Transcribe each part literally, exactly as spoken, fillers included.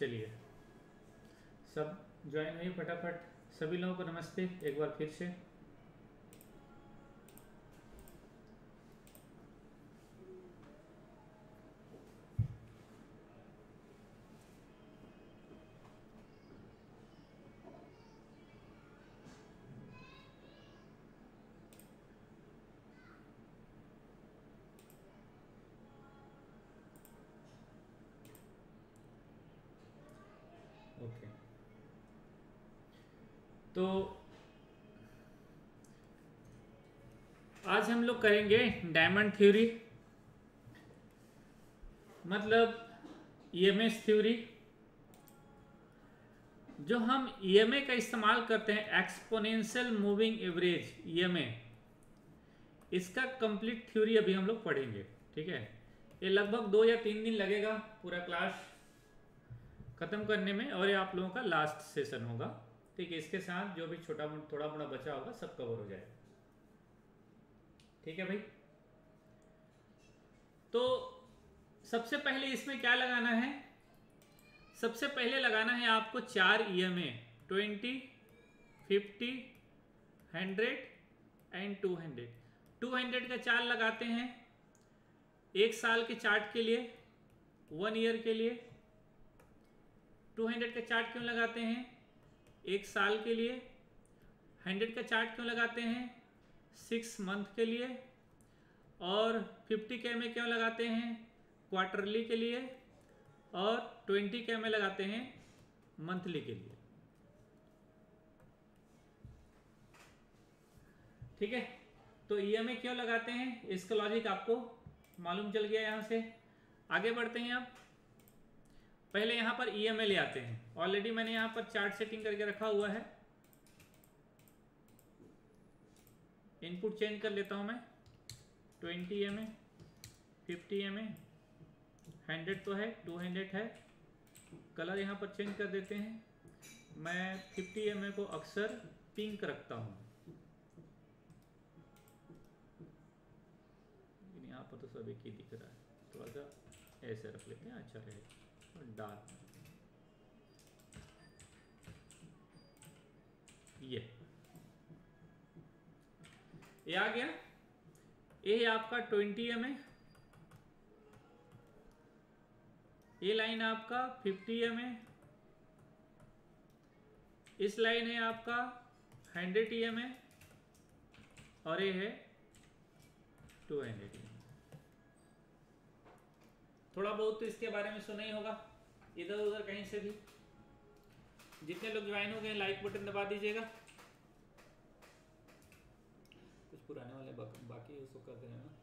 चलिए सब ज्वाइन हुई फटाफट। सभी लोगों को नमस्ते एक बार फिर से। ओके, तो आज हम लोग करेंगे डायमंड थ्योरी, मतलब ईएमएस थ्योरी। जो हम ईएमए का इस्तेमाल करते हैं, एक्सपोनेंशियल मूविंग एवरेज ईएमए, इसका कंप्लीट थ्योरी अभी हम लोग पढ़ेंगे। ठीक है, ये लगभग दो या तीन दिन लगेगा पूरा क्लास खत्म करने में, और ये आप लोगों का लास्ट सेशन होगा। ठीक है, इसके साथ जो भी छोटा थोड़ा बड़ा बचा होगा सब कवर हो जाएगा। ठीक है भाई, तो सबसे पहले इसमें क्या लगाना है? सबसे पहले लगाना है आपको चार EMA, twenty, fifty, hundred and two hundred. Two hundred का चार लगाते हैं एक साल के चार्ट के लिए, वन ईयर के लिए। टू हंड्रेड का चार्ट क्यों लगाते हैं? एक साल के लिए। हंड्रेड का चार्ट क्यों लगाते हैं? सिक्स मंथ के लिए। और फिफ्टी के में क्यों लगाते हैं? क्वार्टरली के लिए। और ट्वेंटी के में लगाते हैं मंथली के लिए। ठीक है, तो ईएमए क्यों लगाते हैं इसका लॉजिक आपको मालूम चल गया। यहां से आगे बढ़ते हैं। आप पहले यहां पर ईएमए ले आते हैं। ऑलरेडी मैंने यहां पर चार्ट सेटिंग करके रखा हुआ है। इनपुट चेंज कर लेता हूं मैं। Twenty EMA, fifty EMA, hundred तो है, टू हंड्रेड है। कलर यहाँ पर चेंज कर देते हैं। मैं फिफ्टी ईएमए को अक्सर पिंक रखता हूँ, लेकिन यहाँ पर तो सब एक ही दिख रहा है। थोड़ा सा ऐसे रख लेते हैं, अच्छा रहेगा। डार्क ये ये आ गया। ये आपका ट्वेंटी ईएमए, ये लाइन आपका फिफ्टी ईएमए, इस लाइन है आपका हंड्रेड ईएमए, और ये है टू हंड्रेड ईएमए। थोड़ा बहुत तो इसके बारे में सुना ही होगा इधर उधर कहीं से भी। जितने लोग ज्वाइन हो गए लाइक बटन दबा दीजिएगा। कुछ पुराने वाले बा, बाकी उसको कर देना ना।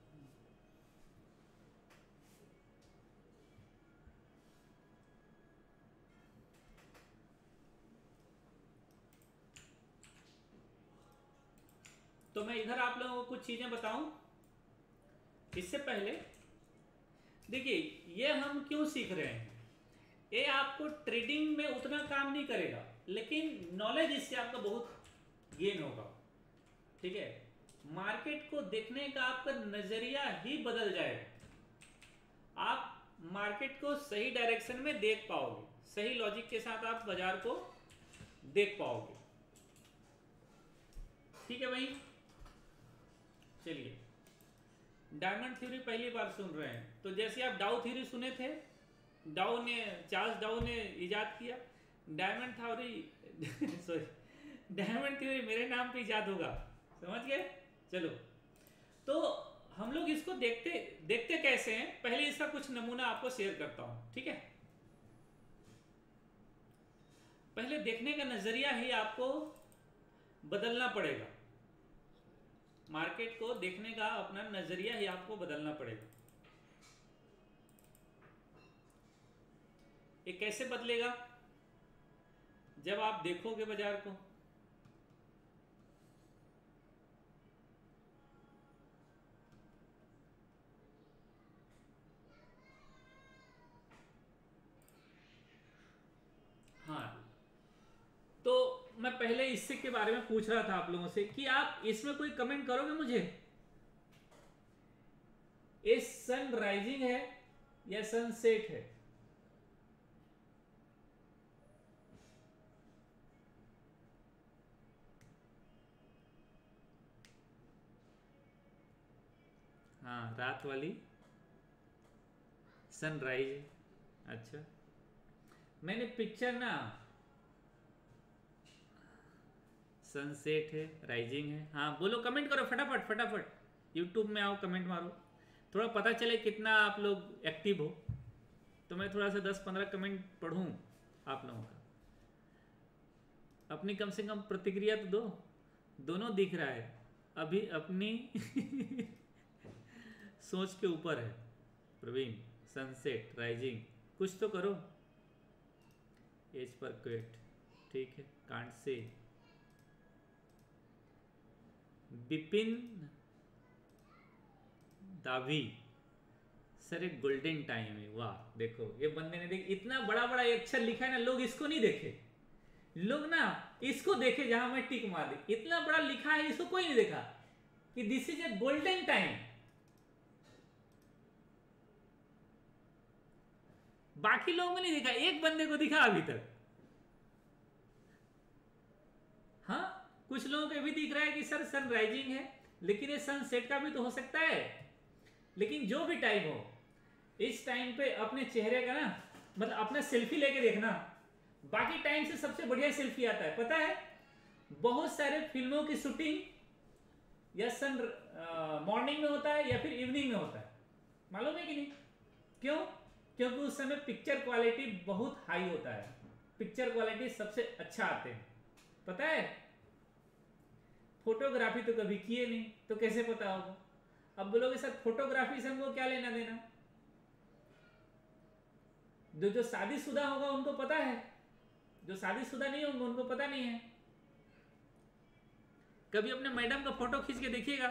तो मैं इधर आप लोगों को कुछ चीजें बताऊं इससे पहले। देखिए, ये हम क्यों सीख रहे हैं? ये आपको ट्रेडिंग में उतना काम नहीं करेगा, लेकिन नॉलेज इससे आपका बहुत गेन होगा। ठीक है, मार्केट को देखने का आपका नजरिया ही बदल जाएगा। आप मार्केट को सही डायरेक्शन में देख पाओगे, सही लॉजिक के साथ आप बाजार को देख पाओगे। ठीक है भाई, चलिए। डायमंड थ्योरी पहली बार सुन रहे हैं तो जैसे आप डाउ थ्योरी सुने थे, डाउ ने चार्ल्स डाउ ने इजाद किया। Diamond theory sorry diamond theory मेरे नाम पे इजाद होगा, समझ गए? चलो, तो हम लोग इसको देखते देखते कैसे हैं, पहले इसका कुछ नमूना आपको शेयर करता हूं। ठीक है, पहले देखने का नजरिया ही आपको बदलना पड़ेगा। मार्केट को देखने का अपना नजरिया ही आपको बदलना पड़ेगा। ये कैसे बदलेगा? जब आप देखोगे बाजार को, हाँ, तो मैं पहले इससे के बारे में पूछ रहा था आप लोगों से कि आप इसमें कोई कमेंट करोगे मुझे? ये सन राइजिंग है या सनसेट है? हाँ, रात वाली सनराइज। अच्छा, मैंने पिक्चर ना, सनसेट है, राइजिंग है। हाँ बोलो, कमेंट करो फटाफट फटाफट, यूट्यूब में आओ, कमेंट मारो, थोड़ा पता चले कितना आप लोग एक्टिव हो, तो मैं थोड़ा सा दस पंद्रह कमेंट पढ़ूं आप लोगों का। अपनी कम से कम प्रतिक्रिया तो दो। दोनों दिख रहा है अभी, अपनी सोच के ऊपर है। प्रवीण, सनसेट, राइजिंग, कुछ तो करो। एज पर क्वेट, ठीक है, कांट से। बिपिन दावी, सर एक गोल्डन टाइम है। वाह, देखो ये बंदे ने, देख इतना बड़ा बड़ा अक्षर लिखा है ना, लोग इसको नहीं देखे, लोग ना इसको देखे जहां मैं टिक मार दी। इतना बड़ा लिखा है, इसको कोई नहीं देखा कि this is a golden time. बाकी लोगों को नहीं दिखा, एक बंदे को दिखा अभी तक। हाँ, कुछ लोगों को भी दिख रहा है कि सर सनराइजिंग है, लेकिन ये सनसेट का भी तो हो सकता है। लेकिन जो भी टाइम हो, इस टाइम पे अपने चेहरे का ना, मतलब अपना सेल्फी लेके देखना। बाकी टाइम से सबसे बढ़िया सेल्फी आता है, पता है? बहुत सारे फिल्मों की शूटिंग या सन मॉर्निंग में होता है या फिर इवनिंग में होता है, मालूम है कि नहीं? क्यों? क्योंकि उस समय पिक्चर क्वालिटी बहुत हाई होता है, पिक्चर क्वालिटी सबसे अच्छा आते हैं, पता है? फोटोग्राफी तो कभी किए नहीं, तो कैसे पता होगा? अब बोलोगे सर फोटोग्राफी से हमको क्या लेना देना? जो जो शादीशुदा होगा उनको पता है, जो शादीशुदा नहीं होंगे उनको पता नहीं है। कभी अपने मैडम का फोटो खींच के देखिएगा,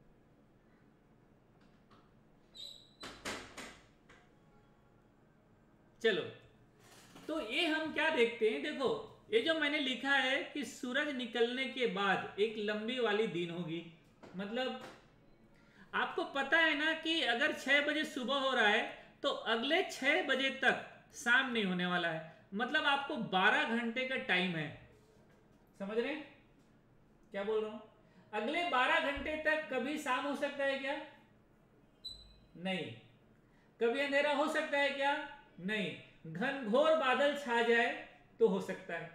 चलो। तो ये हम क्या देखते हैं, देखो ये जो मैंने लिखा है कि सूरज निकलने के बाद एक लंबी वाली दिन होगी, मतलब आपको पता है ना कि अगर छह बजे सुबह हो रहा है तो अगले छह बजे तक शाम नहीं होने वाला है, मतलब आपको बारह घंटे का टाइम है। समझ रहे हैं क्या बोल रहा हूं? अगले बारह घंटे तक कभी शाम हो सकता है क्या? नहीं। कभी अंधेरा हो सकता है क्या? नहीं। घनघोर बादल छा जाए तो हो सकता है,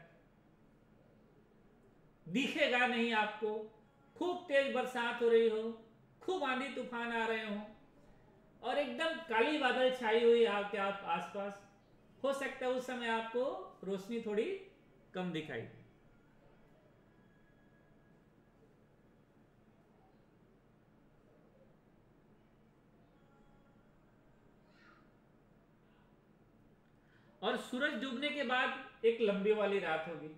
दिखेगा नहीं आपको, खूब तेज बरसात हो रही हो, खूब आंधी तूफान आ रहे हो और एकदम काली बादल छाई हुई आपके आप आसपास, हो सकता है उस समय आपको रोशनी थोड़ी कम दिखाई। और सूरज डूबने के बाद एक लंबी वाली रात होगी,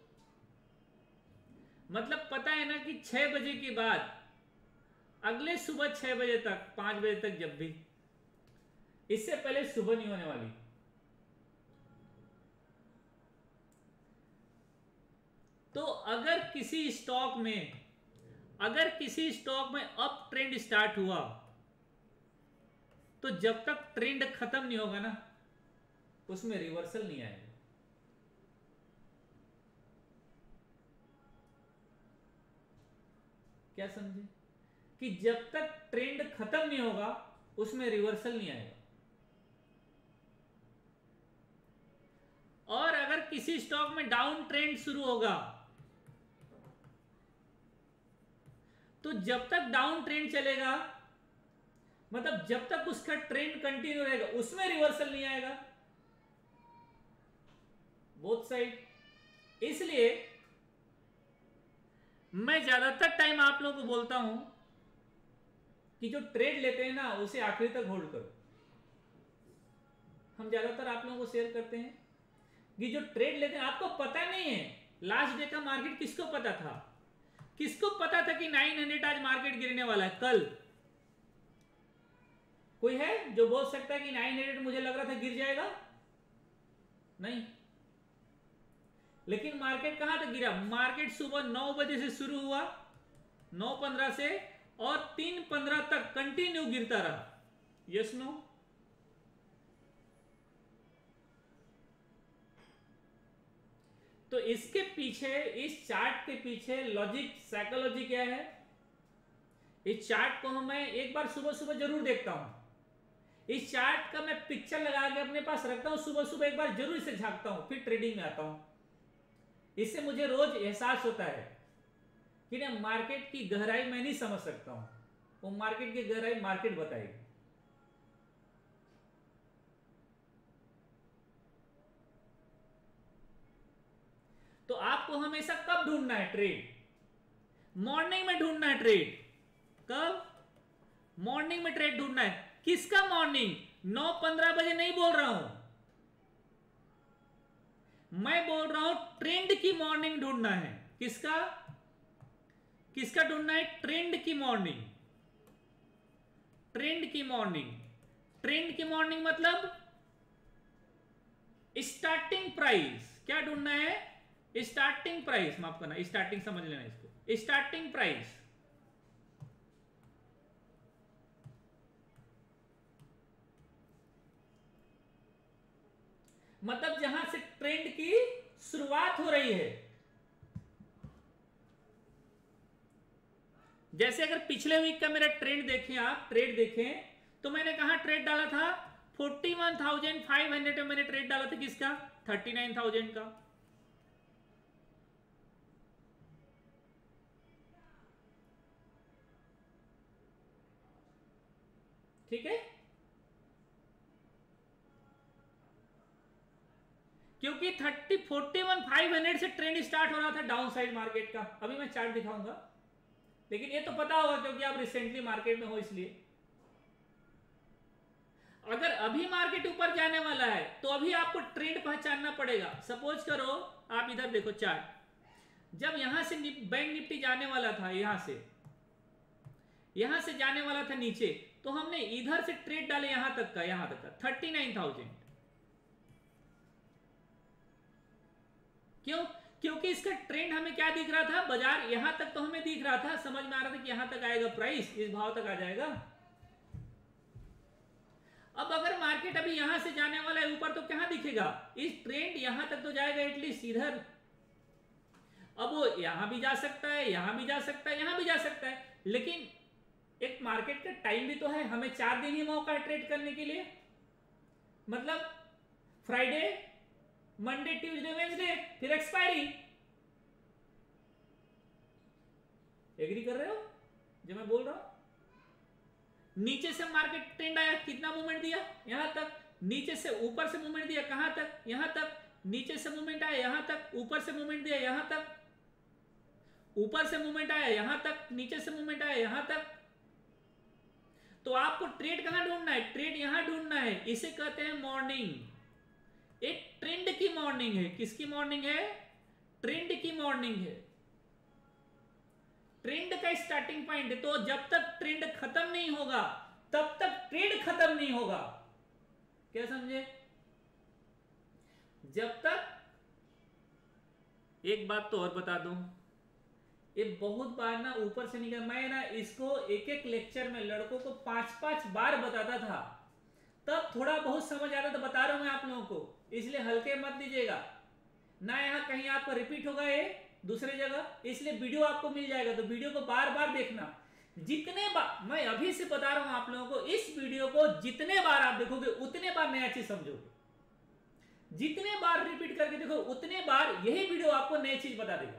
मतलब पता है ना कि छह बजे के बाद अगले सुबह छह बजे तक, पांच बजे तक, जब भी, इससे पहले सुबह नहीं होने वाली। तो अगर किसी स्टॉक में अगर किसी स्टॉक में अप ट्रेंड स्टार्ट हुआ तो जब तक ट्रेंड खत्म नहीं होगा ना, उसमें रिवर्सल नहीं आएगा। क्या समझे? कि जब तक ट्रेंड खत्म नहीं होगा उसमें रिवर्सल नहीं आएगा। और अगर किसी स्टॉक में डाउन ट्रेंड शुरू होगा तो जब तक डाउन ट्रेंड चलेगा, मतलब जब तक उसका ट्रेंड कंटिन्यू रहेगा, उसमें रिवर्सल नहीं आएगा, बोथ साइड। इसलिए मैं ज्यादातर टाइम आप लोगों को बोलता हूं कि जो ट्रेड लेते हैं ना उसे आखिरी तक होल्ड करो। हम ज्यादातर आप लोगों को शेयर करते हैं कि जो ट्रेड लेते हैं, आपको पता नहीं है लास्ट डे का मार्केट, किसको पता था? किसको पता था कि नौ सौ आज मार्केट गिरने वाला है कल? कोई है जो बोल सकता है कि नौ सौ मुझे लग रहा था गिर जाएगा? नहीं। लेकिन मार्केट कहां तक गिरा? मार्केट सुबह नौ बजे से शुरू हुआ, नौ पंद्रह से, और तीन पंद्रह तक कंटिन्यू गिरता रहा। Yes no? तो इसके पीछे, इस चार्ट के पीछे लॉजिक, साइकोलॉजी क्या है? इस चार्ट को मैं एक बार सुबह सुबह जरूर देखता हूं। इस चार्ट का मैं पिक्चर लगा के अपने पास रखता हूं, सुबह सुबह एक बार जरूर इसे झांकता हूं, फिर ट्रेडिंग में आता हूं। इससे मुझे रोज एहसास होता है कि ना मार्केट की गहराई मैं नहीं समझ सकता हूं, वो मार्केट की गहराई मार्केट बताएगी। तो आपको हमेशा कब ढूंढना है ट्रेड? मॉर्निंग में ढूंढना है ट्रेड। कब? मॉर्निंग में ट्रेड ढूंढना है। किसका मॉर्निंग? नौ पंद्रह बजे नहीं बोल रहा हूं मैं, बोल रहा हूं ट्रेंड की मॉर्निंग ढूंढना है। किसका किसका ढूंढना है? ट्रेंड की मॉर्निंग। ट्रेंड की मॉर्निंग ट्रेंड की मॉर्निंग मतलब स्टार्टिंग प्राइस। क्या ढूंढना है? Starting price. माफ करना, स्टार्टिंग समझ लेना इसको, स्टार्टिंग प्राइस। मतलब जहां से ट्रेंड की शुरुआत हो रही है। जैसे अगर पिछले वीक का मेरा ट्रेंड देखें, आप ट्रेड देखें तो मैंने कहा ट्रेड डाला था forty one thousand five hundred में मैंने ट्रेड डाला था। किसका? थर्टी नाइन थाउजेंड का। ठीक है, क्योंकि thirty forty one five hundred से ट्रेंड स्टार्ट हो रहा था डाउन साइड मार्केट का। अभी मैं चार्ट दिखाऊंगा, लेकिन ये तो पता होगा क्योंकि आप रिसेंटली मार्केट में हो इसलिए। अगर अभी मार्केट ऊपर जाने वाला है तो अभी आपको ट्रेंड पहचानना पड़ेगा। सपोज करो आप इधर देखो चार्ट, जब यहां से बैंक निफ्टी जाने वाला था, यहां से यहां से जाने वाला था नीचे, तो हमने इधर से ट्रेड डाले यहां तक का, यहां तक का थर्टी नाइन थाउजेंड। क्यों? क्योंकि इसका ट्रेंड हमें क्या दिख रहा था? बाजार यहां तक तो हमें दिख रहा था, समझ में आ रहा था कि यहां तक आएगा प्राइस, इस भाव तक आ जाएगा। अब अगर मार्केट अभी यहां से जाने वाला है ऊपर, तो कहां दिखेगा? इस ट्रेंड यहां तक तो जाएगा एटलीस्ट इधर। अब वो यहां भी जा सकता है, यहां भी जा सकता है, यहां भी जा सकता है, लेकिन एक मार्केट का टाइम भी तो है। हमें चार दिन ही मौका है ट्रेड करने के लिए। मतलब फ्राइडे, मंडे, ट्यूसडे, वेंसडे, फिर एक्सपायरी। एग्री कर रहे हो जो मैं बोल रहा हूं? नीचे से मार्केट ट्रेंड आया, कितना मूवमेंट दिया? यहां तक। नीचे से ऊपर से मूवमेंट दिया, कहां तक? यहां तक। नीचे से मूवमेंट आया यहां तक, ऊपर से मूवमेंट दिया यहां तक, ऊपर से मूवमेंट आया यहां तक, नीचे से मूवमेंट आया यहां तक। तो आपको ट्रेड कहां ढूंढना है? ट्रेड यहां ढूंढना है। इसे कहते हैं मॉर्निंग। एक ट्रेंड की मॉर्निंग है। किसकी मॉर्निंग है? ट्रेंड की मॉर्निंग है। ट्रेंड का स्टार्टिंग पॉइंट है। तो जब तक ट्रेंड खत्म नहीं होगा तब तक ट्रेड खत्म नहीं होगा। क्या समझे? जब तक, एक बात तो और बता दूं, ये बहुत बार ना ऊपर से निकल, मैं ना इसको एक एक लेक्चर में लड़कों को पांच पांच बार बताता था, तब थोड़ा बहुत समझ आता था। बता रहा हूं मैं आप लोगों को, इसलिए हल्के मत लीजिएगा ना। यहां कहीं आपको रिपीट होगा ये दूसरे जगह, इसलिए वीडियो आपको मिल जाएगा, तो वीडियो को बार बार देखना। जितने बार, मैं अभी से बता रहा हूं आप लोगों को, इस वीडियो को जितने बार आप देखोगे उतने बार नया चीज समझोगे। जितने बार रिपीट करके देखो उतने बार यही वीडियो आपको नई चीज बता देगा।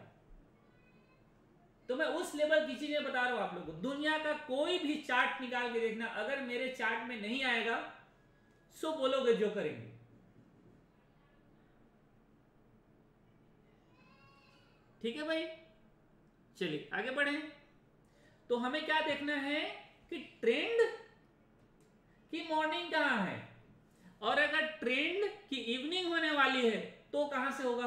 तो मैं उस लेवल की चीजें बता रहा हूं आप लोगों को। दुनिया का कोई भी चार्ट निकाल के देखना, अगर मेरे चार्ट में नहीं आएगा सो बोलोगे जो करेंगे। ठीक है भाई, चलिए आगे बढ़े। तो हमें क्या देखना है कि ट्रेंड की मॉर्निंग कहां है, और अगर ट्रेंड की इवनिंग होने वाली है तो कहां से होगा?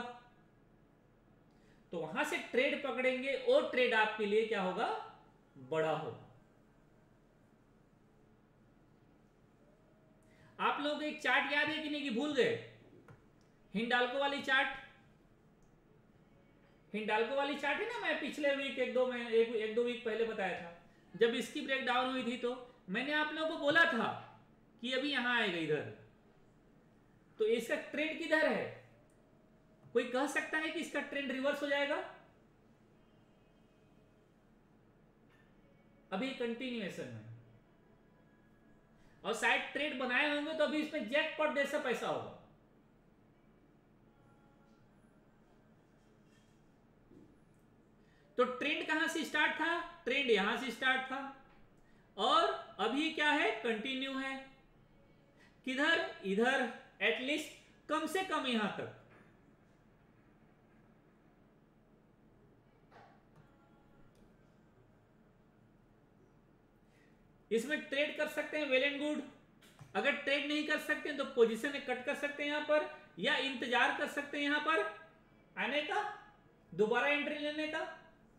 तो वहां से ट्रेड पकड़ेंगे और ट्रेड आपके लिए क्या होगा? बड़ा होगा। आप लोगों को एक चार्ट याद है कि नहीं, कि भूल गए? हिंडाल्को वाली चार्ट, हिंडाल्को वाली चार्ट है ना, मैं पिछले वीक एक दो में एक, एक दो वीक पहले बताया था, जब इसकी ब्रेक डाउन हुई थी, तो मैंने आप लोगों को बोला था कि अभी यहां आएगा इधर, तो इसका ट्रेंड किधर है? कोई कह सकता है कि इसका ट्रेंड रिवर्स हो जाएगा? अभी कंटिन्यूएशन में, और शायद ट्रेड बनाए होंगे तो अभी इसमें जैकपॉट जैसा पैसा होगा। तो ट्रेंड कहां से स्टार्ट था? ट्रेंड यहां से स्टार्ट था और अभी क्या है? कंटिन्यू है। किधर? इधर, एटलीस्ट कम से कम यहां तक। इसमें ट्रेड कर सकते हैं, वेल एंड गुड। अगर ट्रेड नहीं कर सकते हैं तो पोजीशन में कट कर सकते हैं यहां पर, या इंतजार कर सकते हैं यहां पर आने का, दोबारा एंट्री लेने का।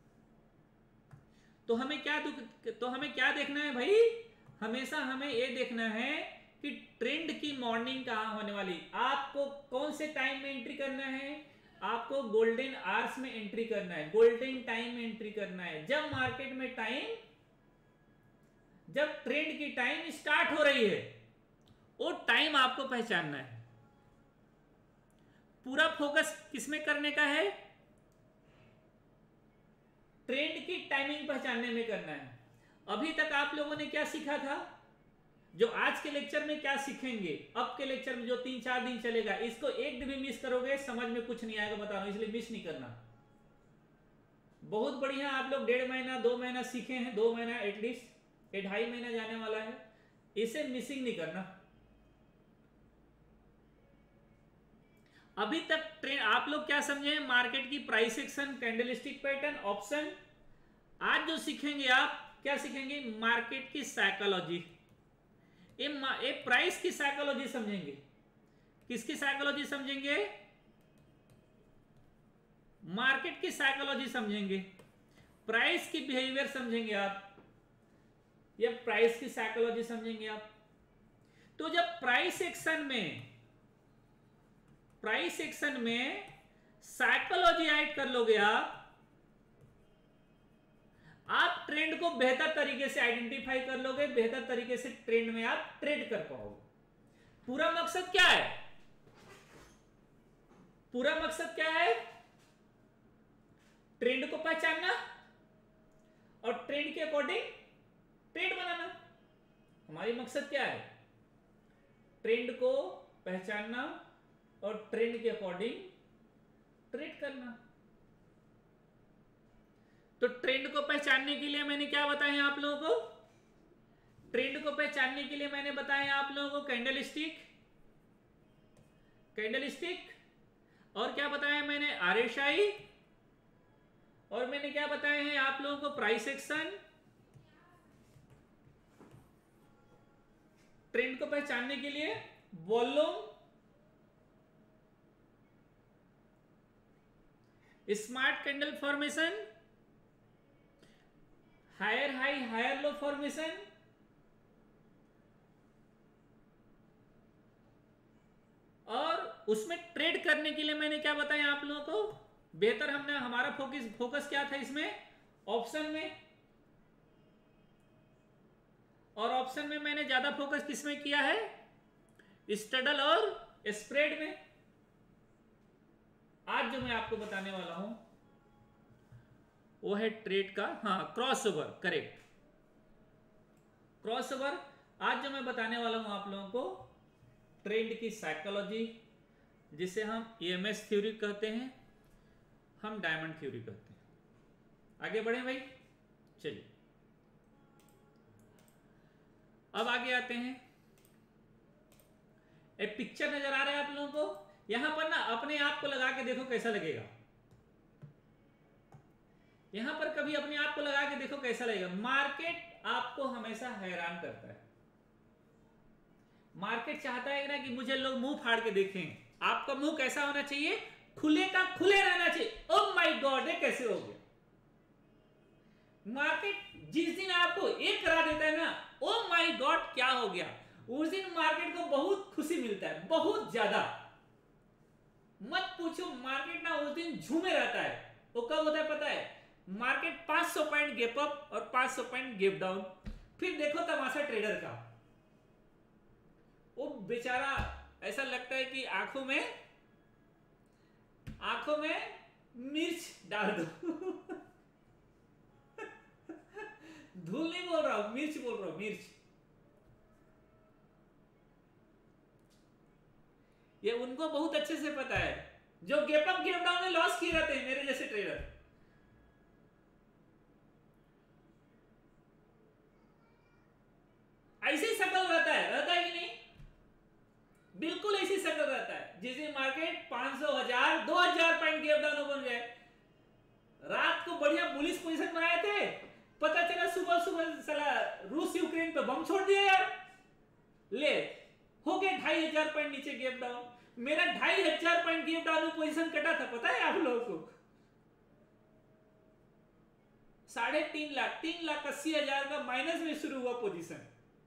तो हमें क्या तो हमें क्या देखना है भाई? हमेशा हमें यह देखना है कि ट्रेंड की मॉर्निंग कहां होने वाली। आपको कौन से टाइम में एंट्री करना है? आपको गोल्डन आवर्स में एंट्री करना है, गोल्डन टाइम में एंट्री करना है। जब मार्केट में टाइम, जब ट्रेंड की टाइम स्टार्ट हो रही है, वो टाइम आपको पहचानना है। पूरा फोकस किसमें करने का है? ट्रेंड की टाइमिंग पहचानने में करना है। अभी तक आप लोगों ने क्या सीखा था? जो आज के लेक्चर में क्या सीखेंगे, अब के लेक्चर में जो तीन चार दिन चलेगा, इसको एक दिन भी मिस करोगे समझ में कुछ नहीं आएगा, बता रहा हूं, इसलिए मिस नहीं करना। बहुत बढ़िया, आप लोग डेढ़ महीना दो महीना सीखे हैं, दो महीना एटलीस्ट, ये ढाई महीना जाने वाला है, इसे मिसिंग नहीं करना। अभी तक ट्रेंड आप लोग क्या समझे? मार्केट की price action, candlestick pattern, option. आज जो सीखेंगे आप, क्या सीखेंगे? मार्केट की साइकोलॉजी। ये ये प्राइस की साइकोलॉजी समझेंगे। किसकी साइकोलॉजी समझेंगे? मार्केट की साइकोलॉजी समझेंगे। प्राइस की बिहेवियर समझेंगे आप, या प्राइस की साइकोलॉजी समझेंगे आप। तो जब प्राइस एक्शन में प्राइस एक्शन में साइकोलॉजी ऐड कर लोगे आप आप ट्रेंड को बेहतर तरीके से आइडेंटिफाई कर लोगे, बेहतर तरीके से ट्रेंड में आप ट्रेड कर पाओगे। पूरा मकसद क्या है? पूरा मकसद क्या है? ट्रेंड को पहचानना और ट्रेंड के अकॉर्डिंग ट्रेड बनाना। हमारी मकसद क्या है? ट्रेंड को पहचानना और ट्रेंड के अकॉर्डिंग ट्रेड करना। तो ट्रेंड को पहचानने के लिए मैंने क्या बताया आप लोगों को? ट्रेंड को पहचानने के लिए मैंने बताया आप लोगों को कैंडलस्टिक, कैंडलस्टिक और क्या बताया मैंने? आरएसआई, और मैंने क्या बताया है आप लोगों को? Price action. ट्रेंड को पहचानने के लिए volume, smart candle formation, higher high higher low formation, और उसमें ट्रेड करने के लिए मैंने क्या बताया आप लोगों को? बेहतर हमने हमारा फोकस फोकस क्या था इसमें? ऑप्शन में। और ऑप्शन में मैंने ज्यादा फोकस किसमें किया है? स्ट्रडल और स्प्रेड में। आज जो मैं आपको बताने वाला हूं वो है ट्रेड का, हाँ, क्रॉसओवर, करेक्ट, क्रॉसओवर। आज जो मैं बताने वाला हूं आप लोगों को ट्रेंड की साइकोलॉजी, जिसे हम ईएमएस थ्योरी कहते हैं, हम डायमंड थ्योरी कहते हैं। आगे बढ़े भाई, चलिए अब आगे आते हैं। एक पिक्चर नजर आ रहा है आप लोगों को? यहां पर ना अपने आप को लगा के देखो कैसा लगेगा। यहां पर कभी अपने आप को लगा के देखो कैसा लगेगा। मार्केट आपको हमेशा हैरान करता है। मार्केट चाहता है ना कि मुझे लोग मुंह फाड़ के देखें। आपका मुंह कैसा होना चाहिए? खुले का खुले रहना चाहिए। ओह माय गॉड, ये कैसे हो गया? मार्केट जिस दिन आपको एक करा देता है ना, ओह माय गॉड क्या हो गया, उस दिन मार्केट को बहुत खुशी मिलता है, बहुत ज्यादा। मत पूछो, मार्केट ना उस दिन झूमे रहता है। वो कब होता है पता है? मार्केट पांच सौ पॉइंट गैप अप और पांच सौ पॉइंट गैप डाउन। फिर देखो तमाशा ट्रेडर का, वो बेचारा ऐसा लगता है कि आंखों में आंखों में मिर्च डाल दो धूल नहीं बोल रहा हूं, मिर्च बोल रहा हूं, मिर्च। ये उनको बहुत अच्छे से पता है, जो गैप अप गैप डाउन में लॉस किए रहते हैं, मेरे जैसे ट्रेडर। ऐसे ही शकल रहता है, रहता है कि नहीं? बिल्कुल ऐसी शकल रहता है। जिस दिन मार्केट पांच सौ, हजार, दो हजार पॉइंट गैप डाउन ओपन जाए, रात को बढ़िया बुलिश पोजीशन बनाए थे, पता चला सुबह सुबह साला रूस यूक्रेन पे बम छोड़ दिया यार, ले हो गए ढाई हजार पॉइंट नीचे गैप डाउन। मेरा ढाई हजार पॉइंट गैप डाउन में पोजीशन कटा था, पता है आप लोगों को? साढ़े तीन लाख तीन लाख अस्सी हजार का माइनस में शुरू हुआ पोजीशन।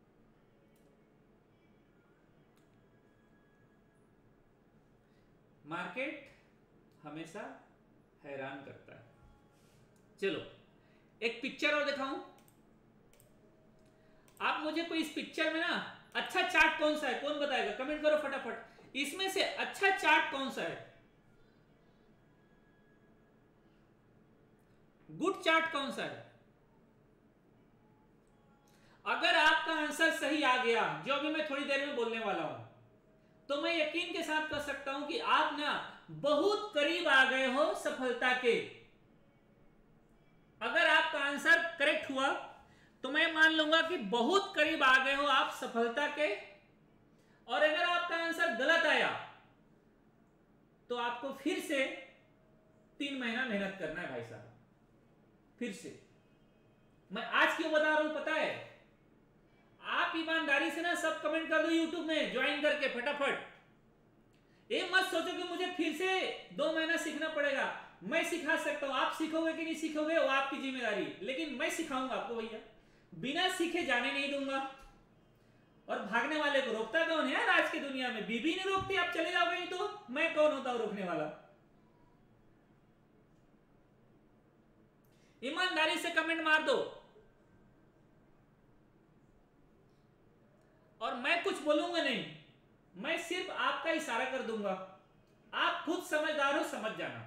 मार्केट हमेशा हैरान करता है। चलो एक पिक्चर और दिखाऊं आप मुझे, कोई इस पिक्चर में ना अच्छा चार्ट कौन सा है, कौन बताएगा? कमेंट करो फटाफट, इसमें से अच्छा चार्ट कौन सा है, गुड चार्ट कौन सा है? अगर आपका आंसर सही आ गया, जो अभी मैं थोड़ी देर में बोलने वाला हूं, तो मैं यकीन के साथ कह सकता हूं कि आप ना बहुत करीब आ गए हो सफलता के। अगर आपका आंसर करेक्ट हुआ तो मैं मान लूंगा कि बहुत करीब आ गए हो आप सफलता के, और अगर आपका आंसर गलत आया तो आपको फिर से तीन महीना मेहनत करना है भाई साहब, फिर से। मैं आज क्यों बता रहा हूं पता है? आप ईमानदारी से ना सब कमेंट कर दो यूट्यूब में ज्वाइन करके फटाफट। ये मत सोचो कि मुझे फिर से दो महीना सीखना पड़ेगा। मैं सिखा सकता हूं, आप सीखोगे कि नहीं सीखोगे वो आपकी जिम्मेदारी, लेकिन मैं सिखाऊंगा आपको भैया, बिना सीखे जाने नहीं दूंगा। और भागने वाले को रोकता कौन है यार आज की दुनिया में? बीबी नहीं रोकती, आप चले जाओगे तो मैं कौन होता हूं रोकने वाला? ईमानदारी से कमेंट मार दो, और मैं कुछ बोलूंगा नहीं, मैं सिर्फ आपका इशारा कर दूंगा, आप खुद समझदार हो, समझ जाना।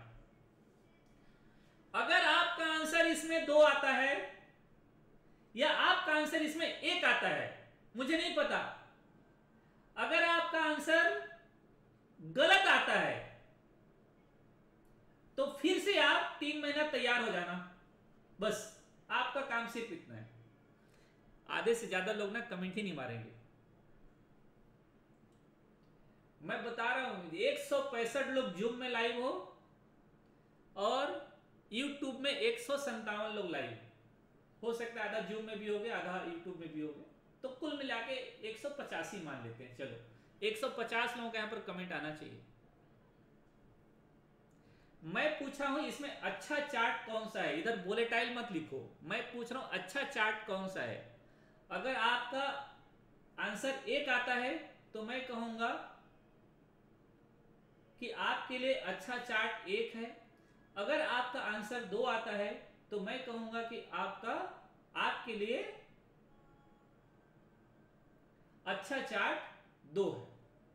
अगर आपका आंसर इसमें दो आता है या आपका आंसर इसमें एक आता है, मुझे नहीं पता। अगर आपका आंसर गलत आता है तो फिर से आप तीन महीना तैयार हो जाना, बस आपका काम सिर्फ इतना है। आधे से ज्यादा लोग ना कमेंट ही नहीं मारेंगे। मैं बता रहा हूं, एक सौ पैंसठ लोग जूम में लाइव हो और यूट्यूब में एक सौ संतावन लोग लाइव हो सकता है, आधा जूम में भी हो गए, आधा यूट्यूब में भी हो गए, तो कुल मिला के एक सौ पचासी मान लेते हैं। चलो एक सौ पचास लोगों का यहां पर कमेंट आना चाहिए। मैं पूछा हूं इसमें अच्छा चार्ट कौन सा है, इधर वोलेटाइल मत लिखो, मैं पूछ रहा हूं अच्छा चार्ट कौन सा है। अगर आपका आंसर एक आता है तो मैं कहूंगा कि आपके लिए अच्छा चार्ट एक है। अगर आपका आंसर दो आता है तो मैं कहूंगा कि आपका आपके लिए अच्छा चार्ट दो है।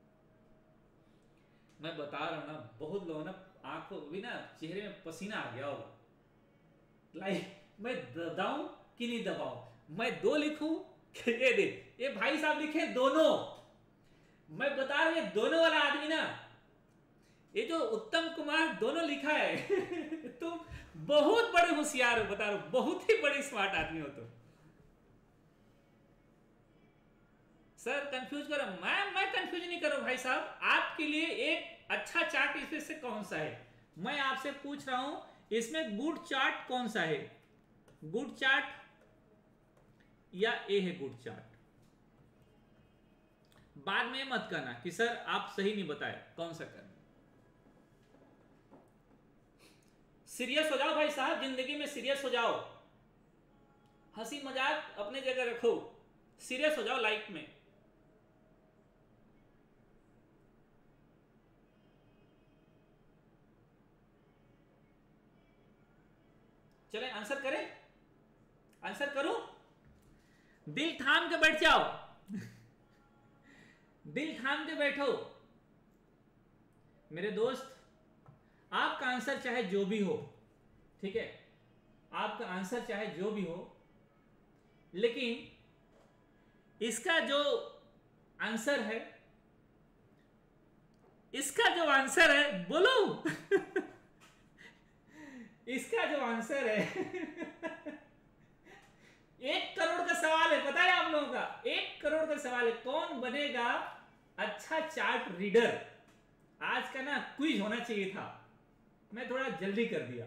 मैं बता रहा हूं ना, बहुत लोगों ना आंखों भी ना चेहरे में पसीना आ गया होगा, लाइक मैं दबाऊं कि नहीं दबाऊं, मैं दो लिखूं कि ये दे, ये भाई साहब लिखे दोनों। मैं बता रहा हूं दोनों वाला आदमी ना, ये जो उत्तम कुमार दोनों लिखा है तुम तो बहुत बड़े होशियार हो, बता रहा हूं, बहुत ही बड़े स्मार्ट आदमी हो तुम। तो। सर कंफ्यूज करो, मैं मैं कंफ्यूज नहीं करो भाई साहब, आपके लिए एक अच्छा चार्ट इसमें से कौन सा है? मैं आपसे पूछ रहा हूं इसमें गुड चार्ट कौन सा है? गुड चार्ट या ए है गुड चार्ट? बाद में मत कहना कि सर आप सही नहीं बताए, कौन सा करना। सीरियस हो जाओ भाई साहब, जिंदगी में सीरियस हो जाओ, हंसी मजाक अपने जगह रखो, सीरियस हो जाओ लाइफ में। चले आंसर करें, आंसर करो, दिल थाम के बैठ जाओ दिल थाम के बैठो मेरे दोस्त। आपका आंसर चाहे जो भी हो, ठीक है, आपका आंसर चाहे जो भी हो, लेकिन इसका जो आंसर है, इसका जो आंसर है, बोलो इसका जो आंसर है एक करोड़ का सवाल है, पता है आप लोगों का? एक करोड़ का सवाल है, कौन बनेगा अच्छा चार्ट रीडर? आज का ना क्विज होना चाहिए था, मैं थोड़ा जल्दी कर दिया।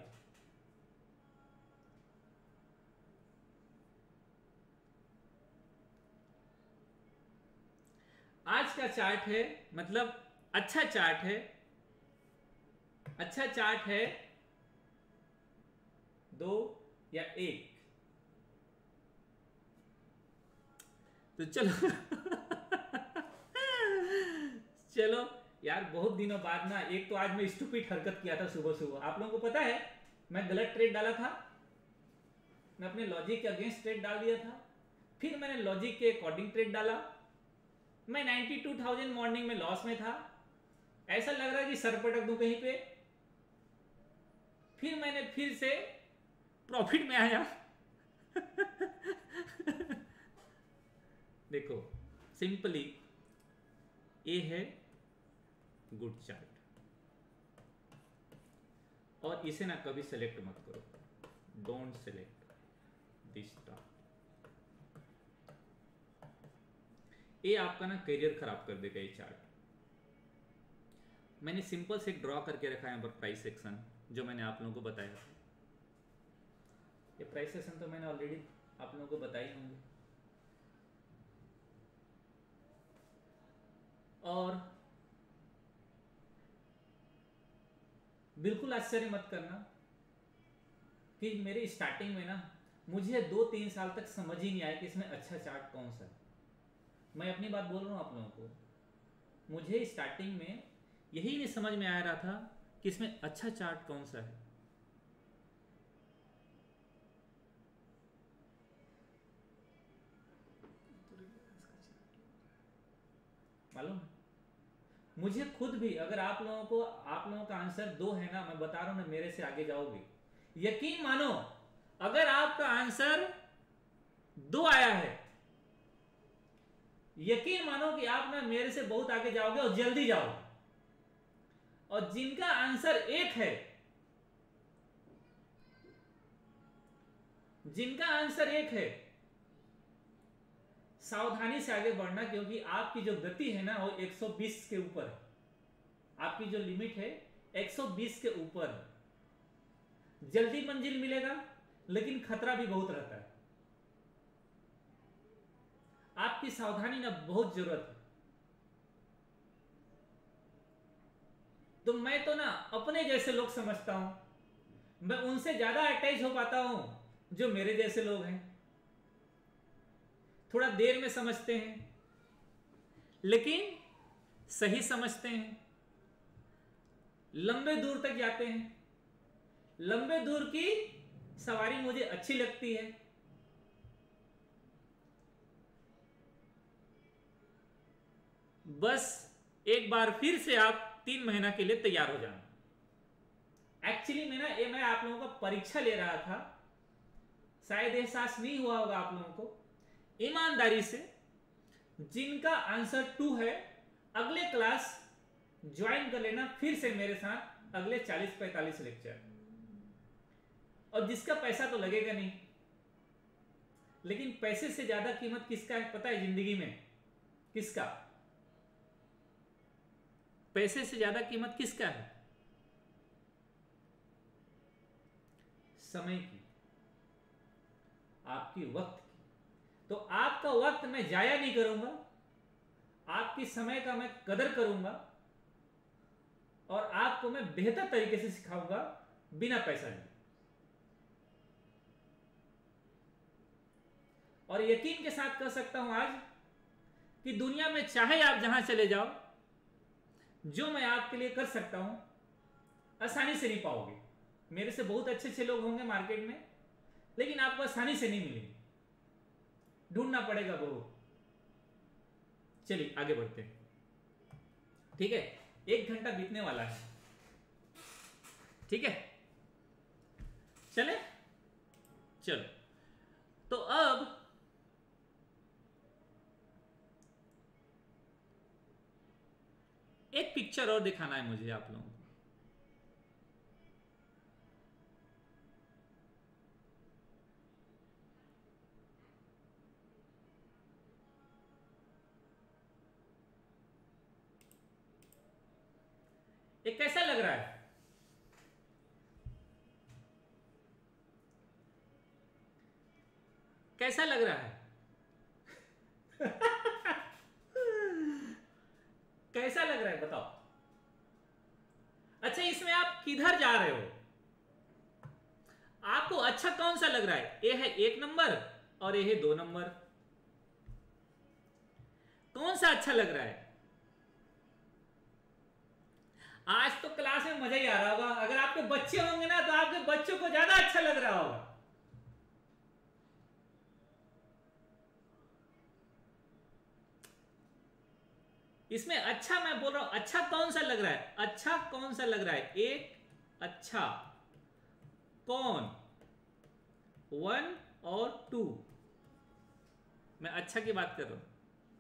आज का चार्ट है, मतलब अच्छा चार्ट है, अच्छा चार्ट है दो या एक, तो चलो चलो यार, बहुत दिनों बाद ना, एक तो आज मैं स्टूपिड हरकत किया था सुबह सुबह, आप लोगों को पता है मैं गलत ट्रेड डाला था, मैं अपने लॉजिक के अगेंस्ट ट्रेड डाल दिया था, फिर मैंने लॉजिक के अकॉर्डिंग ट्रेड डाला, मैं बानवे हज़ार मॉर्निंग में लॉस में था, ऐसा लग रहा है कि सर पटक दूं कहीं पे, फिर मैंने फिर से प्रॉफिट में आया देखो सिंपली ये है गुड चार्ट, और इसे ना कभी सेलेक्ट मत करो, डोंट सेलेक्ट दिस चार्ट, ये आपका ना करियर खराब कर देगा ये चार्ट। मैंने सिंपल से ड्रॉ करके रखा है यहाँ पर प्राइस सेक्शन, जो मैंने आप लोगों को बताया था। ये प्राइस सेक्शन तो मैंने ऑलरेडी आप लोगों को बताई होंगे, और बिल्कुल आश्चर्य मत करना कि मेरे स्टार्टिंग में ना मुझे दो तीन साल तक समझ ही नहीं आया कि इसमें अच्छा चार्ट कौन सा है। मैं अपनी बात बोल रहा हूँ आप लोगों को, मुझे स्टार्टिंग में यही नहीं समझ में आ रहा था कि इसमें अच्छा चार्ट कौन सा है। मालूम मुझे खुद भी, अगर आप लोगों को, आप लोगों का आंसर दो है ना, मैं बता रहा हूं ना, मेरे से आगे जाओगे, यकीन मानो अगर आपका आंसर दो आया है, यकीन मानो कि आप ना मेरे से बहुत आगे जाओगे और जल्दी जाओगे। और जिनका आंसर एक है, जिनका आंसर एक है, सावधानी से आगे बढ़ना, क्योंकि आपकी जो गति है ना वो एक सौ बीस के ऊपर है, आपकी जो लिमिट है एक सौ बीस के ऊपर है। जल्दी मंजिल मिलेगा लेकिन खतरा भी बहुत रहता है, आपकी सावधानी ना बहुत जरूरत है। तो मैं तो ना अपने जैसे लोग समझता हूं, मैं उनसे ज्यादा अटैच हो पाता हूं जो मेरे जैसे लोग हैं, थोड़ा देर में समझते हैं लेकिन सही समझते हैं, लंबे दूर तक जाते हैं। लंबे दूर की सवारी मुझे अच्छी लगती है। बस एक बार फिर से आप तीन महीना के लिए तैयार हो जाना। एक्चुअली मैं ना ये मैं आप लोगों का परीक्षा ले रहा था, शायद एहसास नहीं हुआ होगा आप लोगों को। ईमानदारी से जिनका आंसर टू है, अगले क्लास ज्वाइन कर लेना फिर से मेरे साथ, अगले चालीस पैंतालीस लेक्चर। और जिसका पैसा तो लगेगा नहीं, लेकिन पैसे से ज्यादा कीमत किसका है पता है जिंदगी में? किसका? पैसे से ज्यादा कीमत किसका है? समय की, आपकी वक्त की। तो आपका वक्त मैं जाया नहीं करूंगा, आपकी समय का मैं कदर करूंगा और आपको मैं बेहतर तरीके से सिखाऊंगा बिना पैसा लिए। और यकीन के साथ कह सकता हूं आज कि दुनिया में चाहे आप जहां चले जाओ, जो मैं आपके लिए कर सकता हूं आसानी से नहीं पाओगे। मेरे से बहुत अच्छे अच्छे लोग होंगे मार्केट में, लेकिन आपको आसानी से नहीं मिलेंगे, ढूंढना पड़ेगा बहुत। चलिए आगे बढ़ते हैं, ठीक है? एक घंटा बीतने वाला है, ठीक है? चले, चलो। तो अब एक पिक्चर और दिखाना है मुझे आप लोगों को। ये कैसा लग रहा है? कैसा लग रहा है? कैसा लग रहा है बताओ। अच्छा, इसमें आप किधर जा रहे हो? आपको अच्छा कौन सा लग रहा है? ये है एक नंबर और ये है दो नंबर। कौन सा अच्छा लग रहा है? आज तो क्लास में मजा ही आ रहा होगा। अगर आपके बच्चे होंगे ना तो आपके बच्चों को ज्यादा अच्छा लग रहा होगा। इसमें अच्छा, मैं बोल रहा हूं अच्छा कौन सा लग रहा है? अच्छा कौन सा लग रहा है? एक अच्छा कौन? वन और टू। मैं अच्छा की बात कर रहा हूं।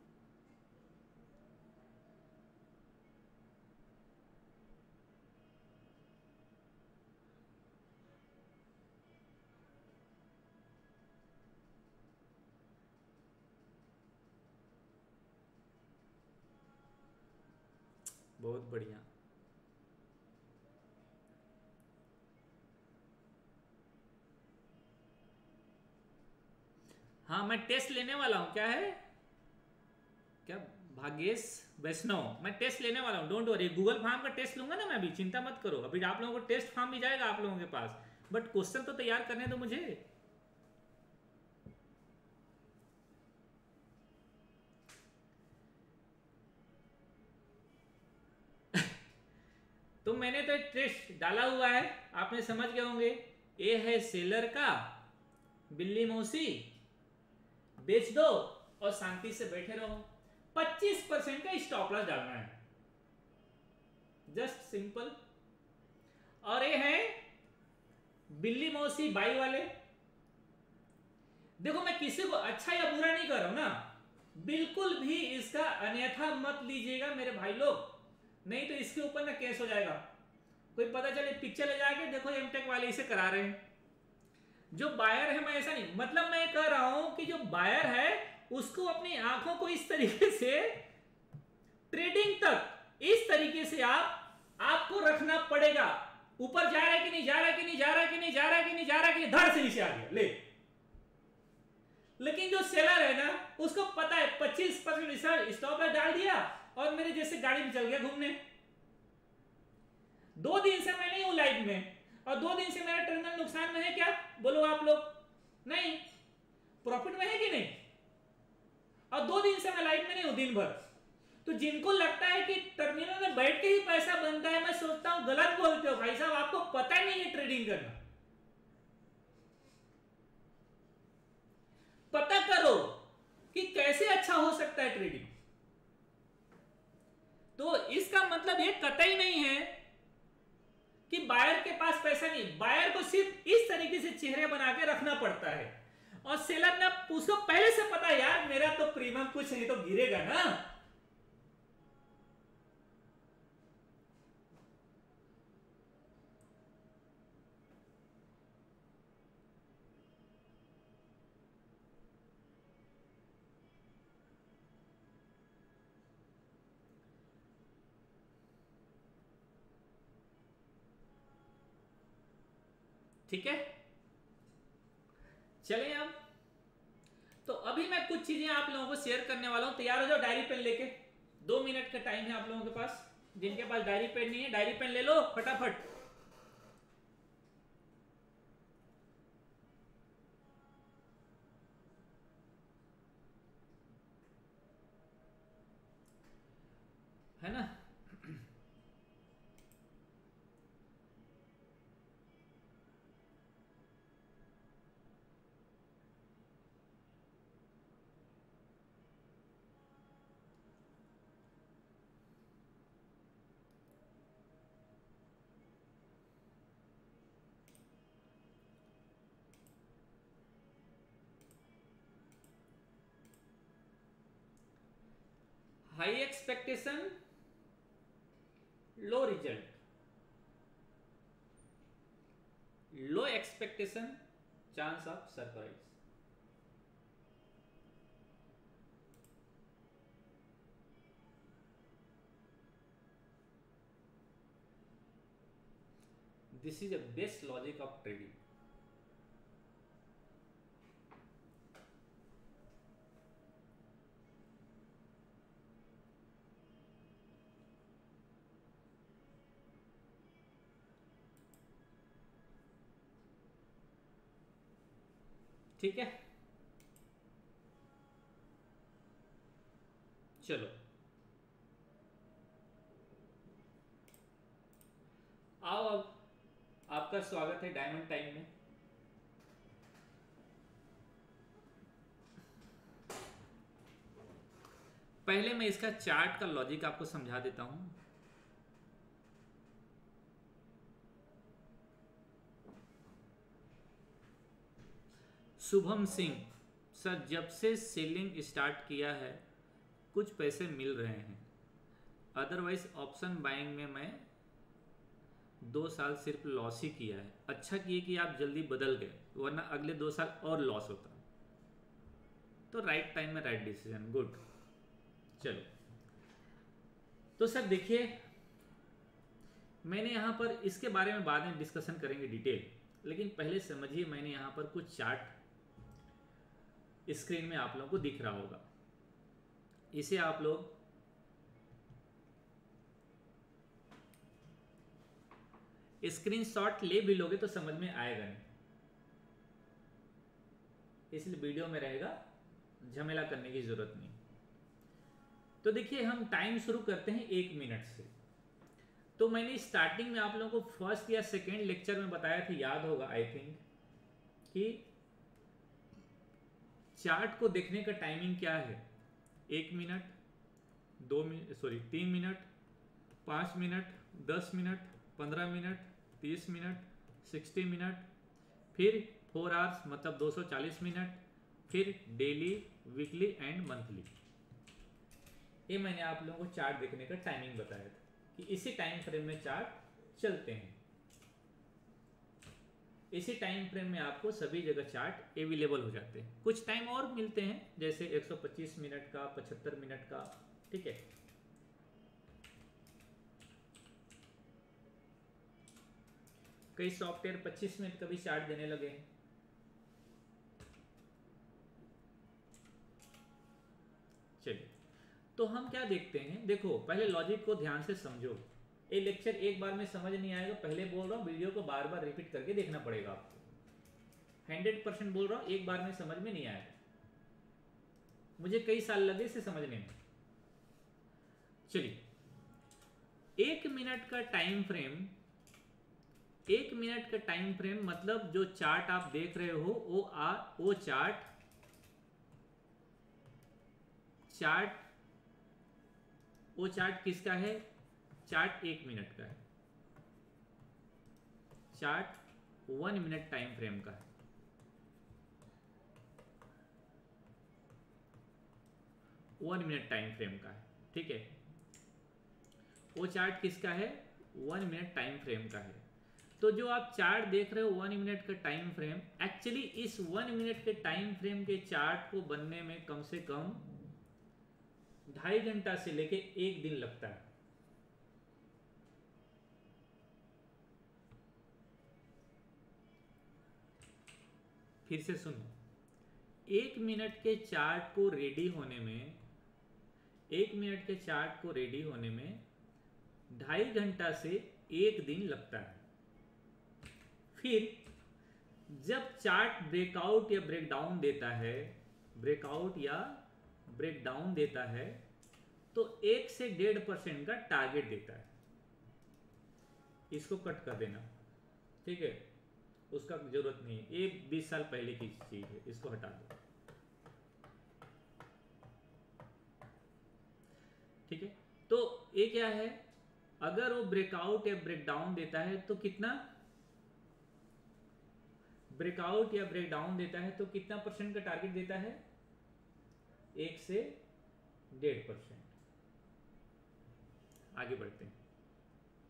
बहुत बढ़िया। हाँ, मैं टेस्ट लेने वाला हूं। क्या है? क्या? भाग्येश वैष्णव, मैं टेस्ट लेने वाला हूं। डोंट वरी, गूगल फॉर्म का टेस्ट लूंगा ना मैं अभी, चिंता मत करो। अभी आप लोगों को टेस्ट फॉर्म भी जाएगा आप लोगों के पास, बट क्वेश्चन तो तैयार करने दो मुझे। तो मैंने तो टेस्ट डाला हुआ है, आपने समझ गए होंगे। ए है सेलर का, बिल्ली मौसी बेच दो और शांति से बैठे रहो। पच्चीस परसेंट का स्टॉप लॉस डालना है, जस्ट सिंपल। और ये है बिल्ली मौसी बाई वाले। देखो, मैं किसी को अच्छा या बुरा नहीं कर रहा हूं ना, बिल्कुल भी इसका अन्यथा मत लीजिएगा मेरे भाई लोग, नहीं तो इसके ऊपर ना केस हो जाएगा। कोई पता चले पिक्चर ले जाके देखो एमटेक वाले इसे करा रहे हैं। जो बायर है, मैं ऐसा नहीं, मतलब मैं कह रहा हूं कि जो बायर है उसको अपनी आंखों को इस तरीके से ट्रेडिंग तक इस तरीके से आप आपको रखना पड़ेगा। ऊपर जा रहा है कि नहीं जा रहा है कि नहीं जा रहा है कि नहीं जा रहा है कि नहीं जा रहा है कि नहीं, धड़ से नीचे आ गया ले। लेकिन जो सेलर है ना, उसको पता है पच्चीस परसेंट स्टॉप लॉस डाल दिया और मेरे जैसे गाड़ी में चल गया घूमने। दो दिन से मैं नहीं हूं लाइव में, और दो दिन से मेरा टर्मिनल नुकसान में है क्या? बोलो आप लोग। नहीं, प्रॉफिट में है कि नहीं? और दो दिन से मैं लाइव में नहीं हूं दिन भर। तो जिनको लगता है कि टर्मिनल में बैठ के ही पैसा बनता है, मैं सोचता हूं गलत बोलते हो भाई साहब, आपको पता ही नहीं है ट्रेडिंग करना। पता करो कि कैसे अच्छा हो सकता है ट्रेडिंग। तो इसका मतलब ये कतई नहीं है कि बायर के पास पैसा नहीं, बायर को सिर्फ इस तरीके से चेहरे बना के रखना पड़ता है। और सेलर ने उसको पहले से पता, यार मेरा तो प्रीमियम कुछ नहीं तो गिरेगा ना। ठीक है, चलिए अब तो अभी मैं कुछ चीजें आप लोगों को शेयर करने वाला हूं। तैयार हो जाओ डायरी पेन लेके, दो मिनट का टाइम है आप लोगों के पास। जिनके पास डायरी पेन नहीं है, डायरी पेन ले लो फटाफट। है ना? High expectation low result, low expectation, chance of surprise. This is the best logic of trading. ठीक है, चलो आओ, अब आपका स्वागत है डायमंड टाइम में। पहले मैं इसका चार्ट का लॉजिक आपको समझा देता हूं। शुभम सिंह सर, जब से सेलिंग स्टार्ट किया है कुछ पैसे मिल रहे हैं, अदरवाइज ऑप्शन बाइंग में मैं दो साल सिर्फ लॉस ही किया है। अच्छा किए कि आप जल्दी बदल गए, वरना अगले दो साल और लॉस होता। तो राइट टाइम में राइट डिसीजन, गुड। चलो तो सर देखिए, मैंने यहाँ पर इसके बारे में बाद में डिस्कशन करेंगे डिटेल, लेकिन पहले समझिए मैंने यहाँ पर कुछ चार्ट स्क्रीन में आप लोगों को दिख रहा होगा। इसे आप लोग स्क्रीनशॉट ले भी लोगे तो समझ में आएगा नहीं, इसलिए वीडियो में रहेगा, झमेला करने की जरूरत नहीं। तो देखिए हम टाइम शुरू करते हैं एक मिनट से। तो मैंने स्टार्टिंग में आप लोगों को फर्स्ट या सेकेंड लेक्चर में बताया था, याद होगा आई थिंक, कि चार्ट को देखने का टाइमिंग क्या है। एक मिनट, दो मिनट, सॉरी तीन मिनट, पाँच मिनट, दस मिनट, पंद्रह मिनट, तीस मिनट, सिक्सटी मिनट, फिर फोर आवर्स मतलब दो सौ चालीस मिनट, फिर डेली, वीकली एंड मंथली। ये मैंने आप लोगों को चार्ट देखने का टाइमिंग बताया था कि इसी टाइम फ्रेम में चार्ट चलते हैं। इसी टाइम फ्रेम में आपको सभी जगह चार्ट अवेलेबल हो जाते हैं। कुछ टाइम और मिलते हैं जैसे एक सौ पच्चीस मिनट का, पचहत्तर मिनट का, ठीक है। कई सॉफ्टवेयर पच्चीस मिनट का भी चार्ट देने लगे हैं। चलिए तो हम क्या देखते हैं, देखो पहले लॉजिक को ध्यान से समझो। ये लेक्चर एक बार में समझ नहीं आएगा, पहले बोल रहा हूँ, वीडियो को बार बार रिपीट करके देखना पड़ेगा आपको। हंड्रेड परसेंट बोल रहा हूँ, एक बार में समझ में नहीं आएगा, मुझे कई साल लगे इसे समझने में। चलिए, एक मिनट का टाइम फ्रेम, एक मिनट का टाइम फ्रेम मतलब जो चार्ट आप देख रहे हो वो आ वो चार्ट चार्ट वो चार्ट किसका है? चार्ट एक मिनट का है, chart one minute time frame का है। वन मिनट टाइम फ्रेम का है, ठीक है। वो चार्ट किसका है? वन मिनट टाइम फ्रेम का है। तो जो आप चार्ट देख रहे हो वन मिनट का टाइम फ्रेम, एक्चुअली इस वन मिनट के टाइम फ्रेम के चार्ट को बनने में कम से कम ढाई घंटा से लेके एक दिन लगता है। फिर से सुनो, एक मिनट के चार्ट को रेडी होने में एक मिनट के चार्ट को रेडी होने में ढाई घंटा से एक दिन लगता है। फिर जब चार्ट ब्रेकआउट या ब्रेकडाउन देता है ब्रेकआउट या ब्रेकडाउन देता है तो एक से डेढ़ परसेंट का टारगेट देता है। इसको कट कर देना, ठीक है, उसका जरूरत नहीं है, ये बीस साल पहले की चीज है, इसको हटा दो, ठीक है। तो ये क्या है, अगर वो ब्रेकआउट या ब्रेकडाउन देता है तो कितना ब्रेकआउट या ब्रेकडाउन देता है तो कितना परसेंट का टारगेट देता है? एक से डेढ़ परसेंट। आगे बढ़ते हैं।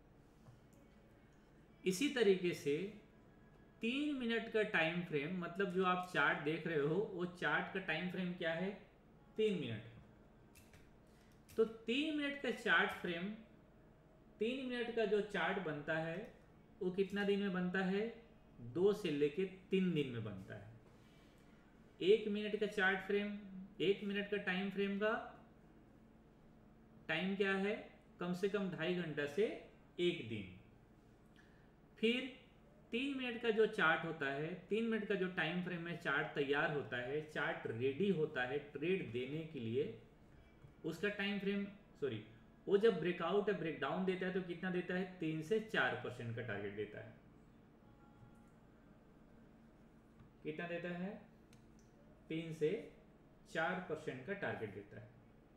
इसी तरीके से तीन मिनट का टाइम फ्रेम, मतलब जो आप चार्ट देख रहे हो वो चार्ट का टाइम फ्रेम क्या है, तीन मिनट। तो तीन मिनट का चार्ट फ्रेम, तीन मिनट का जो चार्ट बनता है वो कितना दिन में बनता है, दो से लेके तीन दिन में बनता है। एक मिनट का चार्ट फ्रेम, एक मिनट का टाइम फ्रेम का टाइम क्या है, कम से कम ढाई घंटा से एक दिन। फिर तीन मिनट का जो चार्ट होता है, तीन मिनट का जो टाइम फ्रेम में चार्ट तैयार होता है, चार्ट रेडी होता है ट्रेड देने के लिए, उसका टाइम फ्रेम, सॉरी, वो जब ब्रेकआउट या ब्रेकडाउन देता है तो कितना देता है, तीन से चार परसेंट का टारगेट देता है। कितना देता है, तीन से चार परसेंट का टारगेट देता है।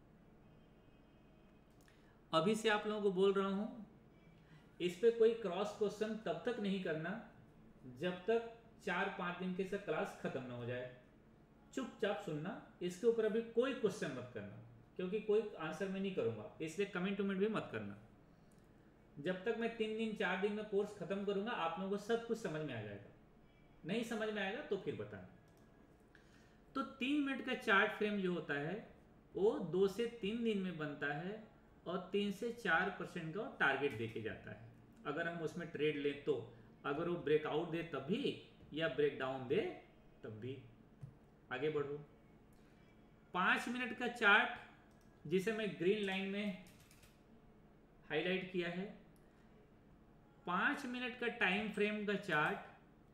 अभी से आप लोगों को बोल रहा हूं, इस पे कोई क्रॉस क्वेश्चन तब तक नहीं करना जब तक चार पांच दिन के से क्लास खत्म ना हो जाए। चुपचाप सुनना, इसके ऊपर अभी कोई क्वेश्चन मत करना, क्योंकि कोई आंसर मैं नहीं करूंगा, इसलिए कमेंट टूमेंट भी मत करना। जब तक मैं तीन दिन चार दिन में कोर्स खत्म करूंगा आप लोगों को सब कुछ समझ में आ जाएगा। नहीं समझ में आएगा तो फिर बताना। तो तीन मिनट का चार्ट फ्रेम जो होता है वो दो से तीन दिन में बनता है और तीन से चार परसेंट का टारगेट देके जाता है। अगर हम उसमें ट्रेड लें तो, अगर वो ब्रेकआउट दे तब भी या ब्रेकडाउन दे तब भी। आगे बढ़ो। पांच मिनट का चार्ट जिसे मैं ग्रीन लाइन में हाईलाइट किया है, पांच मिनट का टाइम फ्रेम का चार्ट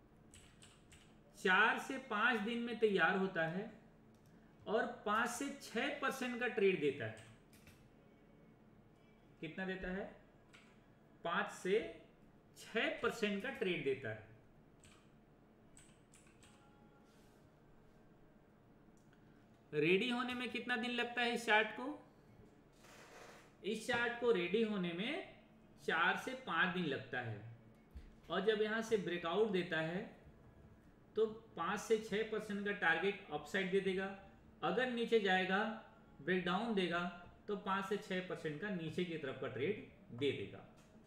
चार से पांच दिन में तैयार होता है और पांच से छह परसेंट का ट्रेड देता है। कितना देता है, पांच से छह परसेंट का ट्रेड देता है। रेडी होने में कितना दिन लगता है इस चार्ट को, इस चार्ट को रेडी होने में चार से पांच दिन लगता है। और जब यहां से ब्रेकआउट देता है तो पांच से छह परसेंट का टारगेट अपसाइड दे देगा। अगर नीचे जाएगा ब्रेकडाउन देगा तो पांच से छह परसेंट का नीचे की तरफ का ट्रेड दे देगा।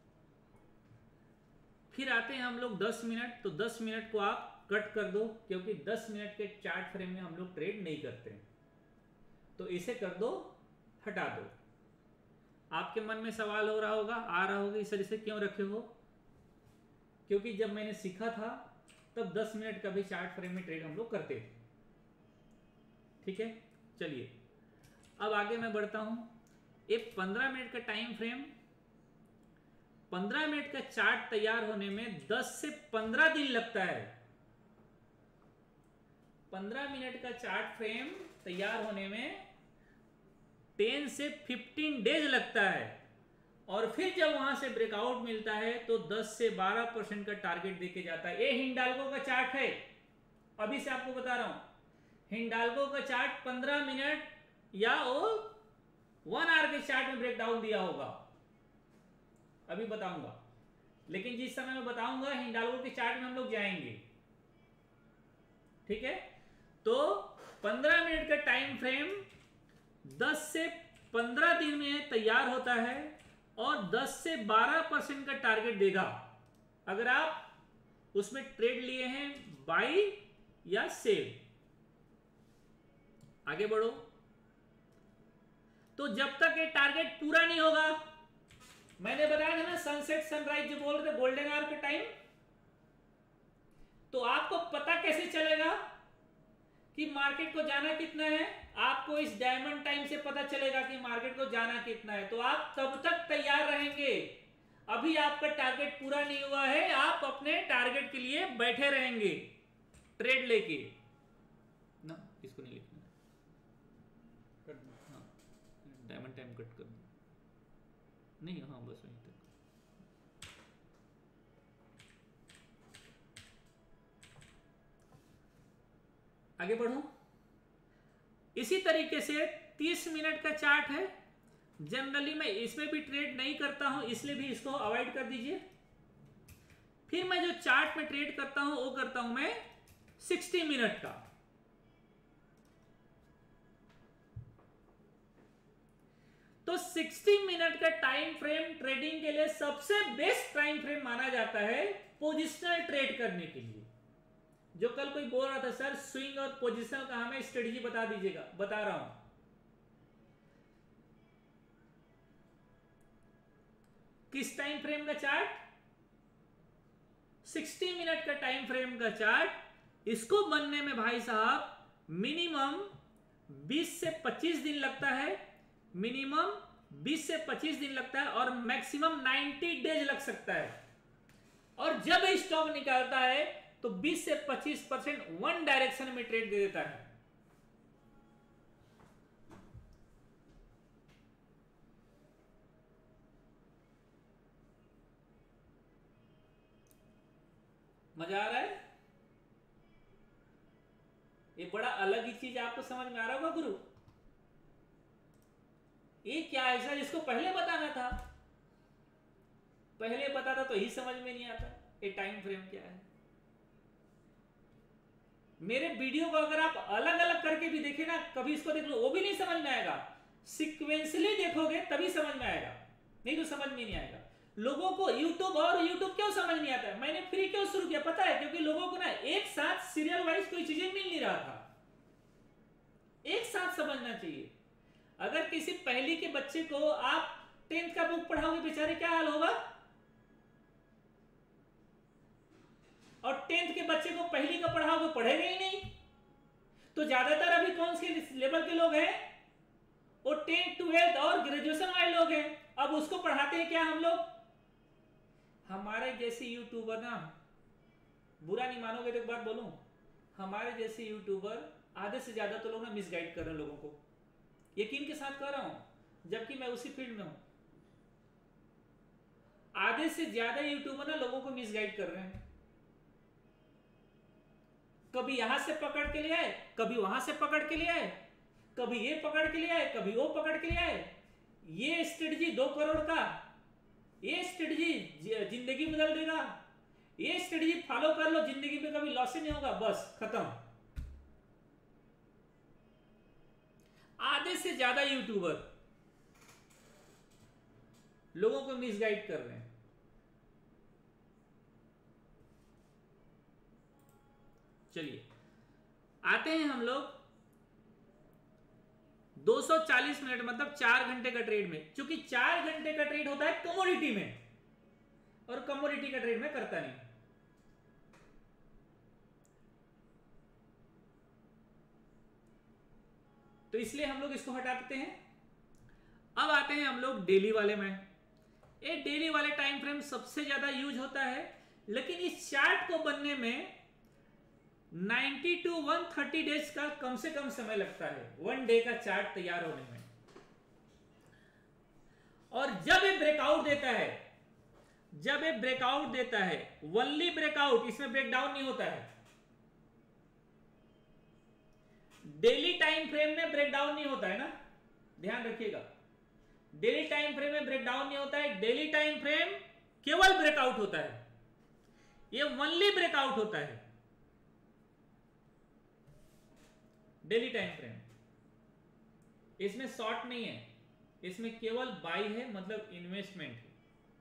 फिर आते हैं हम लोग दस मिनट। तो दस मिनट को आप कट कर दो, क्योंकि दस मिनट के चार्ट फ्रेम में हम लोग ट्रेड नहीं करते, तो इसे कर दो, हटा दो। आपके मन में सवाल हो रहा होगा, आ रहा होगा, इस तरह से क्यों रखे हो, क्योंकि जब मैंने सीखा था तब दस मिनट का भी चार्ट फ्रेम में ट्रेड हम लोग करते थे। ठीक है, चलिए अब आगे मैं बढ़ता हूं। एक पंद्रह मिनट का टाइम फ्रेम, पंद्रह मिनट का चार्ट तैयार होने में दस से पंद्रह दिन लगता है। पंद्रह मिनट का चार्ट फ्रेम तैयार होने में टेन से फिफ्टीन डेज लगता है। और फिर जब वहां से ब्रेकआउट मिलता है तो दस से बारह परसेंट का टारगेट देके जाता है। ये हिंडाल्गो का चार्ट है, अभी से आपको बता रहा हूं। हिंडाल्गो का चार्ट पंद्रह मिनट या वो वन आवर के चार्ट में ब्रेकडाउन दिया होगा, अभी बताऊंगा। लेकिन जिस समय मैं बताऊंगा हिंडाल्गो के चार्ट में हम लोग जाएंगे। ठीक है, तो पंद्रह मिनट का टाइम फ्रेम दस से पंद्रह दिन में तैयार होता है और दस से बारह परसेंट का टारगेट देगा अगर आप उसमें ट्रेड लिए हैं बाई या सेल। आगे बढ़ो। तो जब तक ये टारगेट पूरा नहीं होगा, मैंने बताया था ना सनसेट सनराइज जो बोल रहे थे गोल्डन आवर का टाइम, तो आपको पता कैसे चलेगा कि मार्केट को जाना कितना है? आपको इस डायमंड टाइम से पता चलेगा कि मार्केट को जाना कितना है। तो आप तब तक तैयार रहेंगे। अभी आपका टारगेट पूरा नहीं हुआ है, आप अपने टारगेट के लिए बैठे रहेंगे ट्रेड लेके ना। इसको नहीं लिखना, हाँ डायमंड टाइम कट कर दो। नहीं, हाँ बस वहीं तक। आगे बढ़ूं। इसी तरीके से तीस मिनट का चार्ट है। जनरली मैं इसमें भी ट्रेड नहीं करता हूं, इसलिए भी इसको अवॉइड कर दीजिए। फिर मैं जो चार्ट में ट्रेड करता हूं वो करता हूं मैं साठ मिनट का। तो साठ मिनट का टाइम फ्रेम ट्रेडिंग के लिए सबसे बेस्ट टाइम फ्रेम माना जाता है पोजिशनल ट्रेड करने के लिए। जो कल कोई बोल रहा था सर स्विंग और पोजिशनल का हमें स्ट्रेटजी बता दीजिएगा, बता रहा हूं। किस टाइम फ्रेम का चार्ट? साठ मिनट का टाइम फ्रेम का चार्ट। इसको बनने में भाई साहब मिनिमम बीस से पच्चीस दिन लगता है, मिनिमम बीस से पच्चीस दिन लगता है और मैक्सिमम नब्बे डेज लग सकता है। और जब स्टॉक निकालता है तो बीस से पच्चीस परसेंट वन डायरेक्शन में ट्रेड दे देता है। मजा आ रहा है? ये बड़ा अलग ही चीज आपको समझ में आ रहा होगा गुरु। ये क्या है सर, इसको पहले बताना था, पहले बता था तो ही समझ में नहीं आता ये टाइम फ्रेम क्या है। मेरे वीडियो को अगर आप अलग अलग करके भी देखे ना, कभी इसको देख लो, वो भी नहीं समझ में आएगा। सीक्वेंसली देखोगे तभी समझ में आएगा, नहीं तो समझ में नहीं आएगा। लोगों को YouTube और YouTube क्यों समझ नहीं आता है? मैंने फ्री क्यों शुरू किया पता है? क्योंकि लोगों को ना एक साथ सीरियल वाइज कोई चीजें मिल नहीं रहा था, एक साथ समझना चाहिए। अगर किसी पहली के बच्चे को आप टेंथ का बुक पढ़ाओगे, बेचारे क्या हाल होगा? और टेंथ के बच्चे को पहली का पढ़ाओगे, पढ़ेगा ही नहीं। तो ज्यादातर अभी कौन से लेवल के लोग हैं? वो टेंथ ट्वेल्थ और ग्रेजुएशन वाले लोग हैं। अब उसको पढ़ाते हैं क्या हम लोग? हमारे जैसे यूट्यूबर ना, बुरा नहीं मानोगे तो एक बात बोलूं, हमारे जैसे यूट्यूबर आधे से ज्यादा तो लोग ना मिसगाइड कर रहे हैं लोगों को, यकीन के साथ कह रहा हूं, जबकि मैं उसी फील्ड में हूं। आधे से ज्यादा यूट्यूबर ना लोगों को मिसगाइड कर रहे हैं। कभी यहां से पकड़ के ले आए, कभी वहां से पकड़ के ले आए, कभी ये पकड़ के ले आए, कभी वो पकड़ के ले आए। ये स्ट्रेटजी दो करोड़ का, ये स्ट्रेटजी जिंदगी बदल देगा, ये स्ट्रेटजी फॉलो कर लो, जिंदगी में कभी लॉस ही नहीं होगा, बस खत्म। आधे से ज्यादा यूट्यूबर लोगों को मिसगाइड कर रहे हैं। चलिए आते हैं हम लोग दो सौ चालीस मिनट मतलब चार घंटे का ट्रेड में। क्योंकि चार घंटे का ट्रेड होता है कमोडिटी में, और कमोडिटी का ट्रेड में करता नहीं। तो इसलिए हम लोग इसको हटा देते हैं। अब आते हैं हम लोग डेली वाले में। ये डेली वाले टाइम फ्रेम सबसे ज्यादा यूज होता है, लेकिन इस चार्ट को बनने में नब्बे टू एक सौ तीस डेज का कम से कम समय लगता है, वन डे का चार्ट तैयार होने में। और जब ये ब्रेकआउट देता है, जब ये ब्रेकआउट देता है, वनली ब्रेकआउट, इसमें ब्रेकडाउन नहीं होता है। डेली टाइम फ्रेम में ब्रेकडाउन नहीं होता है ना, ध्यान रखिएगा। डेली टाइम फ्रेम में ब्रेकडाउन नहीं होता है। डेली टाइम फ्रेम केवल ब्रेकआउट होता है, ये वनली ब्रेकआउट होता है डेली टाइम फ्रेम। इसमें शॉर्ट नहीं है, इसमें केवल बाई है, मतलब इन्वेस्टमेंट है।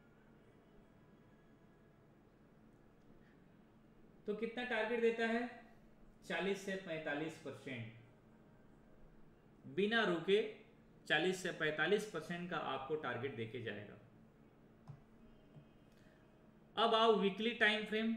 तो कितना टारगेट देता है? चालीस से पैंतालीस परसेंट, बिना रुके चालीस से पैंतालीस परसेंट का आपको टारगेट देके जाएगा। अब आओ वीकली टाइम फ्रेम।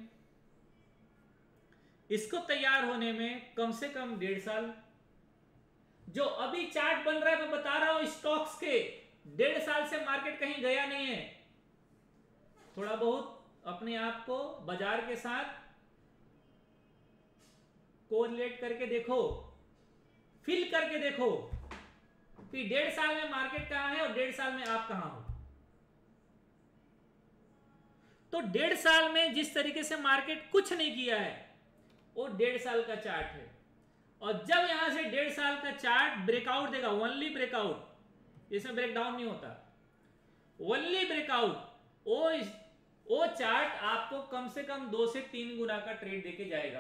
इसको तैयार होने में कम से कम डेढ़ साल। जो अभी चार्ट बन रहा है मैं बता रहा हूं स्टॉक्स के, डेढ़ साल से मार्केट कहीं गया नहीं है। थोड़ा बहुत अपने आप को बाजार के साथ कोरिलेट करके देखो, फिल करके देखो कि डेढ़ साल में मार्केट कहां है और डेढ़ साल में आप कहां हो। तो डेढ़ साल में जिस तरीके से मार्केट कुछ नहीं किया है, वो डेढ़ साल का चार्ट है। और जब यहां से डेढ़ साल का चार्ट ब्रेकआउट देगा, वनली ब्रेकआउट, इसमें ब्रेकडाउन नहीं होता, वनली ब्रेकआउट, वो वो चार्ट आपको कम से कम दो से तीन गुना का ट्रेड देके जाएगा।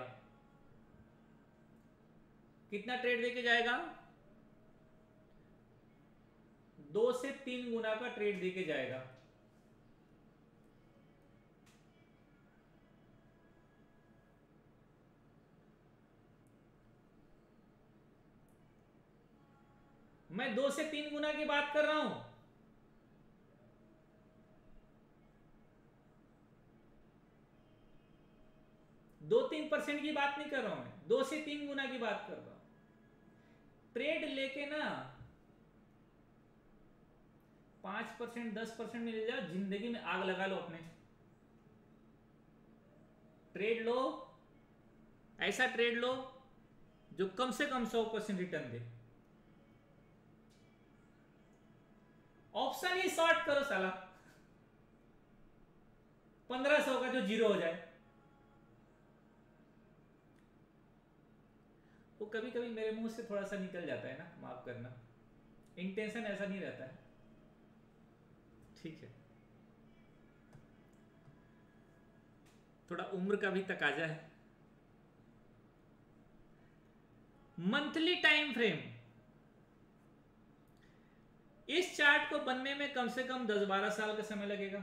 कितना ट्रेड देके जाएगा? दो से तीन गुना का ट्रेड देके जाएगा। मैं दो से तीन गुना की बात कर रहा हूं। दो तीन परसेंट की बात नहीं कर रहा हूं मैं, दो से तीन गुना की बात कर रहा हूं। ट्रेड लेके ना पांच परसेंट दस परसेंट में ले जाओ, जिंदगी में आग लगा लो अपने। ट्रेड लो, ऐसा ट्रेड लो जो कम से कम सौ परसेंट रिटर्न दे। ऑप्शन ही शॉर्ट करो साला, पंद्रह सौ का जो जीरो हो जाए। वो कभी कभी मेरे मुंह से थोड़ा सा निकल जाता है ना, माफ करना, इंटेंशन ऐसा नहीं रहता है, ठीक है। थोड़ा उम्र का भी तकाजा है। मंथली टाइम फ्रेम, इस चार्ट को बनने में कम से कम दस बारह साल का समय लगेगा।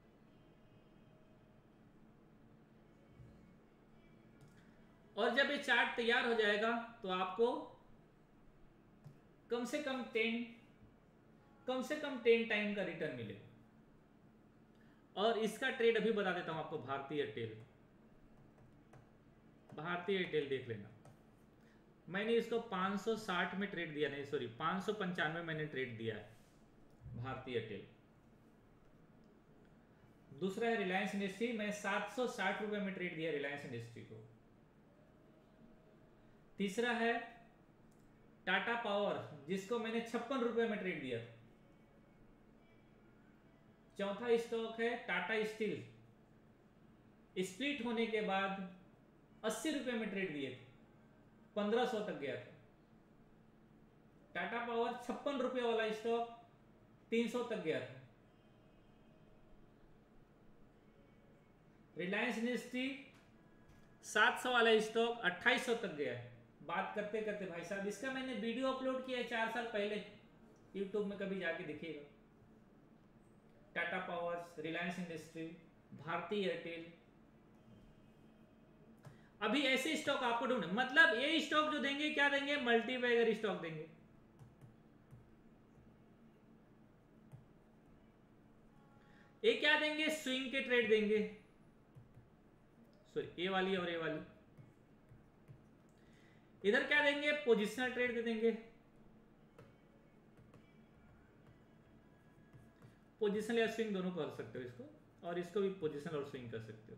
और जब ये चार्ट तैयार हो जाएगा तो आपको कम से कम टेन कम से कम टेन टाइम का रिटर्न मिलेगा। और इसका ट्रेड अभी बता देता हूं आपको। भारतीय एयरटेल, भारतीय एयरटेल देख लेना। मैंने इसको पाँच सौ साठ में ट्रेड दिया, नहीं सॉरी पाँच सौ पंचानवे मैंने ट्रेड दिया है भारतीय एयरटेल। दूसरा है रिलायंस इंडस्ट्री, मैं सात सौ साठ रुपए में ट्रेड दिया रिलायंस इंडस्ट्री को। तीसरा है टाटा पावर, जिसको मैंने छप्पन रुपए में ट्रेड दिया था। चौथा स्टॉक है टाटा स्टील, स्प्लिट होने के बाद अस्सी रुपए में ट्रेड दिए थे, पंद्रह सौ तक गया था। टाटा पावर छप्पन रुपए वाला स्टॉक तीन सौ तक गया था। रिलायंस इंडस्ट्री सात सौ वाला स्टॉक अट्ठाईस सौ तक गया है। बात करते करते भाई साहब, इसका मैंने वीडियो अपलोड किया है चार साल पहले, यूट्यूब में कभी जाके देखिएगा। Tata Powers, Reliance Industry, Bhartiya Airtel. अभी ऐसे स्टॉक आपको ढूंढे, मतलब ये स्टॉक जो देंगे क्या देंगे, मल्टीबैगर स्टॉक देंगे। ये क्या देंगे, स्विंग के ट्रेड देंगे, सॉरी ए वाली और ए वाली। इधर क्या देंगे, पोजिशनल ट्रेड दे देंगे। पोजिशनल या स्विंग दोनों कर सकते हो इसको, और इसको भी पोजिशनल और स्विंग कर सकते हो।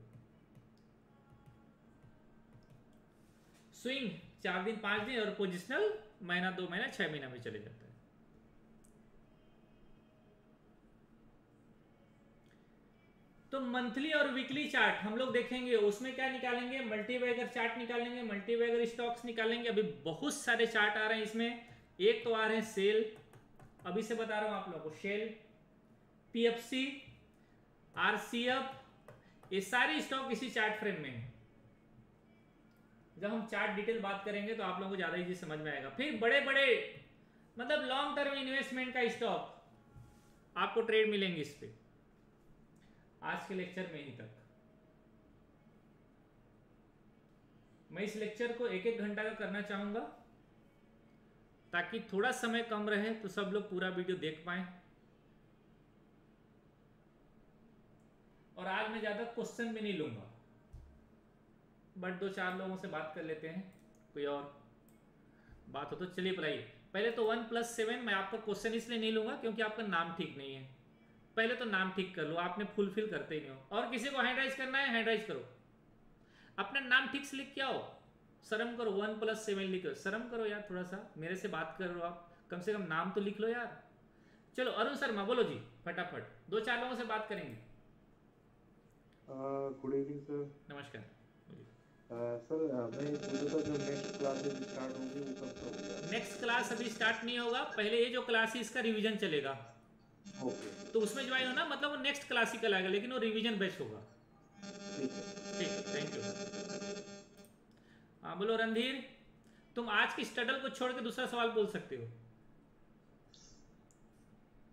स्विंग चार दिन पांच दिन, और पोजिशनल महीना दो महीना छह महीना में चले जाता है। तो मंथली और वीकली चार्ट हम लोग देखेंगे, उसमें क्या निकालेंगे, मल्टीबैगर चार्ट निकालेंगे, मल्टीबैगर स्टॉक्स निकालेंगे। अभी बहुत सारे चार्ट आ रहे हैं इसमें। एक तो आ रहे हैं सेल, अभी से बता रहा हूं आप लोगों को, शेल, पीएफसी, आरसीएफ, ये सारे स्टॉक इसी चार्ट फ्रेम में है। जब हम चार्ट डिटेल बात करेंगे तो आप लोगों को ज्यादा इजी समझ में आएगा। फिर बड़े बड़े मतलब लॉन्ग टर्म इन्वेस्टमेंट का स्टॉक आपको ट्रेड मिलेंगे इस पे, आज के लेक्चर में ही तक। मैं इस लेक्चर को एक एक घंटा का करना चाहूंगा ताकि थोड़ा समय कम रहे तो सब लोग पूरा वीडियो देख पाएं। और आज मैं ज्यादा क्वेश्चन भी नहीं लूंगा, बट दो चार लोगों से बात कर लेते हैं, कोई और बात हो तो। चलिए पढ़ाइए। पहले तो वन प्लस सेवन मैं आपका क्वेश्चन इसलिए नहीं लूंगा क्योंकि आपका नाम ठीक नहीं है। पहले तो नाम ठीक कर लो, आपने फुलफिल करते ही नहीं हो। और किसी को हैंड राइज करना है, हैंड राइज करो, अपना नाम ठीक से लिख के आओ। शर्म करो, वन प्लस सेवन लिखो, शर्म करो यार थोड़ा सा, मेरे से बात कर रहे हो आप, कम से कम नाम तो लिख लो यार। चलो अरुण शर्मा बोलो जी फटाफट, दो चार लोगों से बात करेंगे। Good evening sir. नमस्कार सर मैं पूछा था जो नेक्स्ट क्लासेस स्टार्ट होंगी वो कब से होगी? नेक्स्ट क्लास अभी स्टार्ट नहीं होगा, पहले ये जो क्लास है इसका रिवीजन चलेगा। ओके, तो उसमें ज्वाइन होना, मतलब वो नेक्स्ट क्लासिकल आएगा, लेकिन वो रिवीजन बेस्ट होगा। ठीक है, ठीक, थैंक यू। हाँ बोलो रणधीर, तुम आज की स्टडल को छोड़ के दूसरा सवाल बोल सकते हो।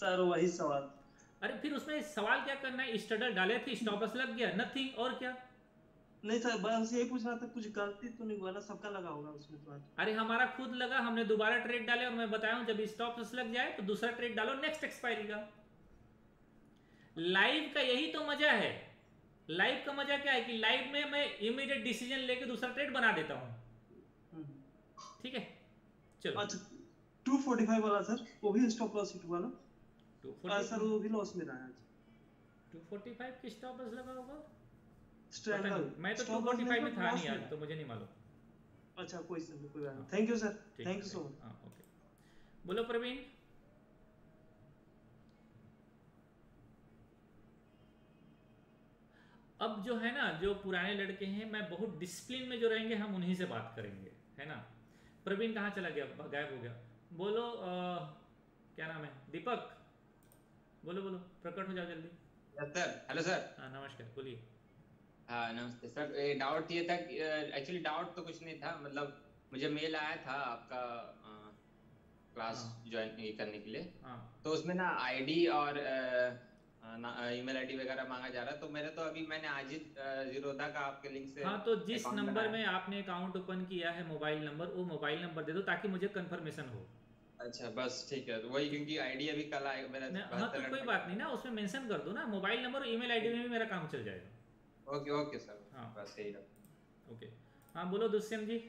सर वही सवाल। अरे फिर उसमें सवाल क्या करना है, स्टडर डाले थे, स्टॉप लॉस लग गया, नथिंग, और क्या। नहीं सर, बस यही पूछ रहा था, कुछ गलती तो नहीं हुआ ना, सबका लगा होगा उसमें तो आज। अरे हमारा खुद लगा, हमने दोबारा ट्रेड डाले, और मैं बताया हूं जब स्टॉप लॉस लग जाए तो दूसरा ट्रेड डालो नेक्स्ट एक्सपायरी का। लाइव का यही तो मजा है। लाइव का मजा क्या है कि लाइव में मैं इमीडिएट डिसीजन लेके दूसरा ट्रेड बना देता हूं। ठीक है, चलो। अच्छा टू फोर्टी फाइव वाला सर, वो भी स्टॉप लॉस हिट हुआ ना? टू आ, फोर्टी सर वो भी लॉस में रहा है आज। टू फोर्टी फाइव की स्टॉप लॉस लगा होगा, पता स्ट्रैंगल नहीं, मैं तो stop loss two forty five में था लॉस नहीं आज, में। तो मुझे नहीं मालूम। अच्छा कोई सर, कोई बात हाँ, नहीं। थैंक यू सर, ठीक थैंक है, यू सो मच। हाँ ओके। बोलो प्रवीण। अब जो है ना, जो पुराने लड़के हैं, मैं बहुत डिसिप्लिन में जो रहेंगे हम उन्हीं से बात करेंगे, है ना। प्रवीण कहाँ चला गया, गायब हो गया। बोलो आ, क्या नाम है, दीपक। बोलो बोलो, प्रकट हो जाओ जल्दी। Sir hello sir. हाँ नमस्कार, बोलिए। हाँ नमस्ते सर, ये डाउट ये था कि एक्चुअली डाउट तो कुछ नहीं था, मतलब मुझे मेल आया था आपका क्लास ज्वाइन करने के लिए। हाँ तो उसमें ना आईडी और ईमेल आईडी वगैरह मांगा जा रहा है, तो मेरे तो अभी मैंने आज ही जीरोधा का आपके लिंक से हाँ, तो जिस account नंबर बनाया। में आपने अकाउंट ओपन किया है, मोबाइल नंबर, वो मोबाइल नंबर दे दो ताकि मुझे कंफर्मेशन हो। अच्छा बस ठीक है, तो वही क्योंकि आईडी अभी कल आएगा मेरा। न, हाँ तो कोई बात नहीं ना, उसमें मेंशन कर दो ना, मोबाइल नंबर और ईमेल आईडी में भी मेरा काम चल जाएगा। ओके ओके सर, हाँ बस यही रहा। ओके। हाँ बोलो दुष्यंत जी,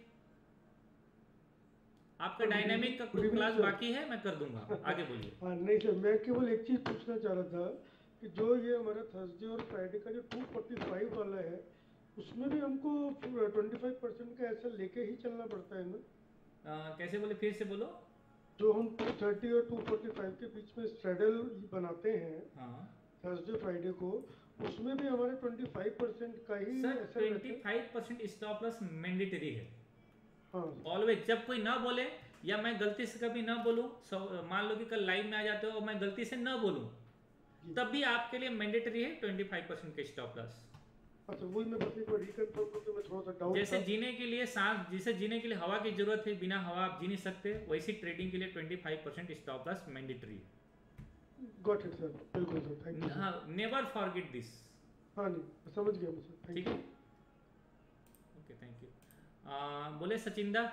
आपका गुड डायनामिक का इवनिंग, कुछ गुड क्लास इवनिंग सर। बाकी है, मैं कर दूंगा, आगे बोलिए। हाँ नहीं सर, मैं केवल एक चीज़ पूछना चाह रहा था कि जो ये हमारा थर्सडे और फ्राइडे का जो टू फोर्टी फाइव वाला है, उसमें भी हमको ट्वेंटी फाइव परसेंट का ऐसा लेके ही चलना पड़ता है ना? आ, कैसे बोले, फिर से बोलो। जो हम टू थर्टी और टू फोर्टी फाइव के बीच में स्ट्रेडल बनाते हैं हाँ थर्सडे फ्राइडे को, उसमें भी हमारे ट्वेंटी फाइव परसेंट का ही सर, ऐसा रहता ट्वेंटी है? Five percent stop loss mandatory है हाँ ऑलवेज। जब कोई ना बोले या मैं गलती से कभी ना बोलूं, मान लो कि कल लाइव में आ जाते हो और मैं गलती से ना बोलूं, तब भी आपके लिए मैंडेटरी है ट्वेंटी फाइव परसेंट के स्टॉप लॉस। अच्छा, वही मैं बस एक बार रिकन्फर्म करके मैं थोड़ा सा डाउट जैसे था। जीने के लिए सांस, जिसे जीने के लिए हवा की जरूरत है, बिना हवा आप जी नहीं सकते, वैसी ट्रेडिंग के लिए twenty five percent stop loss mandatory है। गॉट इट सर, बिल्कुल सर, थैंक यू। हाँ, नेवर फॉरगेट दिस। हाँ नहीं, समझ गया मैं सर, ठीक थैंक है, यू। Okay, thank you. बोले सचिंदा।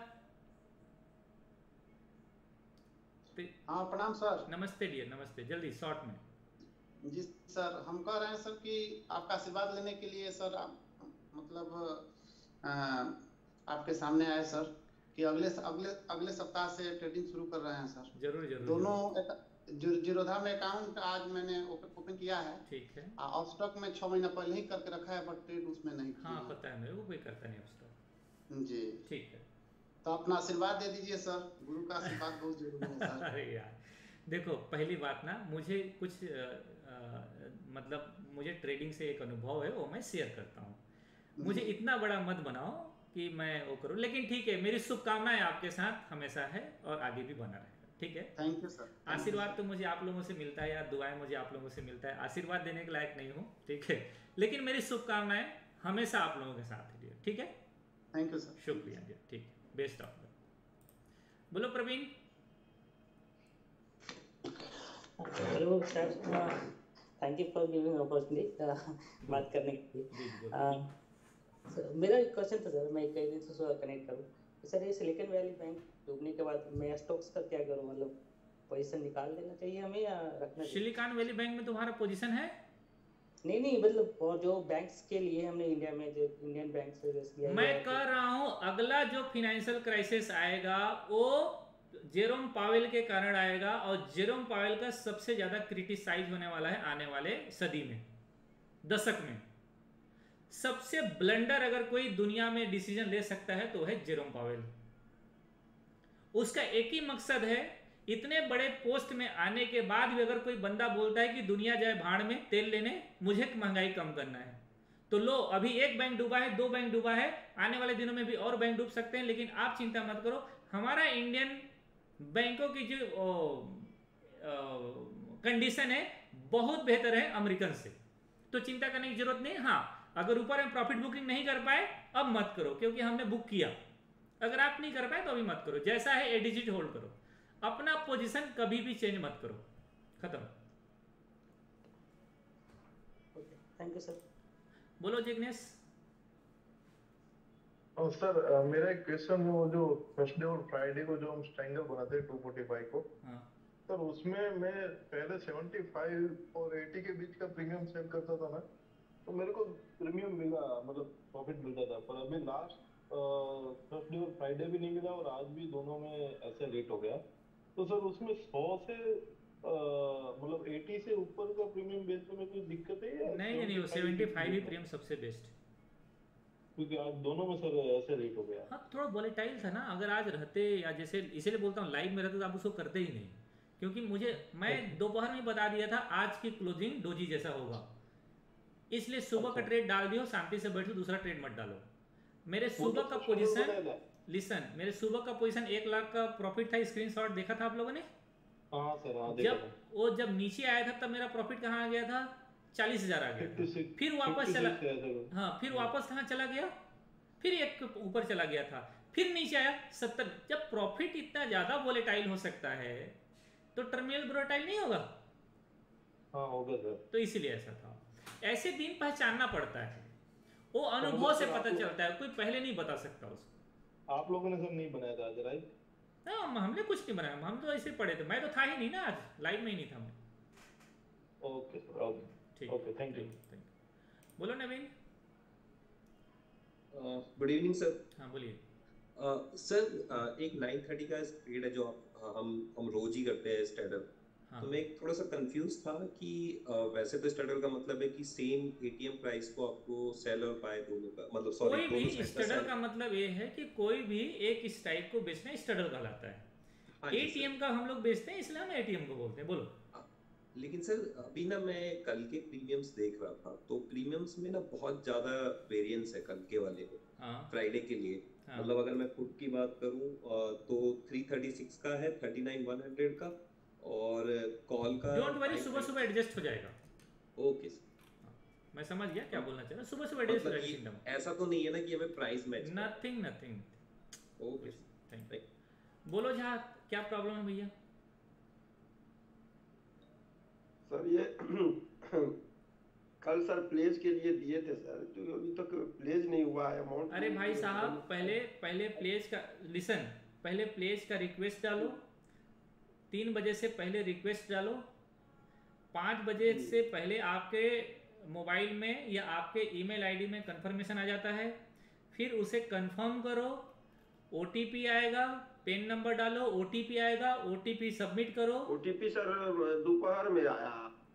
हाँ प्रणाम सर। नमस्ते डियर, नमस्ते, जल्दी शॉर्ट में। जी सर, हम कह रहे हैं सर कि आपका आशीर्वाद लेने के लिए सर, आप, मतलब आ, आपके सामने आए सर कि अगले अगले अगले सप्ताह से ट्रेडिंग शुरू कर रहे हैं सर। जरूर जरूर दोनों जरूर। जीरोधा में अकाउंट आज मैंने ओपन किया है। ठीक है। और स्टॉक में छह महीना पहले ही करके रखा है, बट ट्रेड उसमें नहीं किया। हाँ पता है मेरे को, कोई करता नहीं अब स्टॉक। जी ठीक है, तो अपना आशीर्वाद दे दीजिए सर, गुरु का आशीर्वाद बहुत जरूरी है सर। अरे यार देखो, पहली बात ना, मुझे कुछ आ, आ, मतलब मुझे ट्रेडिंग से एक अनुभव है, वो मैं शेयर करता हूँ। मुझे इतना बड़ा मत बनाओ कि मैं वो करूँ, लेकिन ठीक है, मेरी शुभकामनाएं आपके साथ हमेशा है और आगे भी बना रहेगा। ठीक है, थैंक यू सर। आशीर्वाद तो मुझे आप लोगों से मिलता है यार, दुआएं मुझे आप लोगों से मिलता है, आशीर्वाद देने के लायक नहीं हूँ, ठीक है, लेकिन मेरी शुभकामनाएं हमेशा आप लोगों के साथ है। ठीक है, थैंक यू सर। शुक्रिया जी, ठीक है, बेस्ट ऑफ लक। बोलो Praveen. Hello sir, thank you for giving opportunity बात करने के लिए। जी, जी, uh, सर, मेरा एक क्वेश्चन था सर, मैं कई दिन से कनेक्ट करूँ सर। ये सिलिकॉन वैली बैंक डूबने के बाद मैं स्टॉक्स का क्या करूँ, मतलब पोजीशन निकाल देना चाहिए हमें या रखना चाहिए? सिलिकॉन वैली बैंक में तुम्हारा पोजीशन है? नहीं नहीं, मतलब और जो बैंक्स के लिए हमने इंडिया में जो इंडियन बैंक से एसबीआई, मैं कह रहा हूं अगला जो फाइनेंशियल क्राइसिस आएगा वो जेरोम पावेल के कारण आएगा, और जेरोम पावेल का सबसे ज्यादा क्रिटिसाइज होने वाला है आने वाले सदी में, दशक में। सबसे ब्लंडर अगर कोई दुनिया में डिसीजन ले सकता है तो है जेरोम पावेल। उसका एक ही मकसद है, इतने बड़े पोस्ट में आने के बाद भी अगर कोई बंदा बोलता है कि दुनिया जाए भाड़ में तेल लेने, मुझे महंगाई कम करना है, तो लो अभी एक बैंक डूबा है, दो बैंक डूबा है, आने वाले दिनों में भी और बैंक डूब सकते हैं, लेकिन आप चिंता मत करो, हमारा इंडियन बैंकों की जो कंडीशन है बहुत बेहतर है अमेरिकन से, तो चिंता करने की जरूरत नहीं। हाँ, अगर ऊपर में प्रॉफिट बुकिंग नहीं कर पाए अब मत करो, क्योंकि हमने बुक किया। अगर आप नहीं कर पाए तो अभी मत करो, जैसा है ए डिजिट होल्ड करो, अपना पोजीशन कभी भी चेंज मत करो, खत्म। Okay, thank you sir. बोलो जिग्नेश। और सर अ, मेरा एक क्वेश्चन है, वो जो थर्सडे और फ्राइडे को जो हम स्ट्रैंगल बनाते हैं टू फोर्टी फाइव को, हाँ सर उसमें मैं पहले सेवेंटी फाइव और एटी के बीच का प्रीमियम सेल करता था ना, तो मेरे को प्रीमियम मिला, मतलब प्रॉफिट मिलता था। पर अभी लास्ट थर्सडे और फ्राइडे भी नहीं मिला और आज भी दोनों में ऐसे रेट हो गया। तो सर उसमें सौ से अ, मतलब अस्सी से ऊपर का प्रीमियम बेचने में कोई दिक्कत है या नहीं नहीं नहीं, वो सेवेंटी फाइव ही प्रीमियम सबसे बेस्ट, क्योंकि आज दोनों में सर ऐसे रेट हो गया। हाँ थोड़ा वॉलेटाइल था ना। अगर आज रहते या जैसे इसीलिए बोलता हूँ लाइव में रहते तो आप उसको करते ही नहीं, क्योंकि मुझे मैं दोपहर में बता दिया था आज की क्लोजिंग डोजी जैसा होगा, इसलिए सुबह का ट्रेड डाल दियो, शांति से बैठो, दूसरा ट्रेड मत डालो। मेरे सुबह का पोजीशन, लिसन, मेरे सुबह का पोजीशन एक लाख का प्रॉफिट था, स्क्रीनशॉट देखा था आप लोगों ने। हाँ सर, हाँ जब वो जब नीचे आया था तब मेरा प्रॉफिट कहाँ आ गया था, चालीस हजार आ गया था। फिर वापस चला, हाँ फिर वापस कहाँ चला गया, फिर एक ऊपर चला गया था, फिर नीचे आया सत्तर। जब प्रॉफिट इतना ज्यादा वोलेटाइल हो सकता है तो टर्मिनल वोलेटाइल नहीं होगा? हाँ होगा सर। तो इसीलिए ऐसा था। ऐसे दिन पहचानना पड़ता है, वो अनुभव से पता चलता है, कोई पहले नहीं बता सकता उसको। आप लोगों ने सर नहीं बनाया था आज, राइट? हाँ हमने कुछ नहीं बनाया, हम तो ऐसे पढ़े थे, मैं तो था ही नहीं ना, आज लाइव में ही नहीं था मैं। ओके सर, ओके ठीक, ओके, थैंक यू। बोलो नवीन। Good evening sir. हाँ बोलिए। सर uh, एक नाइन थर्टी का ट्रेड है जो आप uh, हम हम रोज ही करते हैं स्टैडर। हाँ। तो मैं थोड़ा सा कंफ्यूज था कि uh, वैसे तो स्टैडर का मतलब है कि सेम एटीएम प्राइस को आपको सेल और बाय दोनों का, मतलब सॉरी कोई भी स्टडर का मतलब ये है कि कोई भी एक स्ट्राइक को बेचना स्टडर कहलाता है। हाँ एटीएम का हम लोग बेचते हैं इसलिए हम एटीएम को बोलते हैं। बोलो। लेकिन सर अभी ना मैं कल के प्रीमियम्स देख रहा था, तो प्रीमियम्स में ना बहुत ज्यादा वेरिएंस है कल के वाले में, हाँ। फ्राइडे के लिए। हाँ। मतलब अगर मैं पुट की बात करूं तो थ्री थर्टी सिक्स का है, थर्टी नाइन वन हंड्रेड का, और कॉल का डोंट वरी, सुबह सुबह एडजस्ट हो जाएगा। ओके सर, मैं समझ गया क्या बोलना चाह रहा, सुबह सुबह एडजस्ट हो जाएगा। ऐसा तो नहीं है ना कि हमें price match? Nothing nothing. Okay thank you. बोलो झा, क्या प्रॉब्लम है भैया? सर ये कल सर प्लेज के लिए दिए थे सर, तो अभी तक प्लेज नहीं हुआ है अमाउंट। अरे भाई साहब, पहले पहले प्लेज का लिसन, पहले प्लेज का रिक्वेस्ट डालो, तीन बजे से पहले रिक्वेस्ट डालो, पाँच बजे से पहले आपके मोबाइल में या आपके ईमेल आईडी में कंफर्मेशन आ जाता है, फिर उसे कंफर्म करो, ओटीपी आएगा, पेन नंबर डालो, ओटीपी आएगा, ओटीपी सबमिट करो। ओटीपी सर दोपहर में आया।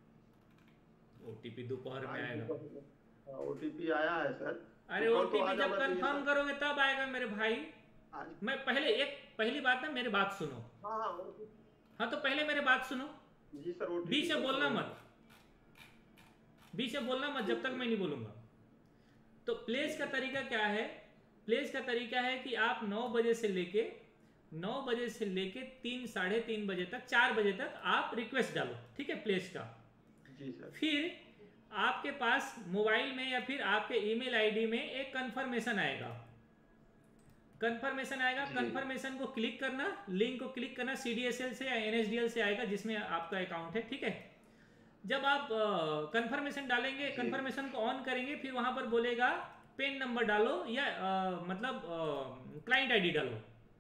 ओटीपी दोपहर में आएगा? ओटीपी आया है सर। अरे ओटीपी जब कंफर्म करोगे तब आएगा मेरे भाई। मैं पहले एक पहली बात ना, मेरी बात सुनो। हाँ हाँ हाँ तो पहले मेरी बात सुनो जी सर। बीच में बोलना मत, बीच में बोलना मत जब तक मैं नहीं बोलूंगा। तो प्लेस का तरीका क्या है? प्लेस का तरीका है कि आप नौ बजे से लेके नौ बजे से लेके तीन साढ़े तीन बजे तक, चार बजे तक आप रिक्वेस्ट डालो, ठीक है, प्लेस का। जी सर। फिर आपके पास मोबाइल में या फिर आपके ईमेल आईडी में एक कंफर्मेशन आएगा, कंफर्मेशन आएगा, कंफर्मेशन को क्लिक करना, लिंक को क्लिक करना, सीडीएसएल से या एनएसडीएल से आएगा जिसमें आपका अकाउंट है, ठीक है। जब आप कंफर्मेशन डालेंगे, कंफर्मेशन को ऑन करेंगे, फिर वहां पर बोलेगा पेन नंबर डालो या आ, मतलब क्लाइंट आईडी डालो,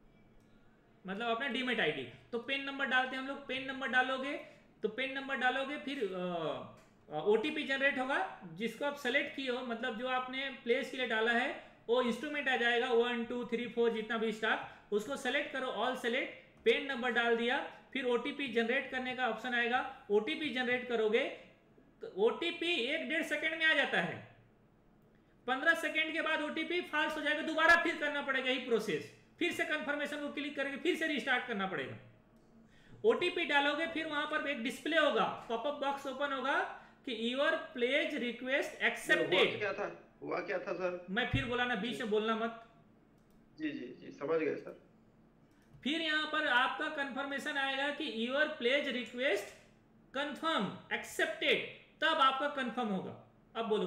मतलब अपना डीमेट आईडी। तो पेन नंबर डालते हैं हम लोग, पेन नंबर डालोगे तो पेन नंबर डालोगे, फिर ओटीपी जनरेट होगा, जिसको आप सेलेक्ट किए हो, मतलब जो आपने प्लेस के लिए डाला है वो इंस्ट्रूमेंट आ जाएगा, वन टू थ्री फोर जितना भी स्टार, उसको सेलेक्ट करो, ऑल सेलेक्ट, पेन नंबर डाल दिया, फिर ओटीपी जनरेट करने का ऑप्शन आएगा, ओटीपी जनरेट करोगे तो ओटीपी एक डेढ़ सेकेंड में आ जाता है, पंद्रह सेकेंड के बाद ओटीपी फॉल्स हो जाएगा, दोबारा फिर करना पड़ेगा यही प्रोसेस, फिर से कंफर्मेशन को क्लिक करके फिर से रिस्टार्ट करना पड़ेगा। ओटीपी डालोगे, फिर वहां पर एक डिस्प्ले होगा, पॉपअप बॉक्स ओपन होगा कि योर प्लेज रिक्वेस्ट एक्सेप्टेड। क्या था हुआ क्या था सर? मैं फिर बोला ना, बीच में बोलना मत। जी जी जी समझ गए सर। फिर यहाँ पर आपका कंफर्मेशन आएगा कि your pledge request confirm accepted, तब आपका कंफर्म होगा। अब बोलो,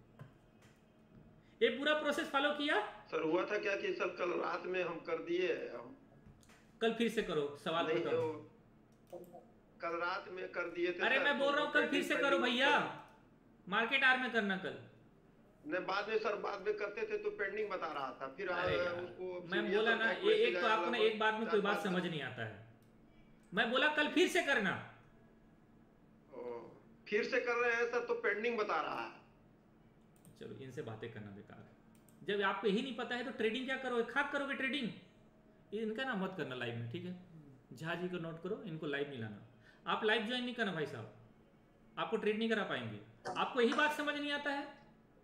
ये पूरा प्रोसेस फॉलो किया? सर हुआ था क्या कि सर कल रात में हम कर दिए, हम कल फिर से करो, सवाल नहीं बताओ। तो कल रात में कर दिए थे। अरे मैं बोल रहा हूँ कल फिर से करो भैया, मार्केट आर में करना कल। नहीं बाद में सर, बाद में करते थे तो पेंडिंग बता रहा था, फिर उसको मैं बोला ना ये एक तो आपको ना एक बात में कोई बात समझ नहीं आता है। मैं बोला कल फिर से करना, फिर से कर रहे हैं सर तो पेंडिंग बता रहा है। चलो इनसे बातें करना बेकार है, जब आपको यही नहीं पता है तो ट्रेडिंग क्या करोगे, खाक करोगे ट्रेडिंग। इनका ना मत करना लाइव में, ठीक है। झा जी को नोट करो, इनको लाइव नहीं लाना। आप लाइव ज्वाइन नहीं करना भाई साहब, आपको ट्रेड नहीं करा पाएंगे। आपको यही बात समझ नहीं आता है।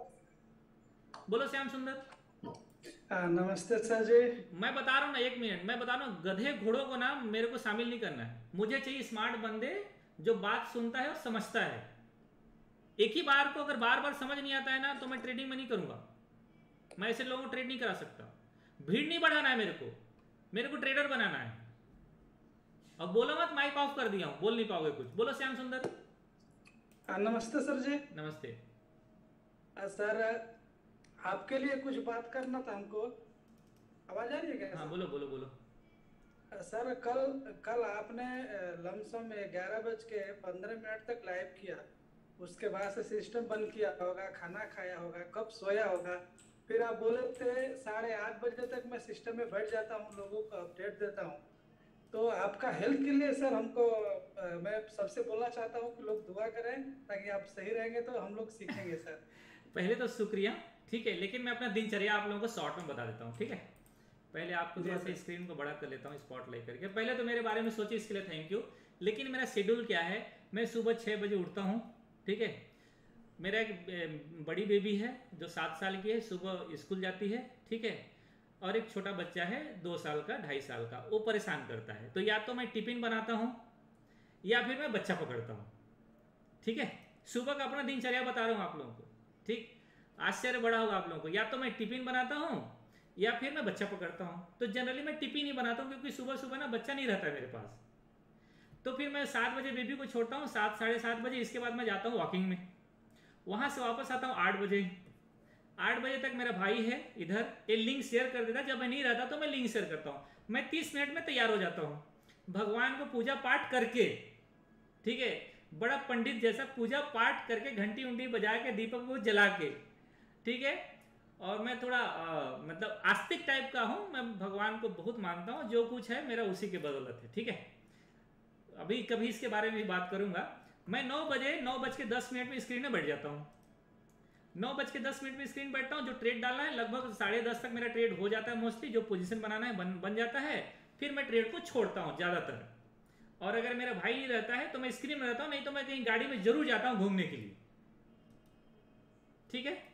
बोलो श्याम सुंदर। नमस्ते सर जी। मैं बता रहा हूँ ना, एक मिनट मैं बता रहा हूँ, गधे घोड़ों को ना मेरे को शामिल नहीं करना है। मुझे चाहिए स्मार्ट बंदे जो बात सुनता है और समझता है। एक ही बार को अगर बार बार समझ नहीं आता है ना तो मैं ट्रेडिंग में नहीं करूंगा। मैं ऐसे लोगों को ट्रेड नहीं करा सकता। भीड़ नहीं बढ़ाना है मेरे को, मेरे को ट्रेडर बनाना है। अब बोलो मत, माइक ऑफ कर दिया हूं, बोल नहीं पाओगे कुछ। बोलो श्याम सुंदर। नमस्ते सर जी। नमस्ते सर, आपके लिए कुछ बात करना था हमको। आवाज आ रही है क्या? हाँ बोलो बोलो बोलो। सर कल कल आपने लमसम ग्यारह बज के पंद्रह मिनट तक लाइव किया, उसके बाद से सिस्टम बंद किया होगा, खाना खाया होगा, कब सोया होगा, फिर आप बोले थे साढ़े आठ बजे तक मैं सिस्टम में बैठ जाता हूँ, लोगों को अपडेट देता हूँ। तो आपका हेल्थ के लिए सर हमको आ, मैं सबसे बोलना चाहता हूँ कि लोग दुआ करें, ताकि आप सही रहेंगे तो हम लोग सीखेंगे सर। पहले तो शुक्रिया, ठीक है, लेकिन मैं अपना दिनचर्या आप लोगों को शॉर्ट में बता देता हूँ, ठीक है। पहले आपको थोड़ा सा स्क्रीन को बड़ा कर लेता हूँ, स्पॉट लाइट करके। पहले तो मेरे बारे में सोचिए, इसके लिए थैंक यू। लेकिन मेरा शेड्यूल क्या है, मैं सुबह छः बजे उठता हूँ, ठीक है। मेरा एक बड़ी बेबी है जो सात साल की है, सुबह स्कूल जाती है, ठीक है। और एक छोटा बच्चा है दो साल का, ढाई साल का, वो परेशान करता है। तो या तो मैं टिफिन बनाता हूँ या फिर मैं बच्चा पकड़ता हूँ, ठीक है। सुबह का अपना दिनचर्या बता रहा हूँ आप लोगों को, ठीक। आश्चर्य बड़ा होगा आप लोगों को। या तो मैं टिफिन बनाता हूँ या फिर मैं बच्चा पकड़ता हूँ। तो जनरली मैं टिफिन ही बनाता हूँ, क्योंकि सुबह सुबह ना बच्चा नहीं रहता है मेरे पास। तो फिर मैं सात बजे बेबी को छोड़ता हूँ, सात साढ़े सात बजे। इसके बाद मैं जाता हूँ वॉकिंग में, वहाँ से वापस आता हूँ आठ बजे। आठ बजे तक मेरा भाई है इधर, ये लिंक शेयर कर देता। जब मैं नहीं रहता तो मैं लिंक शेयर करता हूँ। मैं तीस मिनट में तैयार हो जाता हूँ, भगवान को पूजा पाठ करके, ठीक है, बड़ा पंडित जैसा पूजा पाठ करके, घंटी उंटी बजा के, दीपक को जला के, ठीक है। और मैं थोड़ा आ, मतलब आस्तिक टाइप का हूँ, मैं भगवान को बहुत मानता हूँ। जो कुछ है मेरा उसी के बदौलत है, ठीक है। अभी कभी इसके बारे में भी बात करूंगा। मैं नौ बजे नौ बज के दस मिनट में स्क्रीन में बैठ जाता हूँ। नौ बज के दस मिनट में स्क्रीन बैठता हूँ। जो ट्रेड डालना है लगभग साढ़े दस तक मेरा ट्रेड हो जाता है मोस्टली। जो पोजीशन बनाना है बन बन जाता है। फिर मैं ट्रेड को छोड़ता हूँ ज़्यादातर। और अगर मेरा भाई नहीं रहता है तो मैं स्क्रीन में रहता हूँ, नहीं तो मैं कहीं गाड़ी में जरूर जाता हूँ घूमने के लिए, ठीक है।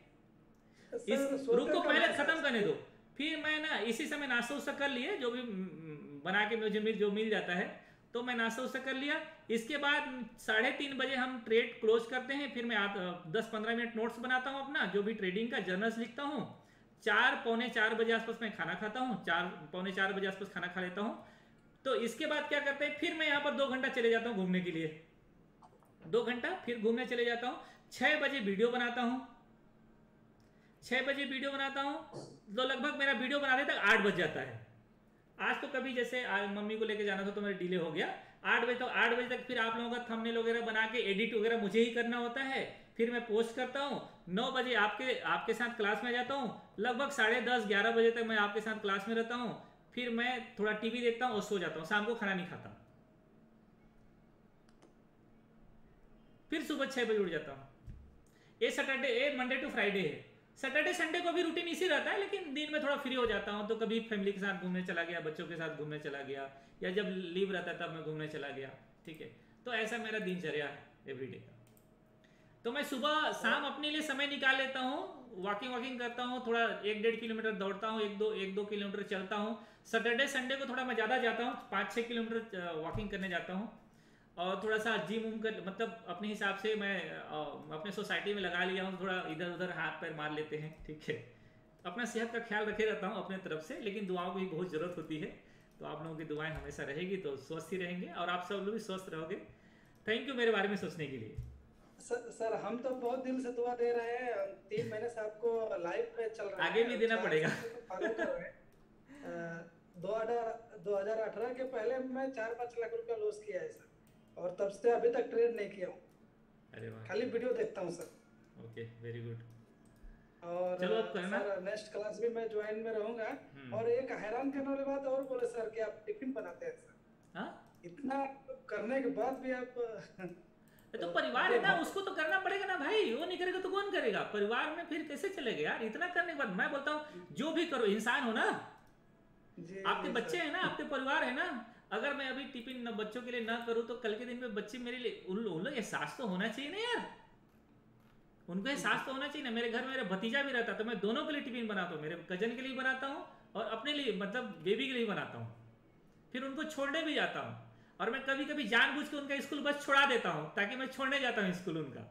इस रुको पहले खत्म करने दो। फिर मैं ना इसी समय नाश्ता उस्ता कर लिए, जो भी बना के मुझे मिल जो मिल जाता है, तो मैं नाश्ता उस्ता कर लिया। इसके बाद साढ़े तीन बजे हम ट्रेड क्लोज करते हैं। फिर मैं दस पंद्रह मिनट नोट्स बनाता हूँ अपना, जो भी ट्रेडिंग का जर्नल्स लिखता हूँ। चार पौने चार बजे आसपास मैं खाना खाता हूँ, चार पौने चार बजे आसपास खाना खा लेता हूँ। तो इसके बाद क्या करते हैं, फिर मैं यहाँ पर दो घंटा चले जाता हूँ घूमने के लिए। दो घंटा फिर घूमने चले जाता हूँ। छः बजे वीडियो बनाता हूँ। छः बजे वीडियो बनाता हूँ तो लगभग मेरा वीडियो बनाने तक आठ बज जाता है। आज तो कभी जैसे आज मम्मी को लेके जाना था तो मेरा डिले हो गया। आठ बजे तो आठ बजे तक फिर आप लोगों का थंबनेल वगैरह बना के एडिट वगैरह मुझे ही करना होता है। फिर मैं पोस्ट करता हूँ। नौ बजे आपके आपके साथ क्लास में जाता हूँ। लगभग साढ़े दस ग्यारह बजे तक मैं आपके साथ क्लास में रहता हूँ। फिर मैं थोड़ा टीवी देखता हूँ और सो जाता हूँ। शाम को खाना नहीं खाता। फिर सुबह छः बजे उठ जाता हूँ। ये सैटरडे ये मंडे टू फ्राइडे है। सैटरडे संडे को भी रूटीन इसी रहता है, लेकिन दिन में थोड़ा फ्री हो जाता हूँ तो कभी फैमिली के साथ घूमने चला गया, बच्चों के साथ घूमने चला गया, या जब लीव रहता है तब मैं घूमने चला गया, ठीक है। तो ऐसा मेरा दिनचर्या है एवरीडे का। तो मैं सुबह शाम अपने लिए समय निकाल लेता हूँ, वॉकिंग वॉकिंग करता हूँ, थोड़ा एक डेढ़ किलोमीटर दौड़ता हूँ, एक दो एक दो किलोमीटर चलता हूँ। सैटरडे संडे को थोड़ा मैं ज़्यादा जाता हूँ, पाँच छः किलोमीटर वॉकिंग करने जाता हूँ। और थोड़ा सा जिम उम कर मतलब अपने हिसाब से मैं आ, अपने सोसाइटी में लगा लिया हूँ। थोड़ा इधर उधर हाथ पैर मार लेते हैं, ठीक है। अपना सेहत का ख्याल रखे रहता हूँ अपने तरफ से, लेकिन दुआओं की बहुत ज़रूरत होती है। तो आप लोगों की दुआएं हमेशा रहेगी तो स्वस्थ ही रहेंगे और आप सब लोग भी स्वस्थ रहोगे। थैंक यू मेरे बारे में सोचने के लिए। सर सर हम तो बहुत दिल से दुआ दे रहे हैं। तीन महीने से आपको लाइव पे चल रहा है, आगे भी देना पड़ेगा। दो हजार दो हजार अठारह के पहले मैं चार पाँच लाख रुपया लॉस किया है सर, और तब से अभी तक ट्रेड नहीं किया हूँ, अरे वाह, खाली वीडियो देखता हूँ सर। Okay, very good. और चलो अब करना। सर नेक्स्ट क्लास भी मैं ज्वाइन में रहूंगा। और एक हैरान करने वाली बात और बोले सर कि आप टिफिन बनाते हैं सर। हाँ, इतना करने के बाद भी आप तो परिवार है ना, उसको तो करना पड़ेगा ना भाई, वो नहीं करेगा तो कौन करेगा? परिवार में फिर कैसे चलेगा यार? इतना करने के बाद मैं बोलता हूँ जो भी करो, इंसान हो ना, आपके बच्चे हैं ना, आपके परिवार है ना। अगर मैं अभी टिफिन न बच्चों के लिए ना करूँ तो कल के दिन में बच्चे मेरे लिए, उन लोग एहसास तो होना चाहिए ना यार, उनको एहसास तो होना चाहिए ना। मेरे घर में मेरा भतीजा भी रहता तो मैं दोनों के लिए टिफिन बनाता हूँ, मेरे कजन के लिए बनाता हूँ और अपने लिए, मतलब बेबी के लिए बनाता हूँ। फिर उनको छोड़ने भी जाता हूँ, और मैं कभी कभी जानबूझ के उनका स्कूल बस छुड़ा देता हूँ ताकि मैं छोड़ने जाता हूँ स्कूल उनका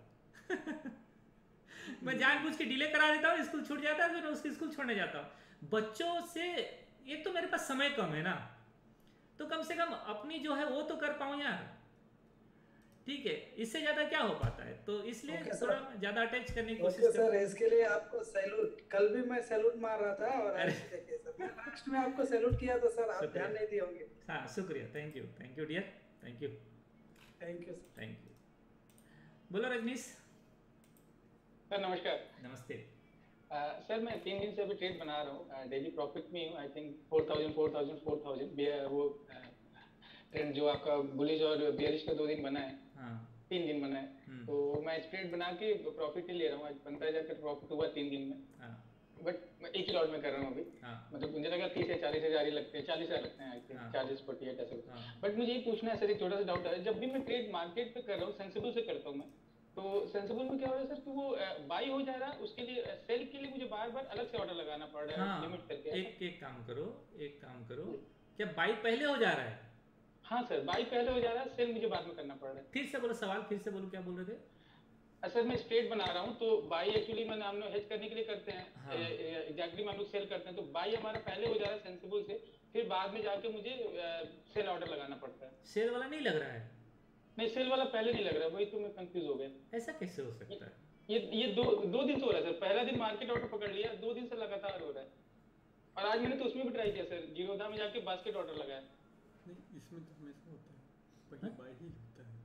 मैं जानबूझ के डिले करा देता हूँ, स्कूल छूट जाता है, फिर उसकी स्कूल छोड़ने जाता हूँ। बच्चों से एक तो मेरे पास समय कम है ना, तो कम से कम अपनी जो है वो तो कर पाऊँ यार, ठीक है? इससे ज्यादा क्या हो पाता है, तो इसलिए okay, थोड़ा ज्यादा अटैच करने की कोशिश okay, सर, इसके लिए आपको सैल्यूट। कल भी मैं सैल्यूट मार रहा था और आज देखिए सर, मैं लास्ट में आपको सैल्यूट किया तो सर आप ध्यान नहीं दिए होंगे। हाँ, शुक्रिया, thank you, thank you dear, thank you, thank you sir, thank you. बोलो रजनीश। सर नमस्कार। नमस्ते। uh, सर मैं तीन दिन से अभी ट्रेड बना रहा हूँ, डेली प्रॉफिट में हूँ। I think four thousand four thousand four thousand वो ट्रेंड जो आपका बुलिश और बियरिश का दो दिन बना है, हाँ। तीन दिन बना है, तो मैं ट्रेड बना के प्रॉफिट ही ले रहा हूँ। आज पंद्रह हजार का प्रॉफिट हुआ तीन दिन में, हाँ। बट मैं एक ही लॉट में कर रहा हूँ अभी, हाँ। मतलब मुझे लगा तीस या चालीस हजार ही लगते हैं, चालीस हजार लगते हैं I think, charges forty eight ऐसे। बट मुझे ये पूछना है सर, एक छोटा सा डाउट है, जब भी मैं ट्रेड मार्केट पे कर रहा हूँ, सेंसिबल से करता हूँ मैं, तो सेंसिबल में क्या हो रहा है सर कि वो बाई हो जा रहा है, उसके लिए सेल के लिए मुझे बार बार अलग से ऑर्डर लगाना पड़ रहा है, हाँ, लिमिट करके। एक एक काम करो, एक काम करो, क्या बाई पहले हो जा रहा है? हाँ सर, बाई पहले हो जा रहा है, सेल मुझे बाद में करना पड़ रहा है। फिर से बोलो सवाल, फिर से बोलो, क्या बोल रहे थे? सर मैं स्ट्रेट बना रहा हूँ, तो बाई एक्चुअली मैं हम लोग हेज करने के लिए करते हैं, एग्जैक्टली हम लोग सेल करते हैं, तो बाई हमारा पहले हो जा रहा है सेंसिबल से, फिर बाद में जाके मुझे सेल ऑर्डर लगाना पड़ता है। सेल वाला नहीं लग रहा है? नहीं, सेल वाला पहले नहीं लग रहा है, वही तो मैं कंफ्यूज हो गया। ऐसा कैसे हो सकता है? ये ये दो दो दिन से हो रहा है सर, पहला दिन मार्केट ऑर्डर पकड़ लिया, दो दिन से लगातार हो रहा है, और आज मैंने तो उसमें भी ट्राई किया सर, जीरोधा में जाके बास्केट ऑर्डर लगाया। नहीं, इसमें तो हमेशा होता है, पहले बाय ही होता है,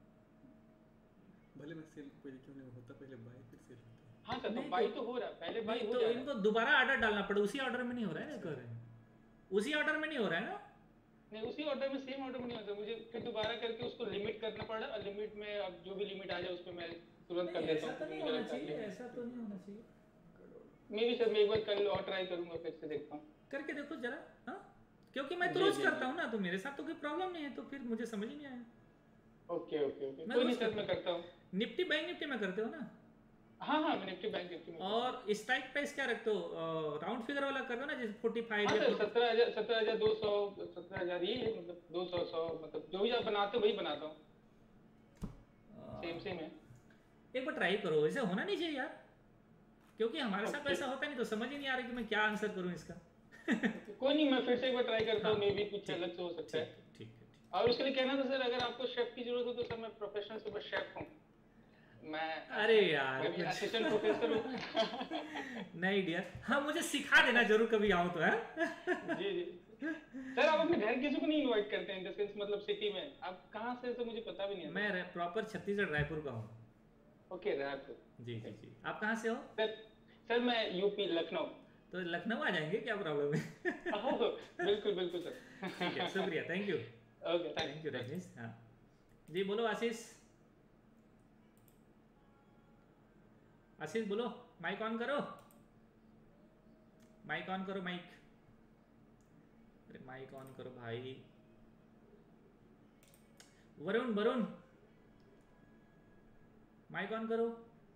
भले मैं सेल पहले क्यों नहीं होता, पहले बाय फिर सेल होता है। हाँ सर, तो बाय तो हो रहा है, पहले बाय हो तो जा रहा है। इनको दोबारा ऑर्डर डालना पड़े, उसी ऑर्डर में नहीं हो रहा है ना, कर रहे हैं उसी ऑर्डर में नहीं हो रहा है ना? नहीं, उसी ऑर्डर में, सेम ऑर्डर में नहीं होता, मुझे फिर दोबारा करके उसको लिमिट करना पड़ा, और लिमिट में अब जो भी लिमिट आ जाए उस पे मैं तुरंत कर देता हूं। ऐसा तो नहीं होना चाहिए, ऐसा तो नहीं होना चाहिए। मैं भी सर, मैं एक बार कल और ट्राई करूंगा, फिर से देखता हूं, करके देखो जरा। हाँ, क्योंकि मैं तो रोज करता हूं ना, तो मेरे साथ तो कोई प्रॉब्लम नहीं है, तो फिर मुझे समझ ही नहीं आया। ओके ओके ओके, कोई नहीं सर, मैं करता हूं। निफ्टी बैंक निफ्टी में करते हो ना? हाँ हाँ, मैं निफ्टी बैंक निफ्टी में। और स्ट्राइक प्राइस क्या रखते हो? राउंड फिगर वाला कर दो ना, जैसे फोर्टी फाइव हाँ सर, सत्रह हजार सत्रह हजार दो सौ सत्रह हजार ये मतलब दो सौ सौ मतलब जो भी आप बनाते हो वही बनाता हूँ, सेम सेम है। एक बार ट्राई करो, ऐसे होना नहीं चाहिए यार, क्योंकि हमारे साथ ऐसा होता नहीं, तो समझ ही नहीं आ रहा कि मैं क्या आंसर करूँ इसका। कोई नहीं, मैं फिर से एक बार ट्राई करता हूँ, मे बी कुछ अलग से हो सकता है। ठीक है। और उसके लिए कहना था सर, अगर आपको शेफ की जरूरत हो तो सर मैं प्रोफेशनल सुपर शेफ हूँ, मैं अरे यार मैं भी असिस्टेंट प्रोफेसर हूँ। नहीं डियर, हाँ मुझे सिखा देना जरूर कभी आऊँ तो, है? जी जी सर, आप अपने घर किसी को नहीं इनवाइट करते हैं, इन द सेंस मतलब सिटी में आप कहाँ से, तो मुझे पता भी नहीं है। मैं प्रॉपर छत्तीसगढ़ रायपुर का हूँ। ओके, रायपुर। जी जी जी, आप कहाँ से हो? सर सर मैं यूपी लखनऊ। तो लखनऊ आ जाएंगे, क्या प्रॉब्लम है? बिल्कुल बिल्कुल सर। ठीक है, शुक्रिया, thank you. Okay, thank you Rajneesh. हाँ जी, बोलो आशीष। आशीष बोलो, माइक ऑन करो, माइक ऑन करो, माइक, अरे माइक ऑन करो भाई। वरुण वरुण माइक ऑन करो।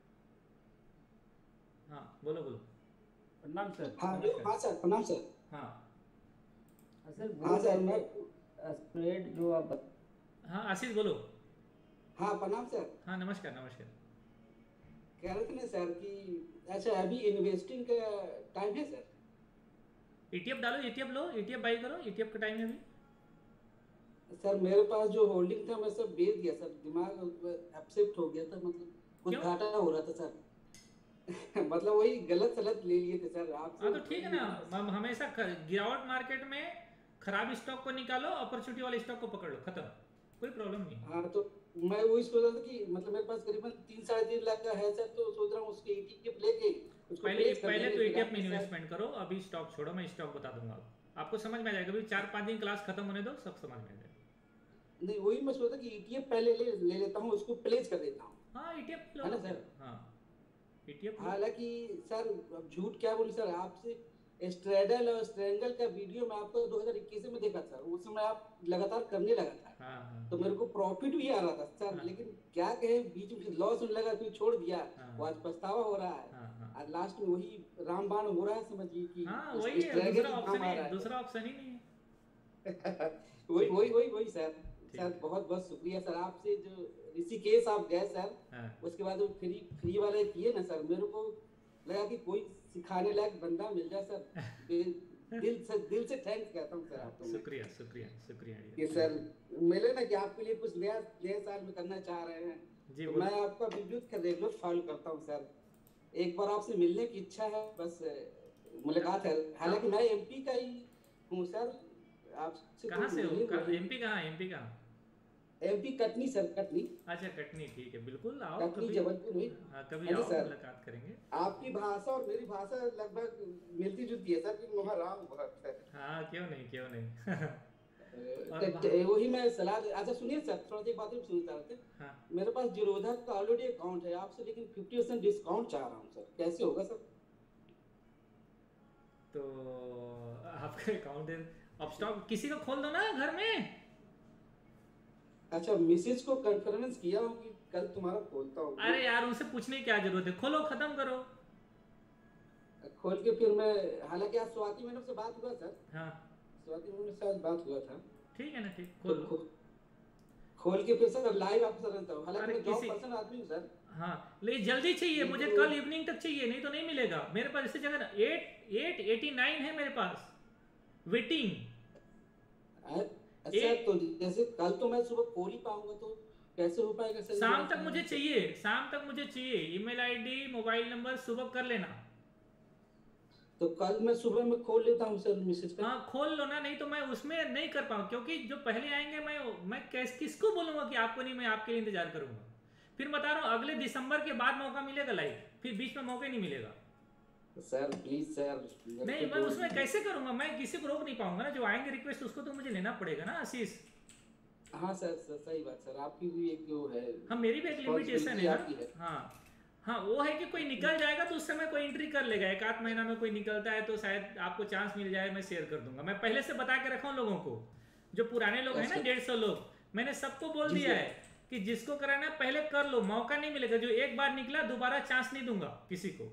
हाँ बोलो बोलो। प्रणाम सर। हाँ हाँ सर, प्रणाम सर। हाँ सर हाँ सर, मैं स्प्रेड जो आप बत... हाँ आशीष बोलो। हाँ प्रणाम सर। हाँ नमस्कार नमस्कार। कह रहे थे ना सर कि अच्छा अभी इन्वेस्टिंग का टाइम है सर? ईटीएफ डालो, ईटीएफ लो, ईटीएफ बाई करो, ईटीएफ का टाइम है अभी। सर मेरे पास जो होल्डिंग था मैं सब बेच दिया सर, दिमाग अपसेट हो गया था, मतलब कुछ घाटा हो रहा था सर। मतलब वही गलत सलत ले लिए थे सर आप। हाँ तो ठीक है ना, हम हमेशा गिरावट मार्केट में खराब स्टॉक को निकालो, अपॉर्चुनिटी वाले स्टॉक को पकड़ लो, खत्म। कोई प्रॉब्लम नहीं। हाँ तो मैं वही सोच रहा था कि मतलब मेरे पास करीबन तीन साढ़े तीन लाख का है सर, तो सोच रहा हूँ उसके ईटीएफ लेके उसको पहले प्लेस कर पहले देंगे, तो फिर ईटीएफ में आपके साथ- इन्वेस्टमेंट करो, अभी स्टॉक छोड़ो, मैं स्टॉक बता दूंगा आपको, समझ में आ जाएगा। अभी चार पाँच दिन क्लास खत्म होने दो, सब समझ में आ जाएगा। नहीं वही मैं सोचा कि ईटीएफ पहले ले ले लेता हूँ, उसको प्लेस कर देता हूँ। हाँ ईटीएफ लो है ना सर? हाँ ईटीएफ। हालांकि सर अब झूठ क्या बोलूं सर, आपसे स्ट्रेडल और स्ट्रेंगल का वीडियो मैं आपको दो हज़ार इक्कीस में देखा सर, उस समय आप लगातार करने लगा था। हाँ, हाँ, तो मेरे को प्रॉफिट भी आ रहा था सर, हाँ, लेकिन क्या कहे बीच में लॉस होने लगा, फिर छोड़ दिया। हाँ, वो आज पछतावा हो रहा है। हाँ, हाँ, और लास्ट में वही रामबाण हो रहा है, समझिए कि हाँ उस- वही है, स्ट्रेगल दूसरा ही ऑप्शन काम आ ही रहा है। दूसरा ऑप्शन ही नहीं है। वही वही वही वही सर सर बहुत बहुत शुक्रिया सर, आपसे जो ऋषिकेश आप गए सर, हाँ। उसके बाद वो फ्री फ्री वाले किए ना सर, मेरे को लगा कि कोई सिखाने लायक बंदा मिल जाए सर। दिल दिल से दिल से थैंक्स कहता हूँ सर आपको। शुक्रिया शुक्रिया शुक्रिया कि सर मिले ना कि आपके लिए कुछ नया नया साल में करना चाह रहे हैं, जी, तो बोल- मैं आपका वीडियो का रेगुलर फॉलो करता हूँ सर। एक बार आपसे मिलने की इच्छा है, बस मुलाकात है। हालांकि मैं एमपी का ही हूँ सर, आपसे कहाँ तो से हो? मिले हुए हैं। एमपी कहाँ? एमपी कहाँ? MP Katni sir, Katni. अच्छा कटनी, ठीक है, बिल्कुल आओ कटनी कभी। जबलपुर हुई। हाँ कभी हाँ जी आओ, सर। मुलाकात करेंगे। आपकी भाषा और मेरी भाषा लगभग मिलती जुलती है सर, कि वहाँ राम बहुत है। हाँ क्यों नहीं क्यों नहीं। तो- तो वही मैं सलाह दे- अच्छा सुनिए सर, थोड़ा सी एक बात और सुनना चाहते हैं। हाँ। मेरे पास जीरोधा का ऑलरेडी अकाउंट है आपसे, लेकिन फिफ्टी परसेंट डिस्काउंट चाह रहा हूँ सर, कैसे होगा सर? तो आपका अकाउंट है, अब स्टॉक किसी को खोल दो ना घर में। अच्छा मिसेज को कन्फर्मेंस किया हूँ कि कल तुम्हारा खोलता हूँ। अरे यार उनसे पूछने की क्या जरूरत है, खोलो खत्म करो। खोल के फिर मैं, हालांकि आज स्वाति मैडम से बात हुआ सर, हाँ स्वाति मैडम से आज बात हुआ था। ठीक है ना, ठीक तो खोलो। खो- खोल के फिर सर लाइव आपको रहता हूँ। हालांकि अरे मैं जॉब किसी- पर्सन आदमी हूँ सर। हाँ लेकिन जल्दी चाहिए मुझे, तो- कल इवनिंग तक चाहिए, नहीं तो नहीं मिलेगा मेरे पास। इसी जगह एट एट एटी नाइन है मेरे पास वेटिंग। अच्छा तो जैसे कल तो मैं सुबह खोल ही पाऊंगा, तो कैसे हो पाएगा सर? शाम तक मुझे चाहिए, शाम तक मुझे चाहिए। ईमेल आईडी मोबाइल नंबर सुबह कर लेना। तो कल मैं सुबह में खोल लेता हूँ सर मिसेज का। हाँ खोल लो ना, नहीं तो मैं उसमें नहीं कर पाऊँ, क्योंकि जो पहले आएंगे मैं मैं कैस किसको बोलूंगा कि आपको नहीं, मैं आपके लिए इंतजार करूंगा। फिर बता रहा हूँ अगले दिसंबर के बाद मौका मिलेगा लाइव, फिर बीच में मौका नहीं मिलेगा। Sir please sir. नहीं मैं उसमें कैसे करूंगा, मैं किसी को रोक नहीं पाऊंगा ना। जो आएंगे रिक्वेस्ट उसको तो मुझे लेना पड़ेगा ना आशीष। हाँ सर, सर सही बात सर, आपकी भी एक जो है। हाँ मेरी भी एक लिमिटेशन है आपकी ना। है। हाँ हाँ वो है कि कोई निकल जाएगा तो उस समय कोई एंट्री कर लेगा। एक आध महीना में कोई निकलता है तो शायद आपको चांस मिल जाए, मैं शेयर कर दूंगा। मैं पहले से बता के रखा हूँ लोगों को, जो पुराने लोग हैं ना डेढ़ सौ लोग, मैंने सबको बोल दिया है कि जिसको कराना है पहले कर लो, मौका नहीं मिलेगा। जो एक बार निकला दोबारा चांस नहीं दूंगा किसी को।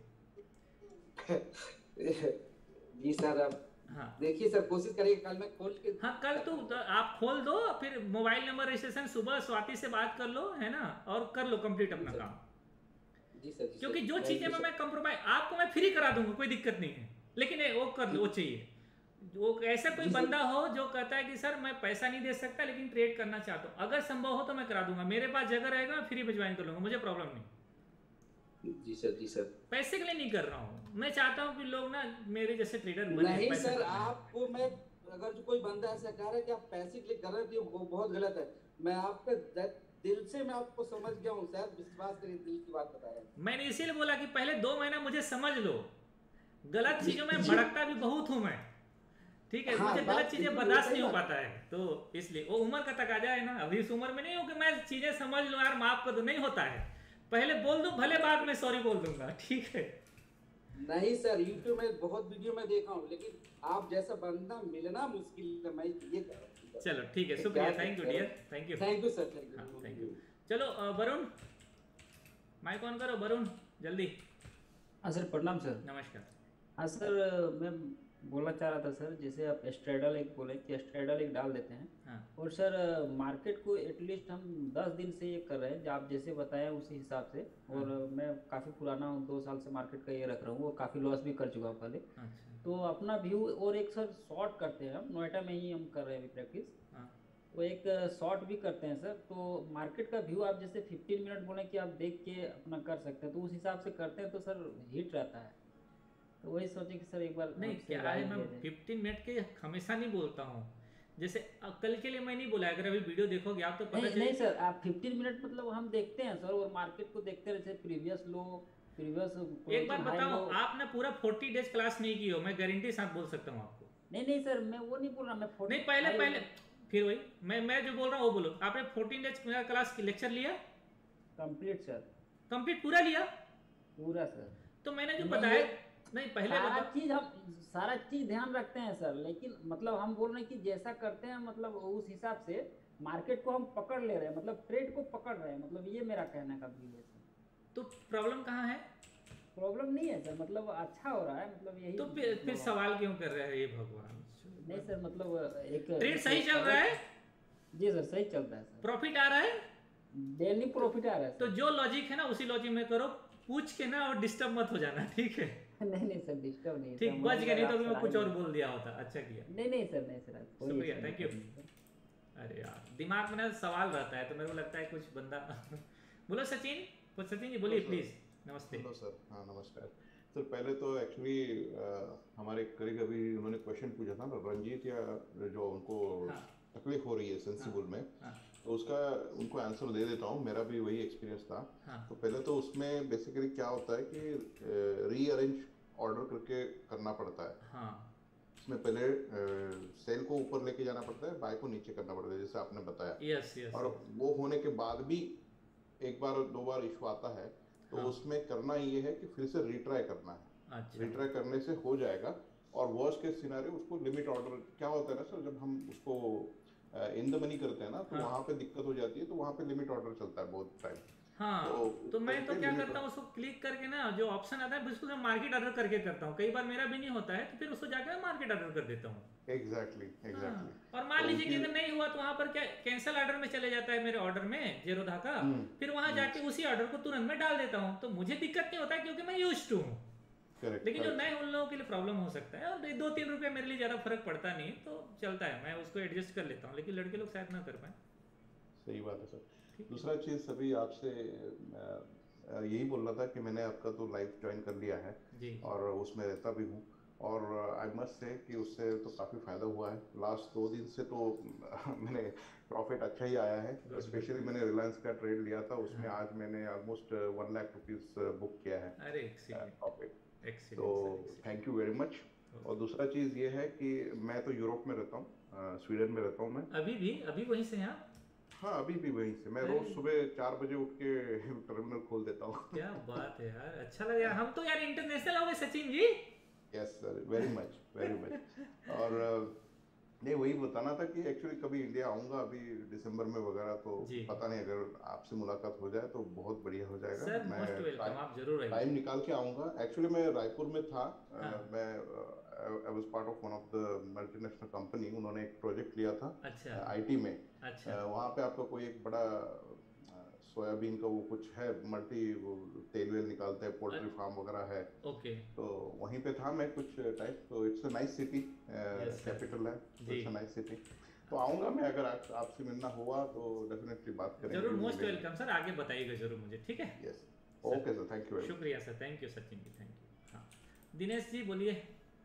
जी सर अब हाँ देखिए सर, कोशिश करिए कल मैं खोल के। हाँ कल तो आप खोल दो, फिर मोबाइल नंबर रजिस्ट्रेशन सुबह स्वाति से बात कर लो, है ना, और कर लो कंप्लीट अपना काम। जी सर, जी क्योंकि सर, जो thank चीजें you में सर। मैं कंप्रोमाइज आपको मैं फ्री करा दूंगा, कोई दिक्कत नहीं है, लेकिन ये वो कर लो, वो चाहिए। वो ऐसा कोई जी सर। बंदा हो जो कहता है कि सर मैं पैसा नहीं दे सकता लेकिन ट्रेड करना चाहता हूँ, अगर संभव हो तो मैं करा दूंगा। मेरे पास जगह रहेगा, मैं फ्री में ज्वाइन कर लूंगा, मुझे प्रॉब्लम नहीं। जी सर, जी सर। पैसे के लिए नहीं कर रहा हूँ, मैं चाहता हूँ कि लोग ना मेरे जैसे ट्रेडर बने। नहीं पैसे सर, कमाएं। आपको मैं अगर जो कोई बंदा ऐसा कह रहा है कि आप पैसे के लिए कर रहे हैं, तो वो बहुत गलत है। मैं आपका द- दिल से मैं आपको समझ गया हूँ सर, विश्वास करिए, दिल की बात बता रहा हूँ। मैंने इसीलिए बोला कि पहले दो महीना मुझे समझ लो। गलत चीजों में भड़कता भी बहुत हूँ मैं, ठीक है। हाँ, मुझे बात गलत चीजें बिल्कुल बर्दाश्त सही नहीं हो बात। पाता है, तो इसलिए वो उम्र का तकाजा है ना। अभी इस उम्र में नहीं हो कि मैं चीजें समझ लूं यार, माफ कर दो, नहीं होता है। पहले बोल दो, भले बाद में सॉरी बोल दूंगा, ठीक है। नहीं सर, यूट्यूब में बहुत वीडियो में देखा हूँ, लेकिन आप जैसा बंदा मिलना मुश्किल है, मैं ये कह रहा हूँ। चलो ठीक है, शुक्रिया, thank you dear, thank you thank you sir, thank you, हाँ थैंक यू। चलो अ, वरुण माइक ऑन करो, वरुण जल्दी। हाँ सर, प्रणाम सर। नमस्कार। हाँ सर, मैं बोलना चाह रहा था सर, जैसे आप स्ट्रेडल एक बोले कि स्ट्रेडल एक डाल देते हैं, हाँ। और सर मार्केट को एटलीस्ट हम दस दिन से ये कर रहे हैं, आप जैसे बताया उसी हिसाब से। और मैं काफ़ी पुराना हूँ, दो साल से मार्केट का ये रख रहा हूँ, और काफ़ी लॉस भी कर चुका हूँ पहले। अच्छा। तो अपना व्यू, और एक सर शॉर्ट करते हैं हम, नोएडा में ही हम कर रहे हैं अभी प्रैक्टिस। हाँ। वो एक शॉर्ट भी करते हैं सर। तो मार्केट का व्यू आप जैसे पंद्रह मिनट बोले कि आप देख के अपना कर सकते हैं, तो उस हिसाब से करते हैं तो सर हिट रहता है। तो वही सोचे कि सर एक बार नहीं आपसे क्या राय है, मैं लिया जाए। फिफ्टीन मिनट के हमेशा नहीं बोलता हूँ। जैसे अब कल के लिए मैं नहीं बोला, अगर अभी वीडियो देखोगे आप तो पता नहीं चले नहीं सर, आप पंद्रह मिनट मतलब हम देखते हैं सर, और मार्केट को देखते रहते, प्रीवियस लो प्रीवियस एक बार बताओ, आप ना पूरा फोर्टी डेज क्लास नहीं की हो, मैं गारंटी साथ बोल सकता हूँ आपको। नहीं नहीं सर, मैं वो नहीं बोल रहा, मैं नहीं पहले पहले फिर वही मैं मैं जो बोल रहा हूँ वो बोलो। आपने फोर्टीन डेज क्लास लेक्चर लिया कंप्लीट सर? कंप्लीट पूरा लिया? पूरा सर। तो मैंने जो बताया नहीं पहले सारा बता... चीज हम सारा चीज ध्यान रखते हैं सर, लेकिन मतलब हम बोल रहे हैं कि जैसा करते हैं मतलब उस हिसाब से मार्केट को हम पकड़ ले रहे हैं, मतलब ट्रेड को पकड़ रहे हैं, मतलब ये मेरा कहने का भी है सर। तो प्रॉब्लम कहाँ है? प्रॉब्लम नहीं है सर, मतलब अच्छा हो रहा है, मतलब यही। तो फिर फिर सवाल क्यों कर रहे हैं ये भगवान? नहीं सर, मतलब एक ट्रेड सही चल रहा है? जी सर सही चल रहा है सर। प्रॉफिट आ रहा है? डेली प्रॉफिट आ रहा है। तो जो लॉजिक है ना उसी लॉजिक में करो, पूछ के ना और डिस्टर्ब मत हो जाना, ठीक है? नहीं नहीं सर, डिस्टर्ब नहीं। ठीक, बच गया, नहीं तो मैं कुछ और बोल दिया होता। अच्छा किया। नहीं नहीं सर, नहीं सर, शुक्रिया, थैंक यू। अरे यार दिमाग में ना सवाल रहता है तो मेरे को लगता है कुछ बंदा बोलो सचिन, कुछ सचिन जी बोलिए प्लीज। नमस्ते। Hello sir. हाँ नमस्कार सर। पहले तो एक्चुअली हमारे करीब अभी उन्होंने क्वेश्चन पूछा था ना, रंजीत या जो उनको हाँ। तकलीफ हो रही है सेंसिबल हाँ। में हाँ। तो उसका उनको आंसर दे देता हूँ, मेरा भी वही एक्सपीरियंस था हाँ। तो पहले तो उसमें बेसिकली क्या होता है कि रीअरेंज ऑर्डर करके करना पड़ता है हाँ। इसमें पहले सेल को ऊपर लेके जाना पड़ता है, बाय को नीचे करना पड़ता है जैसे आपने बताया यस, यस, और वो होने के बाद भी एक बार दो बार इशू आता है तो हाँ। उसमें करना ये है कि फिर से रिट्राई करना है। अच्छा। रिट्राई करने से हो जाएगा। और वर्स्ट केस सिनेरियो उसको लिमिट ऑर्डर क्या होता है ना सर, जब हम उसको इन द मनी करते हैं ना तो हाँ। वहाँ पे दिक्कत हो जाती है, तो वहाँ पे लिमिट ऑर्डर चलता है बहुत टाइम। हाँ तो, तो मैं तो क्या करता हूँ, उसको क्लिक करके ना जो ऑप्शन आता है बिल्कुल मैं मार्केट ऑर्डर करके करता हूँ। कई बार मेरा भी नहीं होता है तो फिर उसको जाकर मार्केट ऑर्डर कर देता हूँ। Exactly exactly. और मान लीजिए कि अगर नहीं हुआ तो वहाँ पर क्या कैंसिल ऑर्डर में चले जाता है मेरे ऑर्डर में जेरोधा का, फिर वहाँ जाके उसी ऑर्डर को तुरंत में डाल देता हूँ, तो मुझे दिक्कत नहीं होता है क्योंकि मैं यूज्ड टू हूँ। लेकिन जो नए उन लोगों के लिए प्रॉब्लम हो सकता है, और दो तीन रुपये मेरे लिए ज्यादा फर्क पड़ता नहीं तो चलता है, मैं उसको एडजस्ट कर लेता हूँ, लेकिन लड़के लोग शायद ना कर पाए। सही बात है सर। दूसरा चीज सभी आपसे यही बोल रहा था कि मैंने आपका तो लाइव ज्वाइन कर लिया है जी। और उसमें रहता भी हूँ, और आई मस्ट से कि उससे तो काफ़ी फ़ायदा हुआ है। लास्ट दो दिन से तो मैंने प्रॉफिट अच्छा ही आया है। स्पेशली मैंने रिलायंस का ट्रेड लिया था, उसमें हाँ। आज मैंने almost one lakh rupees book किया है प्रॉफिट। तो थैंक यू वेरी मच। और दूसरा चीज़ ये है कि मैं तो यूरोप में रहता हूँ, स्वीडन में रहता हूँ मैं अभी भी। अभी वहीं से हैं? हाँ अभी भी वहीं से। मैं रोज सुबह चार बजे उठ के टर्मिनल खोल देता हूँ। क्या बात है यार, अच्छा लगा। हम तो यार इंटरनेशनल हो गए Sachin ji. Yes sir, very much very much. और नहीं वही बताना था कि एक्चुअली कभी इंडिया आऊंगा अभी दिसंबर में वगैरह, तो पता नहीं अगर आपसे मुलाकात हो जाए तो बहुत बढ़िया हो जाएगा। सर, मैं आप जरूर टाइम निकाल के आऊंगा। एक्चुअली मैं रायपुर में था, हाँ। मैं I was part of one of the multinational company, उन्होंने एक प्रोजेक्ट लिया था अच्छा। आईटी में। अच्छा। वहाँ पे आपका कोई एक बड़ा सोयाबीन का वो कुछ है, मल्टी तेल वेल निकालते हैं, पोल्ट्री फार्म वगैरह है। ओके। तो वहीं पे था मैं कुछ टाइम। तो it's a nice city, capital है, इट्स अ नाइस सिटी। तो आऊंगा मैं, अगर आप, आपसे मिलना हुआ तो डेफिनेटली बात करेंगे। जरूर, मोस्ट वेलकम सर, आगे बताइएगा जरूर मुझे, ठीक है? Yes, okay sir, thank you. शुक्रिया sir, thank you Sachin ji, thank you. हाँ दिनेश जी बोलिए।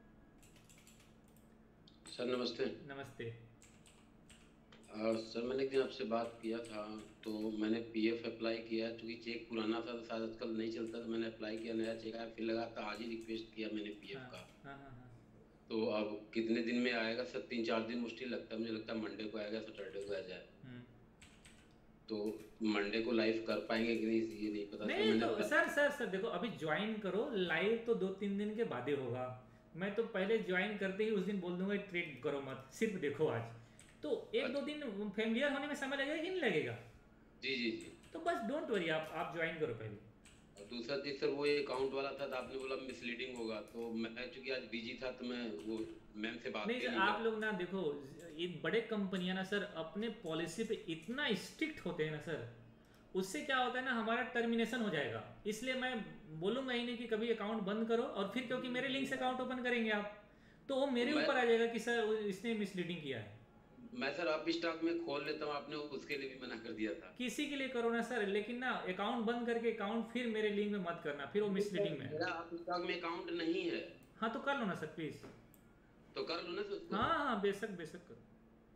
सर नमस्ते। नमस्ते। और सर मैंने एक दिन आपसे बात किया था, तो मैंने पीएफ अप्लाई किया, क्योंकि चेक पुराना था तो शायद आजकल नहीं चलता, तो मैंने अप्लाई किया, नया चेक आया, फिर लगा था आज ही रिक्वेस्ट किया मैंने पीएफ हाँ, का हाँ, हाँ, हाँ। तो अब कितने दिन में आएगा सर? तीन चार दिन मुश्किल लगता है, मुझे लगता है मंडे को आएगा, सैटरडे को आ जाए। तो मंडे को लाइव कर पाएंगे कि नहीं ये नहीं पता। नहीं तो सर सर सर देखो, अभी ज्वाइन करो, लाइव तो दो तीन दिन के बाद ही होगा। मैं तो पहले ज्वाइन करते ही उस दिन बोल दूंगा ट्रेड करो मत, सिर्फ देखो आज। तो एक अच्छा। दो दिन फैमिलियर होने में समय लगेगा कि नहीं लगेगा? जी जी जी। तो बस डोंट वरी, आप आप ज्वाइन करो पहले। और दूसरा चीज सर, वो अकाउंट वाला था तो आपने बोला मिसलीडिंग होगा, तो मैं चूंकि आज बिजी था तो मैं वो मैम से बात नहीं, नहीं आप लोग ना देखो, ये बड़े कंपनियां ना सर अपने पॉलिसी पे इतना स्ट्रिक्ट होते हैं ना सर, उससे क्या होता है ना, हमारा टर्मिनेशन हो जाएगा। इसलिए मैं बोलूंगा ही नहीं कि कभी अकाउंट बंद करो, और फिर क्योंकि मेरे लिंक से अकाउंट ओपन करेंगे आप, तो वो मेरे ऊपर आ जाएगा कि सर इसने मिसलीडिंग किया है। मैं सर आप स्टॉक में खोल लेता हूँ, आपने उसके लिए भी मना कर दिया था। किसी के लिए करो ना सर, लेकिन ना अकाउंट बंद करके अकाउंट फिर मेरे लिंक में मत करना, फिर वो मिसलीडिंग में। मेरा आप स्टॉक में अकाउंट नहीं है। हाँ तो कर लो ना सर प्लीज। तो कर लो ना सर। हाँ हाँ बेशक बेशक करो।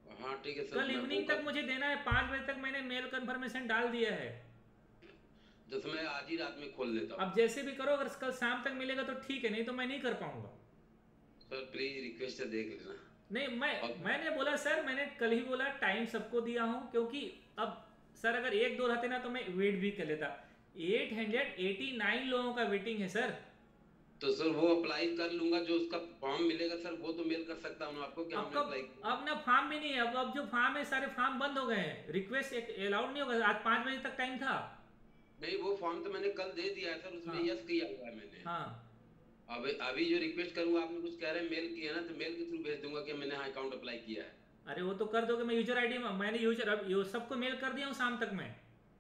हाँ ठीक है सर, कल मैं वो इवनिंग कर, तक मुझे देना है, पाँच बजे तक मैंने मेल कंफर्मेशन डाल दिया है। जैसे मैं आज ही रात में खोल लेता हूँ। अब जैसे भी करो, अगर कल शाम तक मिलेगा तो ठीक है, नहीं तो मैं नहीं कर पाऊंगा। सर प्लीज रिक्वेस्ट है, देख लेना। नहीं, मैं मैंने बोला सर, मैंने कल ही बोला टाइम सबको दिया हूँ, क्योंकि अब सर अगर एक दो रहते ना तो मैं वेट भी कर लेता। आठ सौ नवासी लोगों का वेटिंग है सर। तो सर वो अप्लाई कर लूंगा, जो उसका फॉर्म मिलेगा सर वो तो मेल कर सकता हूँ आपको क्या? अब कब, अब ना फॉर्म भी नहीं है, अब अब जो फॉर्म है सारे फॉर्म बंद हो गए हैं, रिक्वेस्ट एक अलाउड नहीं होगा। आज पाँच बजे तक टाइम था। नहीं, वो फॉर्म तो मैंने कल दे दिया है सर, उसमें हाँ। यस किया हुआ है मैंने। हाँ। अब अभी जो रिक्वेस्ट करूँ, आपने कुछ कह रहे हैं मेल किया ना, तो मेल के थ्रू भेज दूंगा कि मैंने हाँ अकाउंट अप्लाई किया है। अरे वो तो कर दोगे, मैं यूजर आईडी मैंने यूजर अब यो सबको मेल कर दिया हूँ शाम तक में।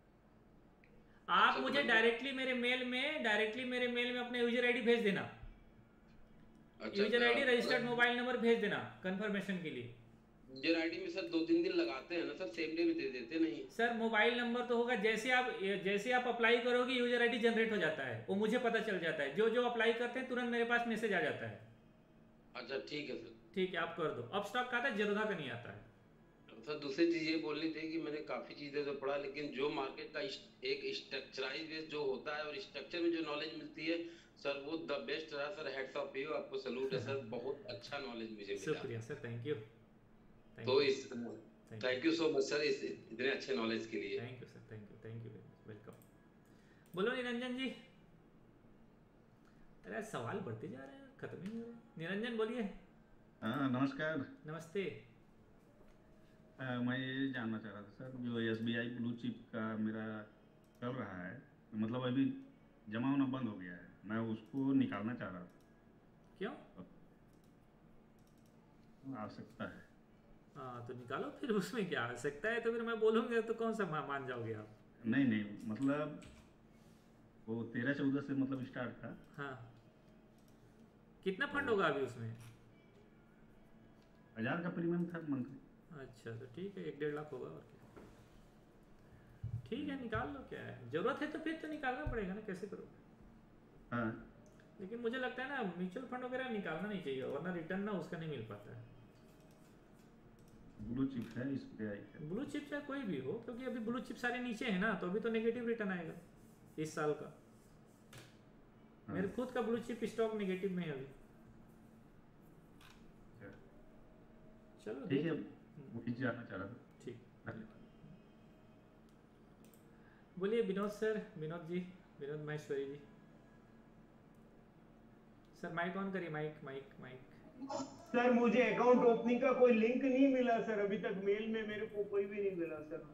आप मुझे डायरेक्टली मेरे मेल में डायरेक्टली मेरे मेल में अपने यूजर आईडी भेज देना। User ID registered mobile number भेज देना कंफर्मेशन के लिए। यूजर आईडी में सर दो तीन दिन लगाते हैं ना सर, सेम डे में दे देते नहीं। सर मोबाइल नंबर तो होगा, जैसे आप जैसे आप अप्लाई करोगे यूजर आईडी जनरेट हो जाता है, वो मुझे पता चल जाता है। जो जो अप्लाई करते हैं तुरंत मेरे पास मैसेज आ जाता है। अच्छा ठीक है सर। ठीक है, आप कर दो। अब स्टॉक का आता है, जरूरत का नहीं आता है। सर दूसरी चीज ये बोलनी थी कि मैंने काफी चीजें तो पढ़ा, लेकिन जो मार्केट का एक स्ट्रक्चराइज बेस जो होता है और स्ट्रक्चर में जो नॉलेज मिलती है सर, वो द बेस्ट रहा सर। हेड्स ऑफ यू, आपको सैल्यूट है सर, बहुत अच्छा नॉलेज मुझे मिला। शुक्रिया सर, थैंक यू। तो इस thank you so much sir, इस इतने अच्छे नॉलेज के लिए। Thank you sir, thank you thank you very much, welcome. बोलो निरंजन जी। अरे सवाल बढ़ते जा रहे हैं, खत्म ही नहीं हो रहे। निरंजन बोलिए। हाँ नमस्कार। नमस्ते। आ, मैं ये जानना चाह रहा था सर, जो S B I blue chip का मेरा चल रहा है, मतलब अभी जमा होना बंद हो गया है, मैं उसको निकालना चाह रहा था। क्यों? आवश्यकता है। हाँ तो निकालो फिर, उसमें क्या आवश्यकता है, तो फिर मैं बोलूँगा तो कौन सा मान जाओगे आप? नहीं नहीं, मतलब वो तेरह चौदह से मतलब स्टार्ट था। हाँ। कितना फंड होगा अभी उसमें? हजार का प्रीमियम था मंथली। अच्छा तो ठीक है, एक डेढ़ लाख होगा और क्या। ठीक है निकाल लो, क्या है, जरूरत है तो फिर तो निकालना पड़ेगा ना, कैसे करोगे? हाँ। लेकिन मुझे लगता है ना म्यूचुअल फंड वगैरह निकालना नहीं चाहिए, वरना रिटर्न ना उसका नहीं मिल पाता है। ब्लू चिप है इस पे आई है। ब्लू चिप चाहे कोई भी हो, क्योंकि अभी ब्लू चिप सारे नीचे है ना, तो अभी तो नेगेटिव रिटर्न आएगा इस साल का। हाँ। मेरे खुद का ब्लू चिप स्टॉक नेगेटिव में है अभी। चलो ठीक है, वही जानना चाह रहा था। ठीक, बोलिए Vinod sir, Vinod ji, Vinod Maheshwari ji. Sir mike on करिए, माइक माइक माइक। सर मुझे अकाउंट ओपनिंग का कोई लिंक नहीं मिला सर, अभी तक मेल में मेरे को कोई भी नहीं मिला सर।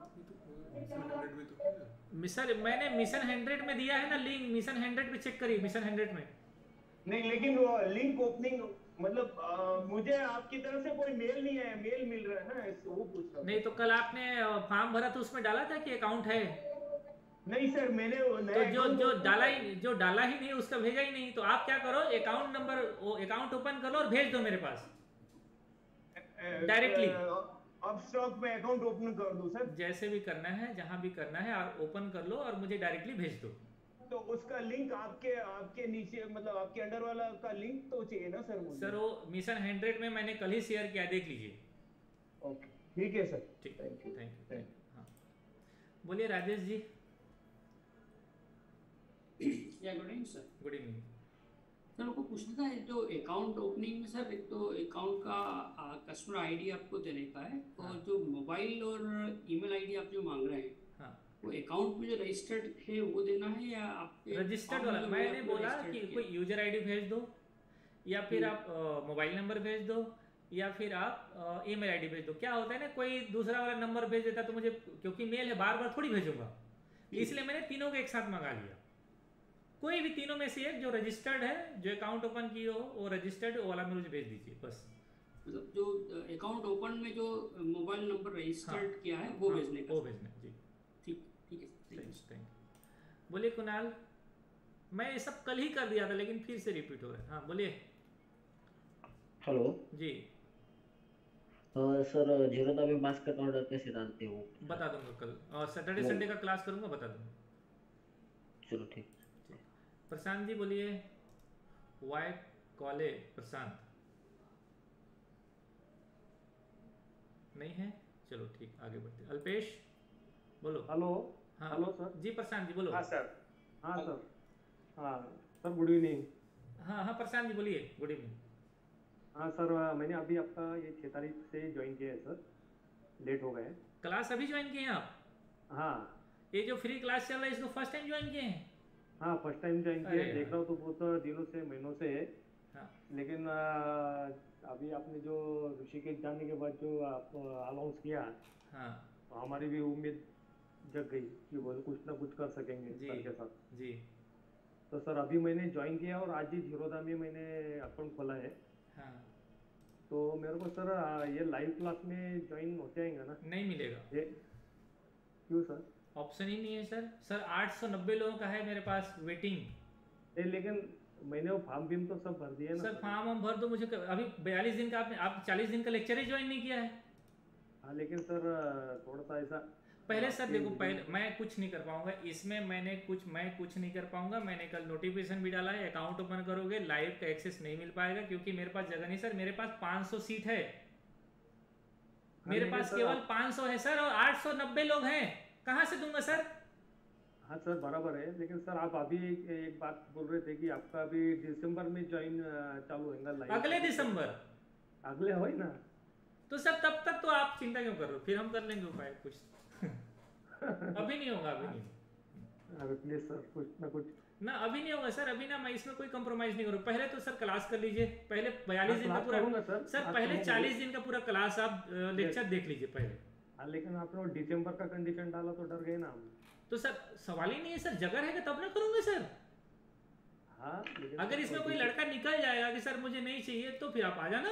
सर मैंने मिशन हंड्रेड में दिया है ना लिंक, मिशन हंड्रेड पे चेक करिए, मिशन हंड्रेड में। नहीं लेकिन वो लिंक ओपनिंग मतलब आ, मुझे आपकी तरफ से कोई मेल नहीं आया, मेल मिल रहा है ना, वो पूछ रहा। नहीं तो कल आपने फॉर्म भरा तो उसमें डाला था कि अकाउंट है? नहीं सर मैंने तो जो जो डाला ही जो डाला ही नहीं उसका भेजा ही नहीं, तो आप क्या करो, अकाउंट नंबर वो अकाउंट ओपन कर लो और भेज दो मेरे पास डायरेक्टली। अब स्टॉक में अकाउंट ओपन कर दो सर? जैसे भी करना है, जहां भी करना है आप ओपन कर लो और मुझे डायरेक्टली भेज दो। तो उसका लिंक आपके आपके नीचे मतलब आपके अंडर वाला का लिंक तो चाहिए ना सर मुझे। सर वो मिशन हंड्रेड में मैंने कल ही शेयर किया, देख लीजिए। ओके ठीक है सर, ठीक, थैंक यू थैंक यू। हाँ बोलिए राजेश जी। या good evening sir. Good evening sir, मेरे को पूछना था, जो अकाउंट ओपनिंग में सर एक तो अकाउंट का कस्टमर आईडी आपको देने का है, और हाँ। जो मोबाइल और ईमेल आईडी आप जो मांग रहे हैं, हाँ। वो अकाउंट में जो रजिस्टर्ड है वो देना है या आपके रजिस्टर्ड वाला? मैंने बोला कि कोई यूजर आईडी भेज दो, या फिर आप मोबाइल नंबर भेज दो, या फिर आप ईमेल आईडी भेज दो। क्या होता है ना, कोई दूसरा वाला नंबर भेज देता तो मुझे, क्योंकि मेल है बार बार थोड़ी भेजूंगा, इसलिए मैंने तीनों को एक साथ मंगा लिया। कोई भी तीनों में से एक जो रजिस्टर्ड है, जो अकाउंट ओपन किए हो वो रजिस्टर्ड वाला में मुझे भेज दीजिए बस। मतलब जो अकाउंट ओपन में जो मोबाइल नंबर रजिस्टर्ड हाँ, किया है वो हाँ, भेजने का? वो भेजने जी। ठीक ठीक है, थैंक यू। बोलिए कुणाल। मैं ये सब कल ही कर दिया था लेकिन फिर से रिपीट हो रहा है। हाँ बोलिए। हेलो जी। तो सर जीरो में बास्केट ऑर्डर कैसे डालते हो? बता दूंगा कल, और सैटरडे संडे का क्लास करूंगा, बता दूंगा। चलो ठीक। प्रशांत जी बोलिए। वाई कॉले प्रशांत। नहीं है, चलो ठीक, आगे बढ़ते। अल्पेश बोलो। हेलो। हाँ हेलो सर। जी प्रशांत जी बोलो। हाँ सर। हाँ सर। हाँ सर, गुड इवनिंग। हाँ हाँ प्रशांत जी बोलिए, गुड इवनिंग। हाँ सर, मैंने अभी आपका ये छः तारीख से ज्वाइन किया है सर, लेट हो गए। क्लास अभी ज्वाइन किए हैं आप? हाँ। ये जो फ्री क्लास चल रहा है इसको फर्स्ट टाइम ज्वाइन किए हैं? हाँ फर्स्ट टाइम ज्वाइन किया है, अरे देख रहा हूँ तो बहुत दिनों से महीनों से है। हाँ। लेकिन आ, अभी आपने जो ऋषिकेश जाने के बाद जो आप अनाउंस किया, हाँ तो हमारी भी उम्मीद जग गई कि वो कुछ ना कुछ कर सकेंगे जी सर के साथ। जी। तो सर अभी मैंने ज्वाइन किया और आज ही जीरोधा में मैंने अकाउंट खोला है। हाँ। तो मेरे को सर आ, ये लाइव क्लास में ज्वाइन हो जाएगा ना? नहीं मिलेगा। ये क्यों सर? ऑप्शन ही नहीं है सर। सर आठ सौ नब्बे लोगों का है मेरे पास वेटिंग। ए, लेकिन मैंने वो फॉर्म बीम तो सब भर दिए ना सर। फॉर्म हम भर दो, मुझे क- अभी बयालीस दिन का आपने आप चालीस दिन का लेक्चर ही ज्वाइन नहीं किया है। हाँ लेकिन सर थोड़ा सा ऐसा पहले सर आपके देखो, पहले लिए- मैं कुछ नहीं कर पाऊंगा इसमें, मैंने कुछ मैं कुछ नहीं कर पाऊंगा। मैंने कल नोटिफिकेशन भी डाला है, अकाउंट ओपन करोगे लाइव का एक्सेस नहीं मिल पाएगा क्योंकि मेरे पास जगह नहीं सर। मेरे पास पाँच सौ सीट है, मेरे लेकिन पास सर केवल आप- पाँच सौ है सर, और आठ सौ नब्बे लोग हैं, कहाँ से दूंगा सर? हाँ सर बराबर है, लेकिन सर आप अभी एक, एक बात बोल रहे थे कि आपका अभी दिसंबर में ज्वाइन चालू होगा लाइव। अगले दिसंबर। अगले हो ना? तो सर तब तक तो आप चिंता क्यों कर रहे हो, फिर हम कर लेंगे उपाय कुछ। अभी नहीं होगा, अभी नहीं। अरे प्लीज सर कुछ ना कुछ। ना अभी नहीं होगा सर, अभी ना मैं इसमें कोई कंप्रोमाइज नहीं करूँ। पहले तो सर क्लास कर लीजिए, पहले बयालीस दिन का क्लास पूरा करूंगा सर, सर क्लास पहले करूंगा। चालीस दिन का पूरा क्लास आप लेक्चर देख लीजिए पहले। हाँ लेकिन आपने वो दिसंबर का कंडीशन डाला तो डर गए ना हम। तो सर सवाल ही नहीं है सर, जगह रहेगा तब ना करूंगा सर। हाँ लेकिन अगर इसमें कोई लड़का निकल जाएगा कि सर मुझे नहीं चाहिए, तो फिर आप आ जाना।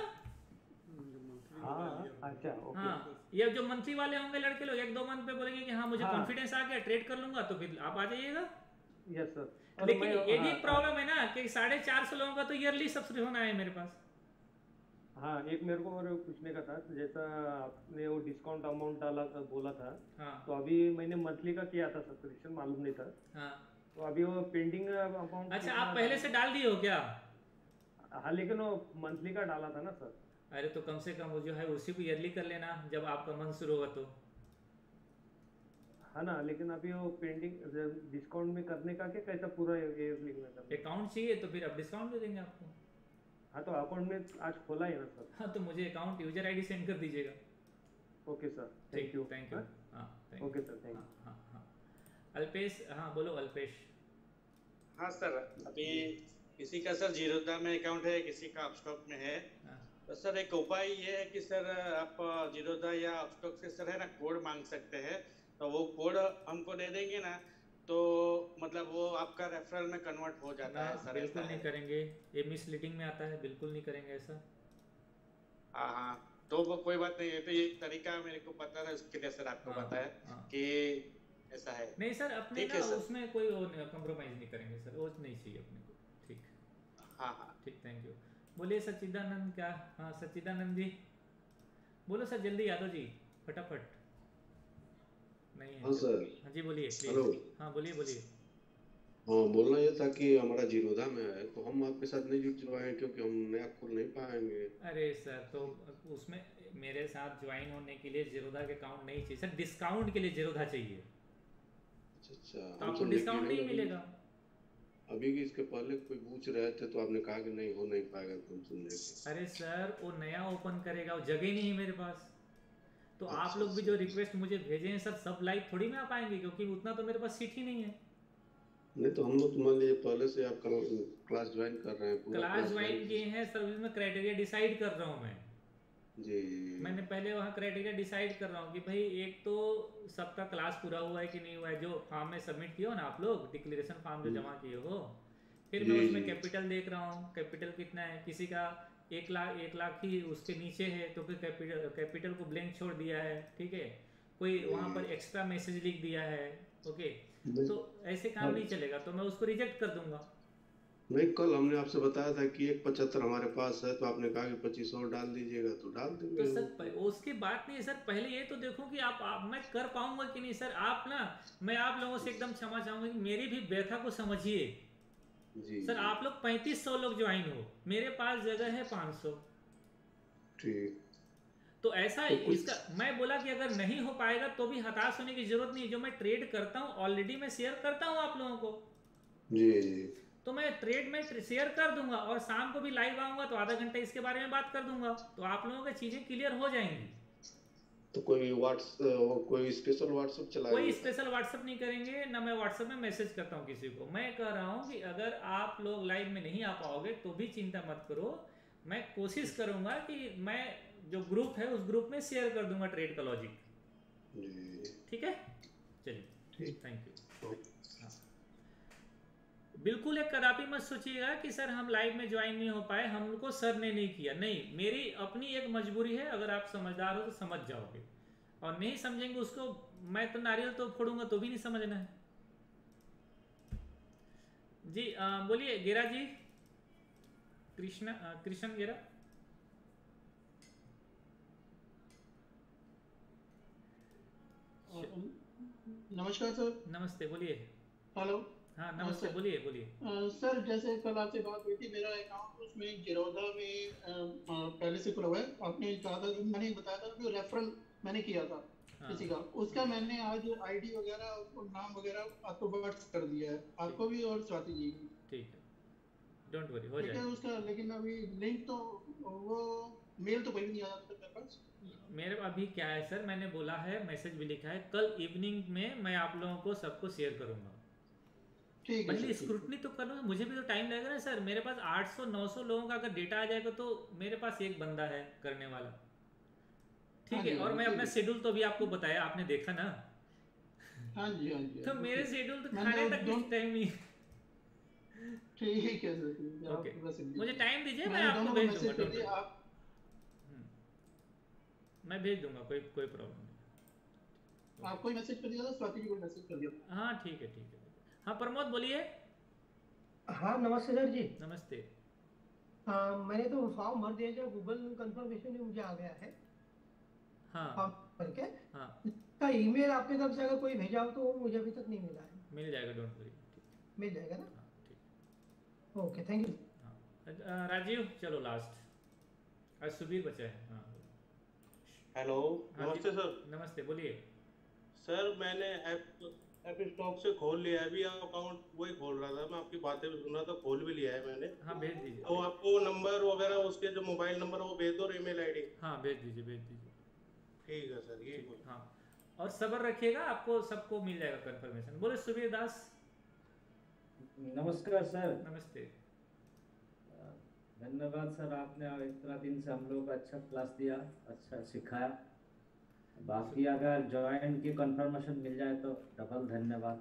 हाँ अच्छा ओके। हाँ, ये जो मंथली वाले होंगे लड़के लोग एक दो मंथ पे बोलेंगे कि हाँ मुझे हाँ। कॉन्फिडेंस आ गया, ट्रेड कर लूंगा, तो फिर आप आ जाइएगा। Yes sir. लेकिन मैं- ये भी हाँ, प्रॉब्लम है ना कि साढ़े चार सौ लोगों का तो ईयरली सब्सक्रिप्शन आया है मेरे पास। हाँ एक मेरे को और पूछने का था, जैसा आपने वो डिस्काउंट अमाउंट डाला था बोला था, हाँ। तो अभी मैंने मंथली का किया था सब्सक्रिप्शन, मालूम नहीं था। हाँ। तो अभी वो पेंडिंग अमाउंट। अच्छा आप पहले से डाल दिए हो क्या? हाँ लेकिन वो मंथली का डाला था ना सर। अरे तो कम से कम वो जो है उसी को ईयरली कर लेना जब आपका मंथ शुरू होगा तो। हाँ ना, लेकिन अभी वो पेंडिंग डिस्काउंट में करने का क्या, कैसा पूरा ईयरली में करना? अकाउंट चाहिए तो फिर अब डिस्काउंट दे देंगे आपको। हाँ तो अकाउंट में आज खोला है ना सर। हाँ तो मुझे अकाउंट यूजर आईडी सेंड कर दीजिएगा। Okay sir, thank you. Thank you. हाँ thank you। Okay sir, thank you. हाँ हाँ हाँ। अल्पेश, हाँ बोलो अल्पेश। हाँ सर, अभी किसी का सर जीरोधा में अकाउंट है, किसी का अपस्टॉक में है। तो सर एक उपाय ये है कि सर आप जीरोधा या अपस्टॉक से सर है ना कोड मांग सकते हैं, तो वो कोड हमको दे देंगे ना, तो मतलब वो आपका रेफरल में कन्वर्ट हो जाता है सर। बिल्कुल नहीं करेंगे, ये मिसलीडिंग में आता है, बिल्कुल नहीं करेंगे ऐसा। हाँ हाँ, तो वो कोई बात नहीं है, तो ये तरीका मेरे को पता था, इसके लिए सर आपको बताया कि ऐसा है। नहीं सर, अपने ठीक ना है सर। उसमें कोई कंप्रोमाइज नहीं करेंगे सर, वो नहीं चाहिए अपने को। ठीक। हाँ हाँ ठीक, थैंक यू। बोलिए सच्चिदानंद। क्या? हाँ सच्चिदानंद जी बोलो सर, जल्दी यादव जी फटाफट। नहीं है? हाँ सर। हाँ जी बोलिए प्लीज। हेलो। हाँ बोलिए बोलिए। हाँ, बोलना ये था कि हमारा जीरोधा में है तो हम आपके साथ नहीं जुड़ पाएंगे क्योंकि हम नया खोल नहीं पाएंगे। अरे सर तो उसमें मेरे साथ ज्वाइन होने के लिए जीरोधा के अकाउंट नहीं चाहिए सर, डिस्काउंट के लिए जीरोधा चाहिए। अच्छा अच्छा। तो हम आपको समझे कि डिस्काउंट नहीं अभी- मिलेगा। अभी की इसके पहले कोई पूछ रहे थे तो आपने कहा कि नहीं हो नहीं पाएगा, तो हम सुन रहे थे। अरे सर वो नया ओपन करेगा, वो जगह ही नहीं है मेरे पास। तो आप अच्छा, लोग भी जो रिक्वेस्ट मुझे भेजे हैं सर, सब लाइव थोड़ी में आ पाएंगे क्योंकि उतना तो मेरे पास सीट ही नहीं है। नहीं तो हम लोग मान लीजिए पहले से आप क्लास ज्वाइन कर रहे हैं, पूरा क्लास ज्वाइन किए हैं सर, उसमें क्राइटेरिया डिसाइड कर रहा हूँ मैं। जी। मैंने पहले वहाँ क्राइटेरिया डिसाइड कर रहा हूँ कि भाई एक तो सबका क्लास पूरा हुआ है कि नहीं हुआ है, जो फॉर्म में सबमिट किया हो ना आप लोग, डिक्लेरेशन फॉर्म जो जमा किए हो। फिर मैं जी, उसमें जी। कैपिटल देख रहा हूँ, कैपिटल कितना है, किसी का एक लाख एक लाख ही उसके नीचे है तो फिर कैपिटल कैपिटल को ब्लैंक छोड़ दिया है, ठीक है। कोई वहाँ पर एक्स्ट्रा मैसेज लिख दिया है, ओके। तो ऐसे काम नहीं चलेगा, तो मैं उसको रिजेक्ट कर दूंगा। नहीं, कल हमने आपसे बताया था कि एक पचहत्तर हमारे पास है, तो आपने कहा कि पच्चीस और डाल दीजिएगा, तो डाल देंगे। तो सर प- उसकी बात नहीं है सर, पहले ये तो देखो कि आप, आप मैं कर पाऊंगा कि नहीं सर। आप ना, मैं आप लोगों से एकदम क्षमा चाहूंगा कि मेरी भी व्यथा को समझिए जी सर। आप लोग पैंतीस सौ लोग ज्वाइन हो, मेरे पास जगह है पाँच सौ। ठीक। तो ऐसा तो कुछ- इसका मैं बोला कि अगर नहीं हो पाएगा तो भी हताश होने की जरूरत नहीं है। जो मैं ट्रेड करता हूँ ऑलरेडी मैं शेयर करता हूँ आप लोगों को, जी जी तो मैं ट्रेड में शेयर कर दूंगा और शाम को भी लाइव आऊंगा तो आधा घंटा इसके बारे में बात कर दूंगा, तो आप लोगों की चीजें क्लियर हो जाएंगी। तो कोई व्हाट्स कोई स्पेशल व्हाट्सएप चलाएंगे? कोई स्पेशल व्हाट्सएप नहीं करेंगे ना, मैं व्हाट्सएप में मैसेज करता हूँ किसी को। मैं कह रहा हूँ कि अगर आप लोग लाइव में नहीं आ पाओगे तो भी चिंता मत करो, मैं कोशिश करूंगा कि मैं जो ग्रुप है उस ग्रुप में शेयर कर दूंगा ट्रेड का लॉजिक। ठीक है, चलिए थैंक यू। हाँ। बिल्कुल एक कदापि मत सोचिएगा कि सर हम लाइव में ज्वाइन नहीं हो पाए, हमको सर ने नहीं किया, नहीं, मेरी अपनी एक मजबूरी है। अगर आप समझदार हो तो समझ जाओगे, और नहीं समझेंगे उसको मैं तो नारियल तो फोड़ूंगा तो भी नहीं समझना है जी। आ, बोलिए गेरा जी, कृष्ण कृष्ण गेरा। नमस्कार सर। नमस्ते, बोलिए। हेलो। हाँ नमस्ते, बोलिए बोलिए। अ, सर जैसे कल आपसे बात हुई थी, मेरा अकाउंट उसमें जिरोधा में अ, अ, पहले से खुला हुआ है। आपने कहा था, मैंने बताया था कि रेफरल मैंने किया था हाँ। किसी का, उसका मैंने आज आईडी वगैरह और नाम वगैरह आपको व्हाट्स कर दिया है, आपको भी और स्वाति जी को। ठीक है, डोंट वरी, हो ठीक है जाएगा। उसका, लेकिन अभी लिंक तो वो मेल तो कोई भी नहीं आया था मेरे पास। मेरे अभी क्या है सर, मैंने बोला है, मैसेज भी लिखा है, कल इवनिंग में मैं आप लोगों को सबको शेयर करूंगा। ठीक है पहले सर, स्क्रूटनी तो करूँगा, मुझे भी तो टाइम लगेगा ना सर। मेरे पास आठ सौ नौ सौ लोगों का अगर डेटा आ जाएगा तो मेरे पास एक बंदा है करने वाला। ठीक हाँ है, जी, और हाँ मैं जी, अपना ठीक है। शेड्यूल तो भी आपको बताया, आपने देखा ना। हाँ जी हाँ जी। तो मेरे शेड्यूल तो मैंने खाने तक दोनों- कुछ टाइम नहीं। ठीक है सर, ठीक है, ओके, आप बस इंतजार मुझे टाइम दीजिए, मैं मैंने आपको दोनों भेज को दूंगा। मैसेज कर don't दिया, worry। आप मैं भेज दूंगा, कोई कोई प्रॉब्लम नहीं। आपको ही मैसेज कर दिया था, स्वाति जी को मैसेज कर दिया था। हाँ ठीक है ठीक है। हाँ प्रमोद बोलिए। हाँ नमस्ते सर जी। नमस्ते। हाँ मैंने तो फॉर्म भर दिया, जो गूगल कंफर्मेशन में मुझे आ गया है हाँ फॉर्म भर के। हाँ का ईमेल आपकी तरफ से अगर कोई भेजा हो तो वो मुझे अभी तक नहीं मिला है। मिल जाएगा, डोंट वरी। मिल जाएगा ना? हाँ ठीक। Okay thank you. हाँ राजीव, चलो लास्ट, आज सुबीर बचा है। हाँ हेलो, हाँ जी, नमस्ते सर। नमस्ते, बोलिए। सर मैंने ऐप ऐप स्टॉक से खोल लिया है, अभी अकाउंट वही खोल रहा था, मैं आपकी बातें भी सुन रहा था, खोल भी लिया है मैंने। हाँ भेज दीजिए। तो आपको नंबर वगैरह उसके जो मोबाइल नंबर वो भेज दो और ईमेल आईडी। हाँ भेज दीजिए, भेज दीजिए। ठीक है सर, ये हाँ, और सब्र रखिएगा, आपको सबको मिल जाएगा कंफर्मेशन। बोले सुबीर दास। नमस्कार सर। नमस्ते। धन्यवाद सर, आपने इतना दिन से हम लोग को अच्छा क्लास दिया, अच्छा सिखाया। बाकी अगर ज्वाइन की कंफर्मेशन मिल जाए तो डबल धन्यवाद।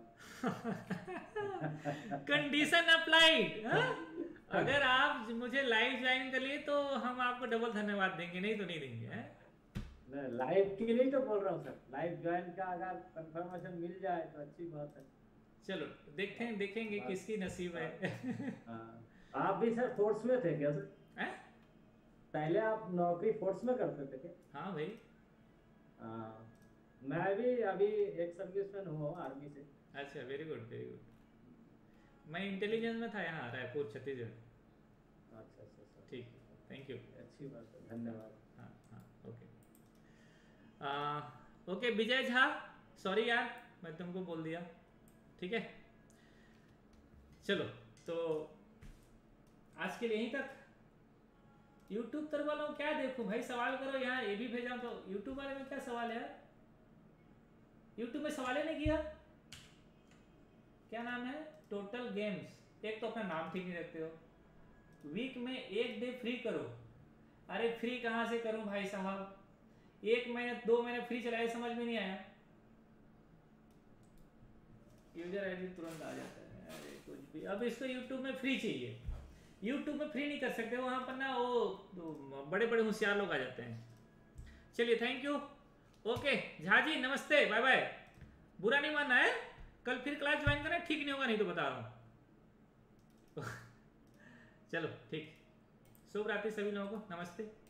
Condition applied. अगर आप मुझे लाइव ज्वाइन कर लिए तो हम आपको डबल धन्यवाद देंगे, नहीं तो नहीं देंगे। है? मैं लाइव के लिए तो बोल रहा हूँ सर, लाइव ज्वाइन का अगर कंफर्मेशन मिल जाए तो अच्छी बात है। चलो देखते हैं, देखेंगे किसकी नसीब है। हाँ, आप भी सर फोर्स में थे क्या सर? है? पहले आप नौकरी फोर्स में करते थे क्या? हाँ भाई। हाँ, मैं भी अभी एक सर्विसमैन हुआ हूँ आर्मी से। अच्छा, वेरी गुड वेरी गुड। मैं इंटेलिजेंस में था यहाँ रायपुर छत्तीसगढ़। अच्छा अच्छा सर, ठीक है, थैंक यू। अच्छी बात है, धन्यवाद। हाँ हाँ ओके। आ, ओके विजय झा, सॉरी यार मैं तुमको बोल दिया। ठीक है, चलो तो आज के लिए यहीं तक। यूट्यूब तर वालों क्या देखो भाई, सवाल करो। यहाँ ये भी भेजा तो यूट्यूब वाले में क्या सवाल है? यूट्यूब में सवाल ही नहीं किया। क्या नाम है? Total games. एक तो अपना नाम ठीक नहीं रखते हो। वीक में एक डे फ्री करो। अरे फ्री कहाँ से करूं भाई साहब? एक महीने दो महीने फ्री चलाए, समझ में नहीं आया। यूजर आईडी तुरंत आ जाता है। अरे कुछ भी, अब इसको यूट्यूब में फ्री चाहिए। यूट्यूब में फ्री नहीं कर सकते, वहाँ पर ना वो तो बड़े बड़े होशियार लोग आ जाते हैं। चलिए thank you. Okay Jha ji नमस्ते, बाय बाय। बुरा नहीं मानना है, कल फिर क्लास ज्वाइन करना, ठीक नहीं होगा नहीं तो बता रहा हूँ। चलो ठीक, शुभ रात्रि सभी लोगों को, नमस्ते।